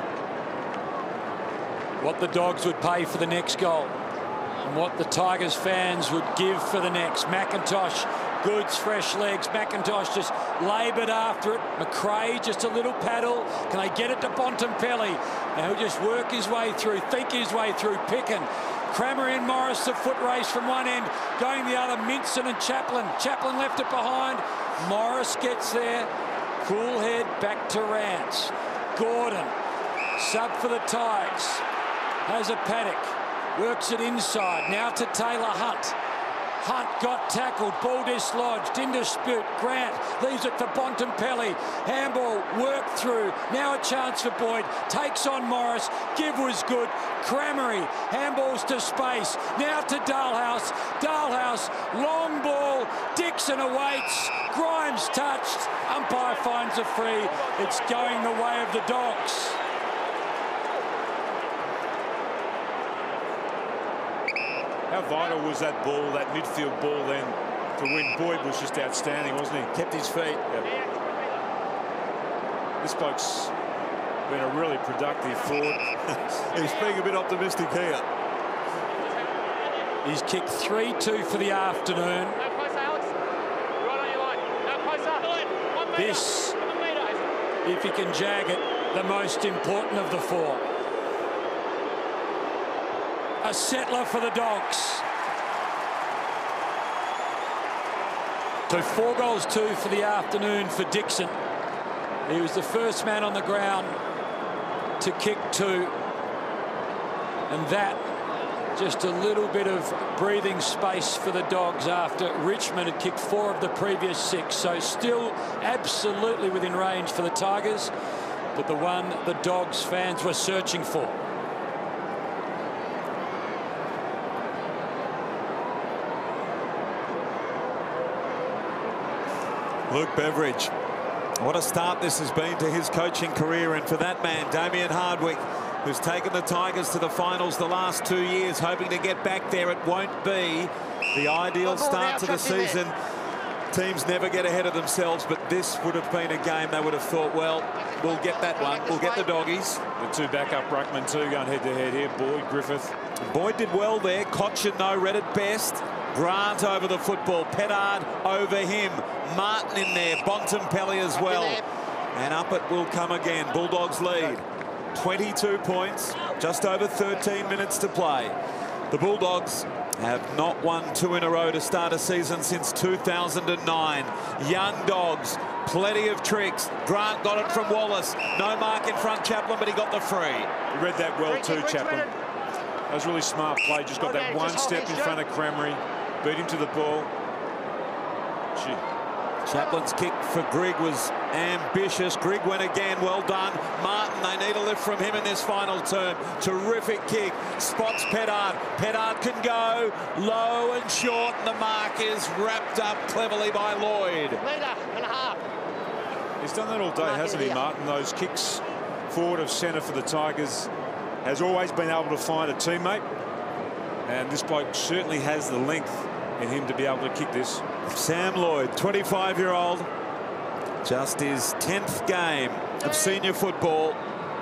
L: What the Dogs would pay for the next goal, and what the Tigers fans would give for the next. McIntosh, Goods, fresh legs. McIntosh just laboured after it. McRae, just a little paddle. Can they get it to Bontempelli? Now he'll just work his way through, think his way through. Picken. Crammer and Morris, the foot race from one end, going the other. Minson and Chaplin. Chaplin left it behind. Morris gets there. Cool head back to Rance. Gordon, sub for the Tigers. Has a Paddock. Works it inside. Now to Taylor Hunt. Hunt got tackled. Ball dislodged. In dispute. Grant leaves it for Bontempelli. Handball worked through. Now a chance for Boyd. Takes on Morris. Give was good. Crammery. Handballs to space. Now to Dalhouse. Dalhouse. Long ball. Dixon awaits. Grimes touched. Umpire finds a free. It's going the way of the Dogs.
O: How vital was that ball, that midfield ball then, to win? Boyd was just outstanding, wasn't he? Kept his feet. Yep. This bloke's been a really productive forward. He's being a bit optimistic here.
L: He's kicked three two for the afternoon. This, if he can jag it, the most important of the four. A settler for the Dogs. So four goals, two for the afternoon for Dixon. He was the first man on the ground to kick two. And that, just a little bit of breathing space for the Dogs after Richmond had kicked four of the previous six. So still absolutely within range for the Tigers, but the one the Dogs fans were searching for.
J: Luke Beveridge, what a start this has been to his coaching career, and for that man, Damien Hardwick, who's taken the Tigers to the finals the last two years, hoping to get back there. It won't be the ideal start to the season. Teams never get ahead of themselves, but this would have been a game they would have thought, well, we'll get that one. We'll get the Doggies.
O: The two backup ruckmen too going head-to-head here. Boyd, Griffith.
J: Boyd did well there. Cochin, though, read it best. Grant over the football. Pettard over him. Martin in there. Bontempelli as well. And up it will come again. Bulldogs lead. twenty-two points. Just over thirteen minutes to play. The Bulldogs have not won two in a row to start a season since two thousand nine. Young Dogs. Plenty of tricks. Grant got it from Wallace. No mark in front, Chaplin, but he got the free.
O: He read that well too, Chaplin. That was really smart play. Just got that one step in front of Crammery. Beat him to the ball. Gee.
J: Chaplin's kick for Grigg was ambitious. Grigg went again. Well done. Martin, they need a lift from him in this final term. Terrific kick. Spots Pettard. Pettard can go low and short. And the mark is wrapped up cleverly by Lloyd.
U: Metre and a half.
O: He's done that all day, hasn't he, Martin? Those kicks forward of centre for the Tigers. Has always been able to find a teammate. And this bloke certainly has the length in him to be able to kick this.
J: Sam Lloyd, twenty-five-year-old, just his tenth game of senior football.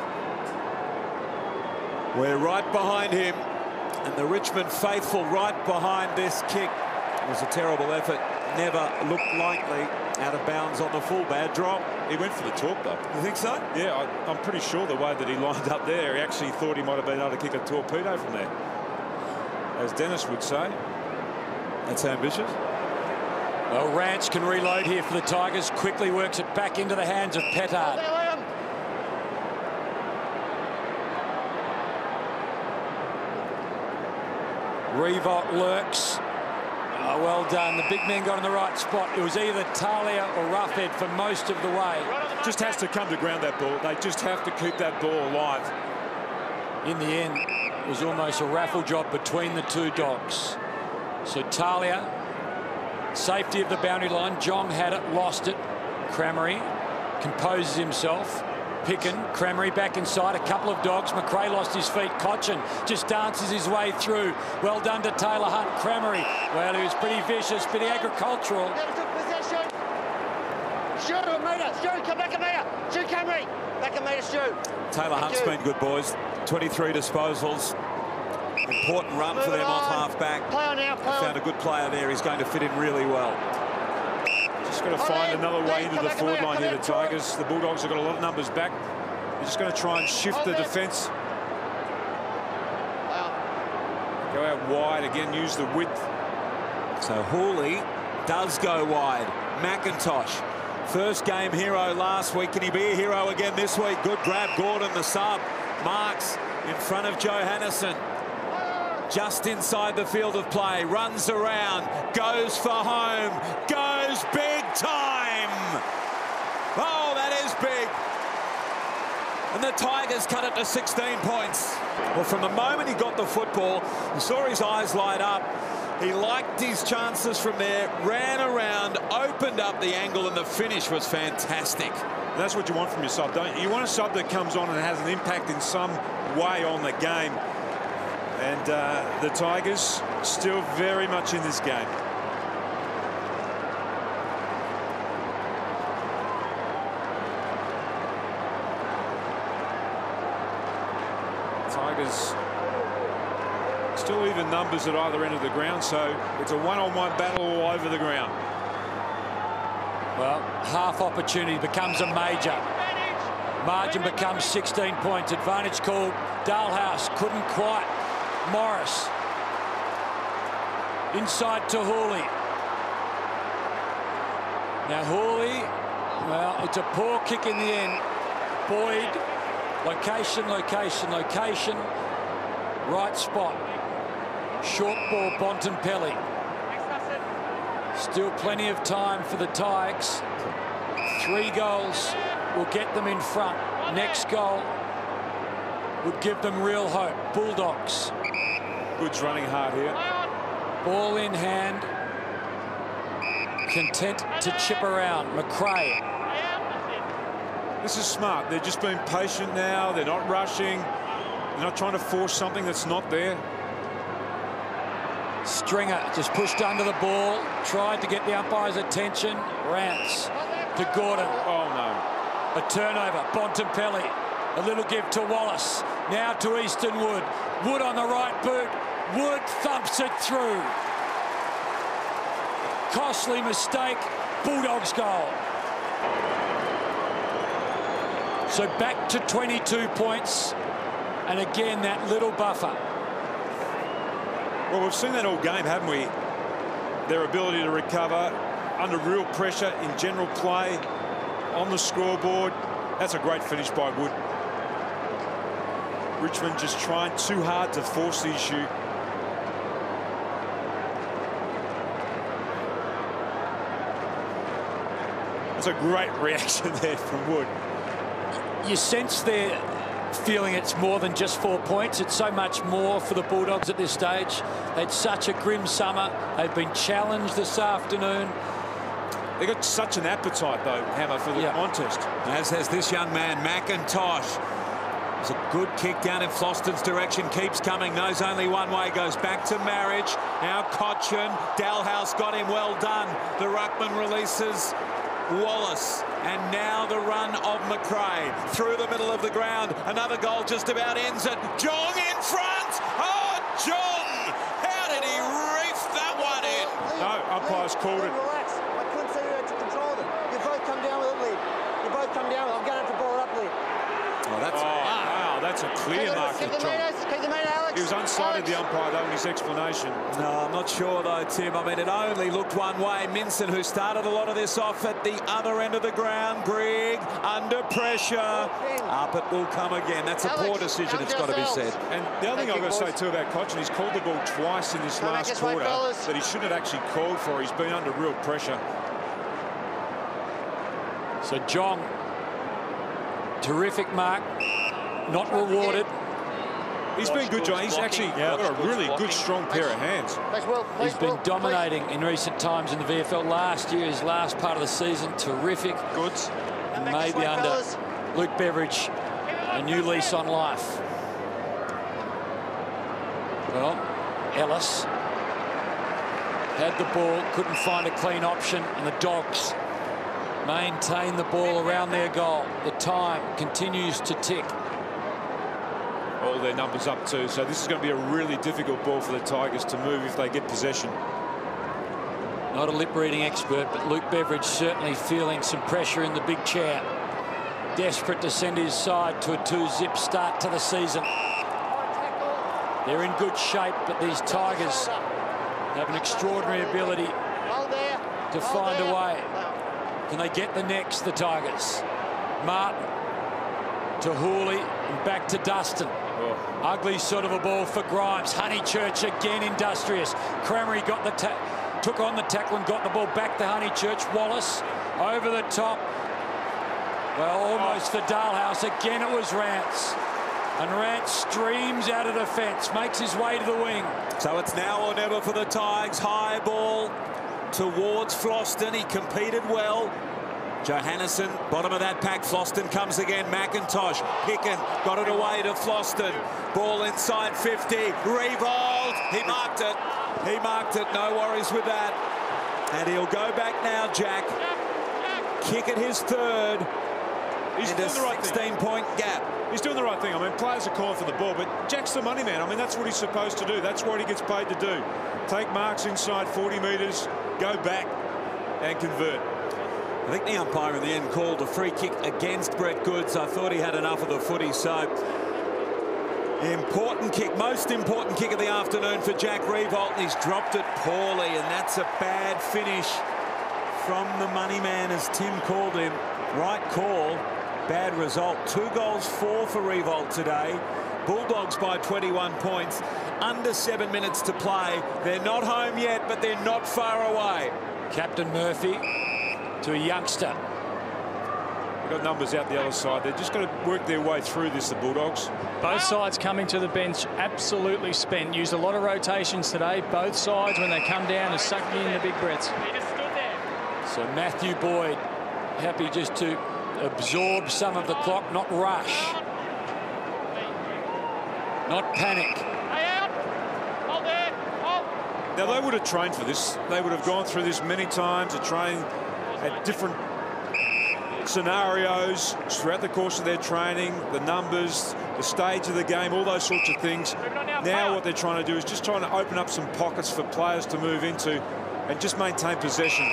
J: We're right behind him, and the Richmond faithful right behind this kick. It was a terrible effort. Never looked likely. Out of bounds on the full. Bad drop.
O: He went for the talk, though.
J: You think so?
O: Yeah, I, I'm pretty sure the way that he lined up there, he actually thought he might have been able to kick a torpedo from there, as Dennis would say.
J: That's ambitious.
L: Well, Rance can reload here for the Tigers. Quickly works it back into the hands of Petard. Revolt lurks. Oh, well done. The big man got in the right spot. It was either Talia or Roughhead for most of the way.
O: Just has to come to ground, that ball. They just have to keep that ball alive.
L: In the end, it was almost a raffle job between the two dogs. So Talia, safety of the boundary line. Jong had it, lost it. Cramery composes himself. Picken, Cramery back inside, a couple of dogs. McRae lost his feet. Cochin just dances his way through. Well done to Taylor Hunt. Cramery, well, he was pretty vicious, pretty agricultural.
U: Possession. Stu, a metre. Stu, come back a metre. Stu Cramery. Back a metre, Stu.
J: Taylor Hunt's been good, boys. twenty-three disposals. Important run
U: Move
J: for them
U: on.
J: off half-back.
U: Play on now, play on.
J: Found a good player there. He's going to fit in really well.
O: Just got to find another way into the forward line here, the Tigers. The Bulldogs have got a lot of numbers back. They're just going to try and shift the defence. Go out wide again, use the width.
J: So Hawley does go wide. McIntosh, first game hero last week. Can he be a hero again this week? Good grab, Gordon, the sub. Marks in front of Johannesen. Just inside the field of play, runs around, goes for home, goes big time. Oh, that is big. And the Tigers cut it to sixteen points. Well, from the moment he got the football, you saw his eyes light up. He liked his chances from there, ran around, opened up the angle, and the finish was fantastic.
O: And that's what you want from your sub, don't you? You want a sub that comes on and has an impact in some way on the game. And uh, the Tigers still very much in this game. Tigers still even numbers at either end of the ground, so it's a one-on-one battle all over the ground.
L: Well, half opportunity becomes a major. Margin becomes sixteen points. Advantage called. Dalhouse couldn't quite. Morris inside to Hawley. Now Hawley, well, it's a poor kick in the end. Boyd, location, location, location, right spot. Short ball, Bontempelli. Still plenty of time for the Tigers. Three goals will get them in front. Next goal would give them real hope. Bulldogs.
O: Good's running hard here.
L: Ball in hand. Content to chip around. McRae.
O: This is smart. They're just being patient now. They're not rushing. They're not trying to force something that's not there.
L: Stringer just pushed under the ball. Tried to get the umpire's attention. Rance to Gordon.
O: Oh, no.
L: A turnover. Bontempelli. A little give to Wallace. Now to Easton Wood. Wood on the right boot. Wood thumps it through. Costly mistake. Bulldogs goal. So back to twenty-two points. And again, that little buffer.
O: Well, we've seen that all game, haven't we? Their ability to recover under real pressure in general play on the scoreboard. That's a great finish by Wood. Richmond just trying too hard to force the issue. That's a great reaction there from Wood.
L: You sense they're feeling it's more than just four points. It's so much more for the Bulldogs at this stage. They had such a grim summer. They've been challenged this afternoon.
O: They got such an appetite, though, Hammer, for the
L: yeah.
O: contest.
J: As has this young man, McIntosh. It's a good kick down in Floston's direction. Keeps coming. Knows only one way. Goes back to Marriage. Now Cochin. Dalhouse got him. Well done. The ruckman releases Wallace. And now the run of McRae. Through the middle of the ground. Another goal just about ends it. Jong in front. Oh, Jong! How did he reef that one in?
O: No, umpire's called it.
U: Relax. I couldn't see you had to control it. You both come down with it, Lee. You both come down with it. I'm going to have to ball it up, Lee.
J: Oh, that's
O: oh, wow, that's a clear mark.
U: Keep the meters, keep the meter, Alex.
O: He was unsighted, the umpire, though, in his explanation.
J: No, I'm not sure, though, Tim. I mean, it only looked one way. Minson, who started a lot of this off at the other end of the ground. Grigg under pressure. Up it will come again. That's a poor decision, it's got to be said.
O: And the other thing I've got to say, too, about Cochin, he's called the ball twice in this last quarter that he shouldn't have actually called for. He's been under real pressure.
L: So Jong, terrific mark, not rewarded.
O: He's been good, John. He's actually yeah, got a really good, strong pair of hands.
L: He's been dominating in recent times in the V F L. Last year, his last part of the season, terrific.
O: Good.
L: Maybe under Luke Beveridge, a new lease on life. Well, Ellis had the ball, couldn't find a clean option, and the Dogs maintain the ball around their goal. The time continues to tick.
O: All their numbers up too, so this is going to be a really difficult ball for the Tigers to move if they get possession.
L: Not a lip reading expert, but Luke Beveridge certainly feeling some pressure in the big chair. Desperate to send his side to a two-zip start to the season. They're in good shape, but these Tigers have an extraordinary ability to find a way. Can they get the next, the Tigers? Martin to Hooley and back to Dustin. Oh. Ugly sort of a ball for Grimes. Honeychurch again industrious. Cramery got the took on the tackle and got the ball back to Honeychurch. Wallace over the top. Well, almost oh. for Dalhouse. Again, it was Rance. And Rance streams out of defence, makes his way to the wing.
J: So it's now or never for the Tigers. High ball towards Floston. He competed well. Johannesson, bottom of that pack. Floston comes again. McIntosh, Picken, got it away to Floston. Ball inside fifty. Revolt. He marked it. He marked it. No worries with that. And he'll go back now, Jack. Kick at his third.
O: He's doing the right
J: sixteen point gap.
O: He's doing the right thing. I mean, players are calling for the ball, but Jack's the money man. I mean, that's what he's supposed to do. That's what he gets paid to do. Take marks inside forty metres, go back and convert.
J: I think the umpire in the end called a free kick against Brett Goods. I thought he had enough of the footy, so important kick, most important kick of the afternoon for Jack Revolt, and he's dropped it poorly, and that's a bad finish from the money man, as Tim called him. Right call, bad result. Two goals, four for Revolt today. Bulldogs by twenty-one points. Under seven minutes to play. They're not home yet, but they're not far away.
L: Captain Murphy to a youngster.
O: They've got numbers out the other side. They're just going to work their way through this, the Bulldogs.
K: Both sides coming to the bench absolutely spent. Used a lot of rotations today. Both sides, when they come down, are sucking in the big breaths.
L: So Matthew Boyd happy just to absorb some of the clock, not rush. Not panic.
O: Now, they would have trained for this. They would have gone through this many times, to train at different scenarios throughout the course of their training, the numbers, the stage of the game, all those sorts of things. Now what they're trying to do is just trying to open up some pockets for players to move into and just maintain possession.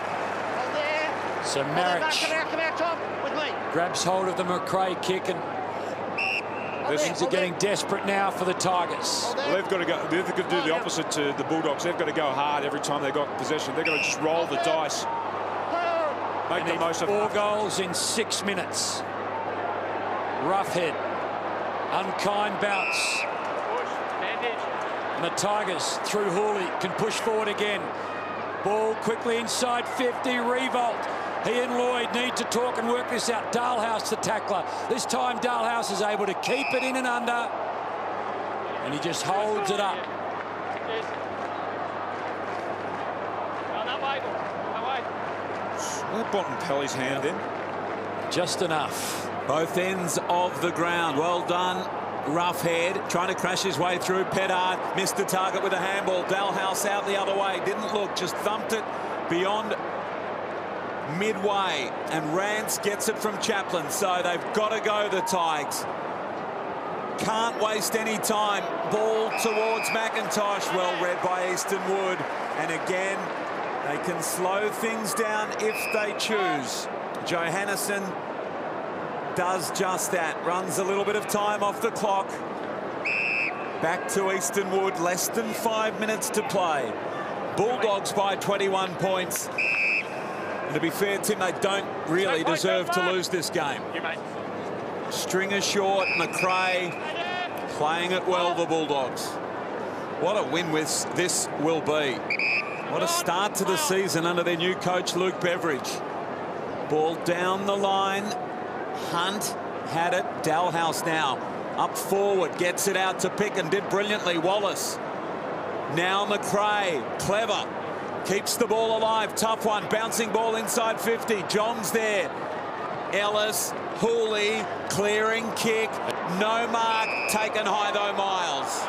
L: So Marich grabs hold of the McRae kick, and things are getting desperate now for the Tigers.
O: Well, they've got to go. They've got to do the opposite to the Bulldogs. They've got to go hard every time they've got possession. They've got to just roll the dice. Make the most of
L: four goals in six minutes. Roughhead, unkind bounce. And the Tigers through Hooley can push forward again. Ball quickly inside fifty. Revolt. He and Lloyd need to talk and work this out. Dalhouse the tackler. This time Dalhouse is able to keep it in and under. And he just holds it up.
O: That Bontempelli's hand in.
L: Just enough.
J: Both ends of the ground. Well done. Roughhead trying to crash his way through. Pettard missed the target with a handball. Dalhouse out the other way. Didn't look, just thumped it beyond midway, and Rance gets it from Chaplin. So they've got to go, the Tigers. Can't waste any time. Ball towards McIntosh. Well read by Easton Wood. And again, they can slow things down if they choose. Johannesson does just that. Runs a little bit of time off the clock. Back to Eastern Wood, less than five minutes to play. Bulldogs by twenty-one points. And to be fair, Tim, they don't really deserve to lose this game. Stringer short, McRae playing it well, the Bulldogs. What a win with this will be. What a start to the season under their new coach, Luke Beveridge. Ball down the line. Hunt had it. Dalhouse now up forward, gets it out to Pick and did brilliantly. Wallace. Now McRae, clever. Keeps the ball alive. Tough one. Bouncing ball inside fifty. Johns there. Ellis, Hooley, clearing kick. No mark. Taken high though, Miles.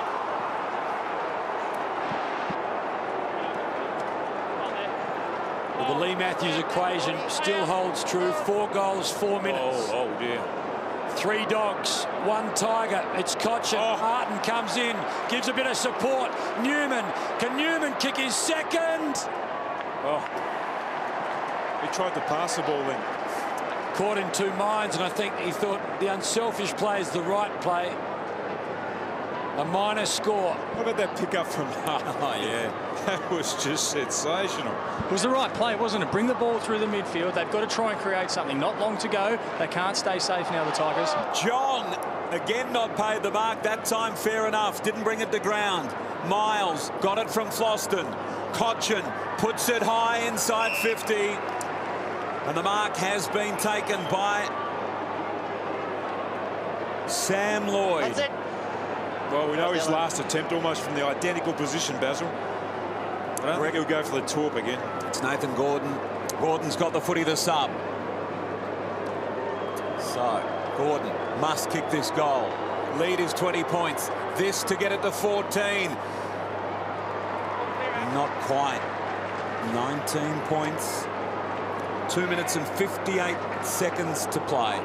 L: Well, the Lee Matthews equation still holds true. Four goals, four minutes.
O: Oh, oh dear.
L: Three Dogs, one Tiger. It's Cochin. Oh. Martin comes in, gives a bit of support. Newman. Can Newman kick his second?
O: Oh. He tried to pass the ball then.
L: Caught in two minds, and I think he thought the unselfish play is the right play. A minor score.
O: What about that pick-up from... Oh, yeah. That was just sensational.
K: It was the right play, wasn't it? Bring the ball through the midfield. They've got to try and create something. Not long to go. They can't stay safe now, the Tigers.
J: John, again not paid the mark. That time fair enough. Didn't bring it to ground. Miles got it from Floston. Cochin puts it high inside fifty. And the mark has been taken by Sam Lloyd.
O: That's it. Well, we know his last attempt almost from the identical position, Basil. I don't think he'll go for the torp again.
J: It's Nathan Gordon. Gordon's got the footy, the sub. So, Gordon must kick this goal. Lead is twenty points. This to get it to fourteen. Not quite. nineteen points. Two minutes and fifty-eight seconds to play.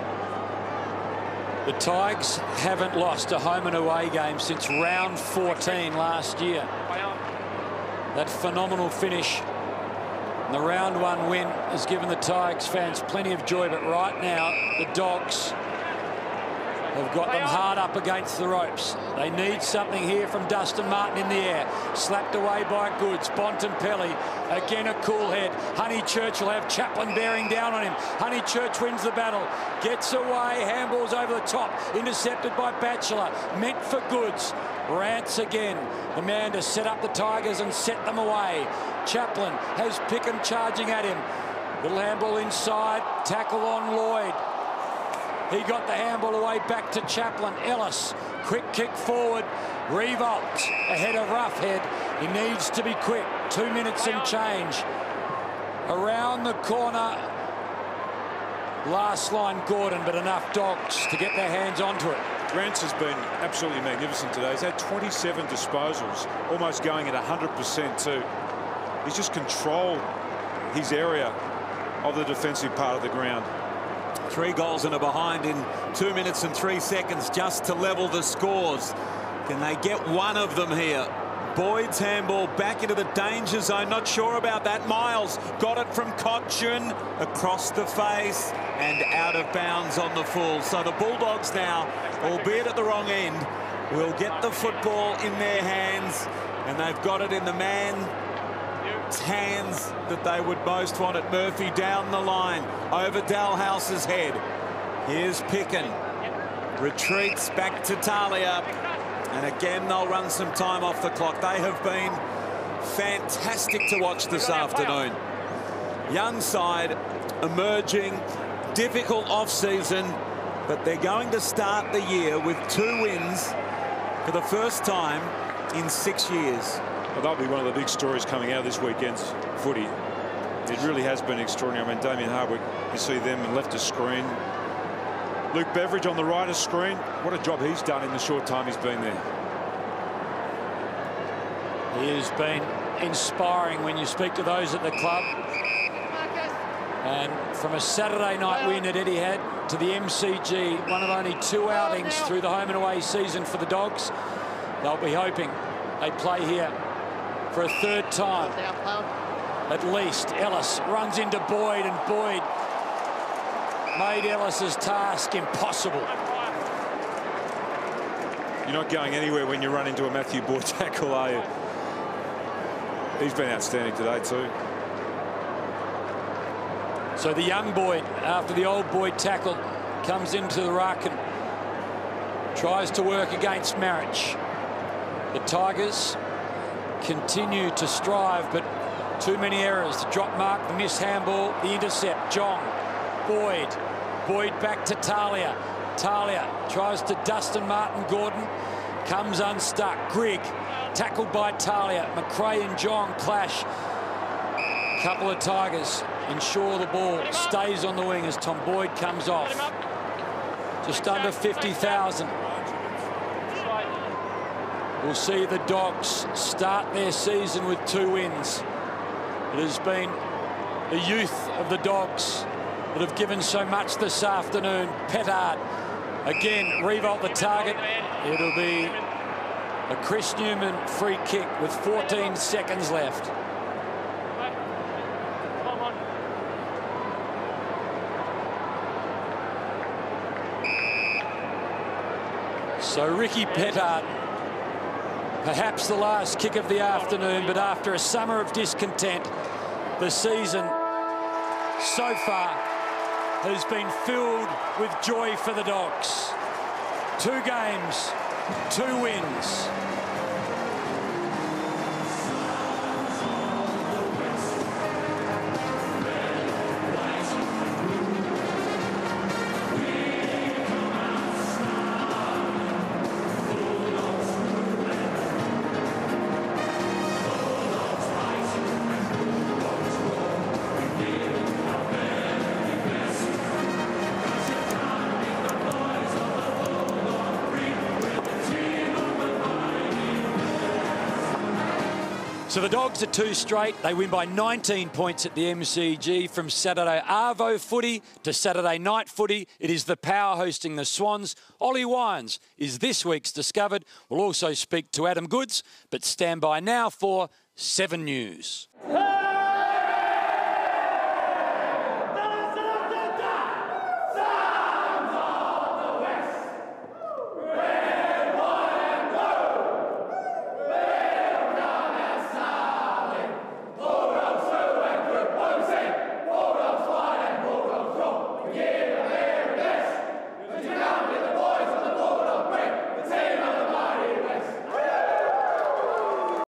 L: The Tigers haven't lost a home and away game since round fourteen last year. That phenomenal finish. And the round one win has given the Tigers fans plenty of joy, but right now the Dogs have got them hard up against the ropes. They need something here from Dustin Martin in the air. Slapped away by Goods. Bontempelli, again a cool head. Honeychurch will have Chaplin bearing down on him. Honeychurch wins the battle. Gets away, handballs over the top. Intercepted by Batchelor. Meant for Goods. Rance again. The man to set up the Tigers and set them away. Chaplin has Pickham charging at him. Little handball inside. Tackle on Lloyd. He got the handball away back to Chaplin. Ellis, quick kick forward. Revolt ahead of Roughhead. He needs to be quick. Two minutes and change. Around the corner. Last line Gordon, but enough Dogs to get their hands onto it.
O: Rance has been absolutely magnificent today. He's had twenty-seven disposals, almost going at one hundred percent too. He's just controlled his area of the defensive part of the ground.
J: Three goals and a behind in two minutes and three seconds just to level the scores. Can they get one of them here? Boyd's handball back into the danger zone. Not sure about that. Miles got it from Cochin across the face and out of bounds on the full. So the Bulldogs now, albeit at the wrong end, will get the football in their hands, and they've got it in the man's hands that they would most want it. Murphy down the line over Dalhouse's head. Here's Pickin. Retreats back to Talia. And again, they'll run some time off the clock. They have been fantastic to watch this afternoon. Young side emerging, difficult off-season, but they're going to start the year with two wins for the first time in six years.
O: Well, that'll be one of the big stories coming out of this weekend's footy. It really has been extraordinary. I mean, Damien Hardwick, you see them and left a screen. Luke Beveridge on the right of screen. What a job he's done in the short time he's been there.
L: He has been inspiring when you speak to those at the club. And from a Saturday night win at Etihad to the M C G, one of only two outings through the home and away season for the Dogs. They'll be hoping they play here for a third time. At least Ellis runs into Boyd, and Boyd made Ellis's task impossible.
O: You're not going anywhere when you run into a Matthew Boyd tackle, are you? He's been outstanding today too.
L: So the young Boyd, after the old Boyd tackle, comes into the ruck and tries to work against Marriage. The Tigers continue to strive, but too many errors. The drop mark, the missed handball, the intercept. Jong, Boyd, Boyd back to Talia. Talia tries to Dustin Martin Gordon, comes unstuck. Grigg tackled by Talia. McRae and Jong clash. Couple of Tigers ensure the ball stays on the wing as Tom Boyd comes off. Just under fifty thousand. We'll see the Dogs start their season with two wins. It has been the youth of the Dogs that have given so much this afternoon. Petard again, revolt the target. It'll be a Chris Newman free kick with fourteen seconds left. So Ricky Petard, perhaps the last kick of the afternoon, but after a summer of discontent, the season so far has been filled with joy for the Dogs. Two games, two wins. So the Dogs are two straight. They win by nineteen points at the M C G from Saturday Arvo footy to Saturday night footy. It is the Power hosting the Swans. Ollie Wines is this week's Discovered. We'll also speak to Adam Goods, but stand by now for seven News.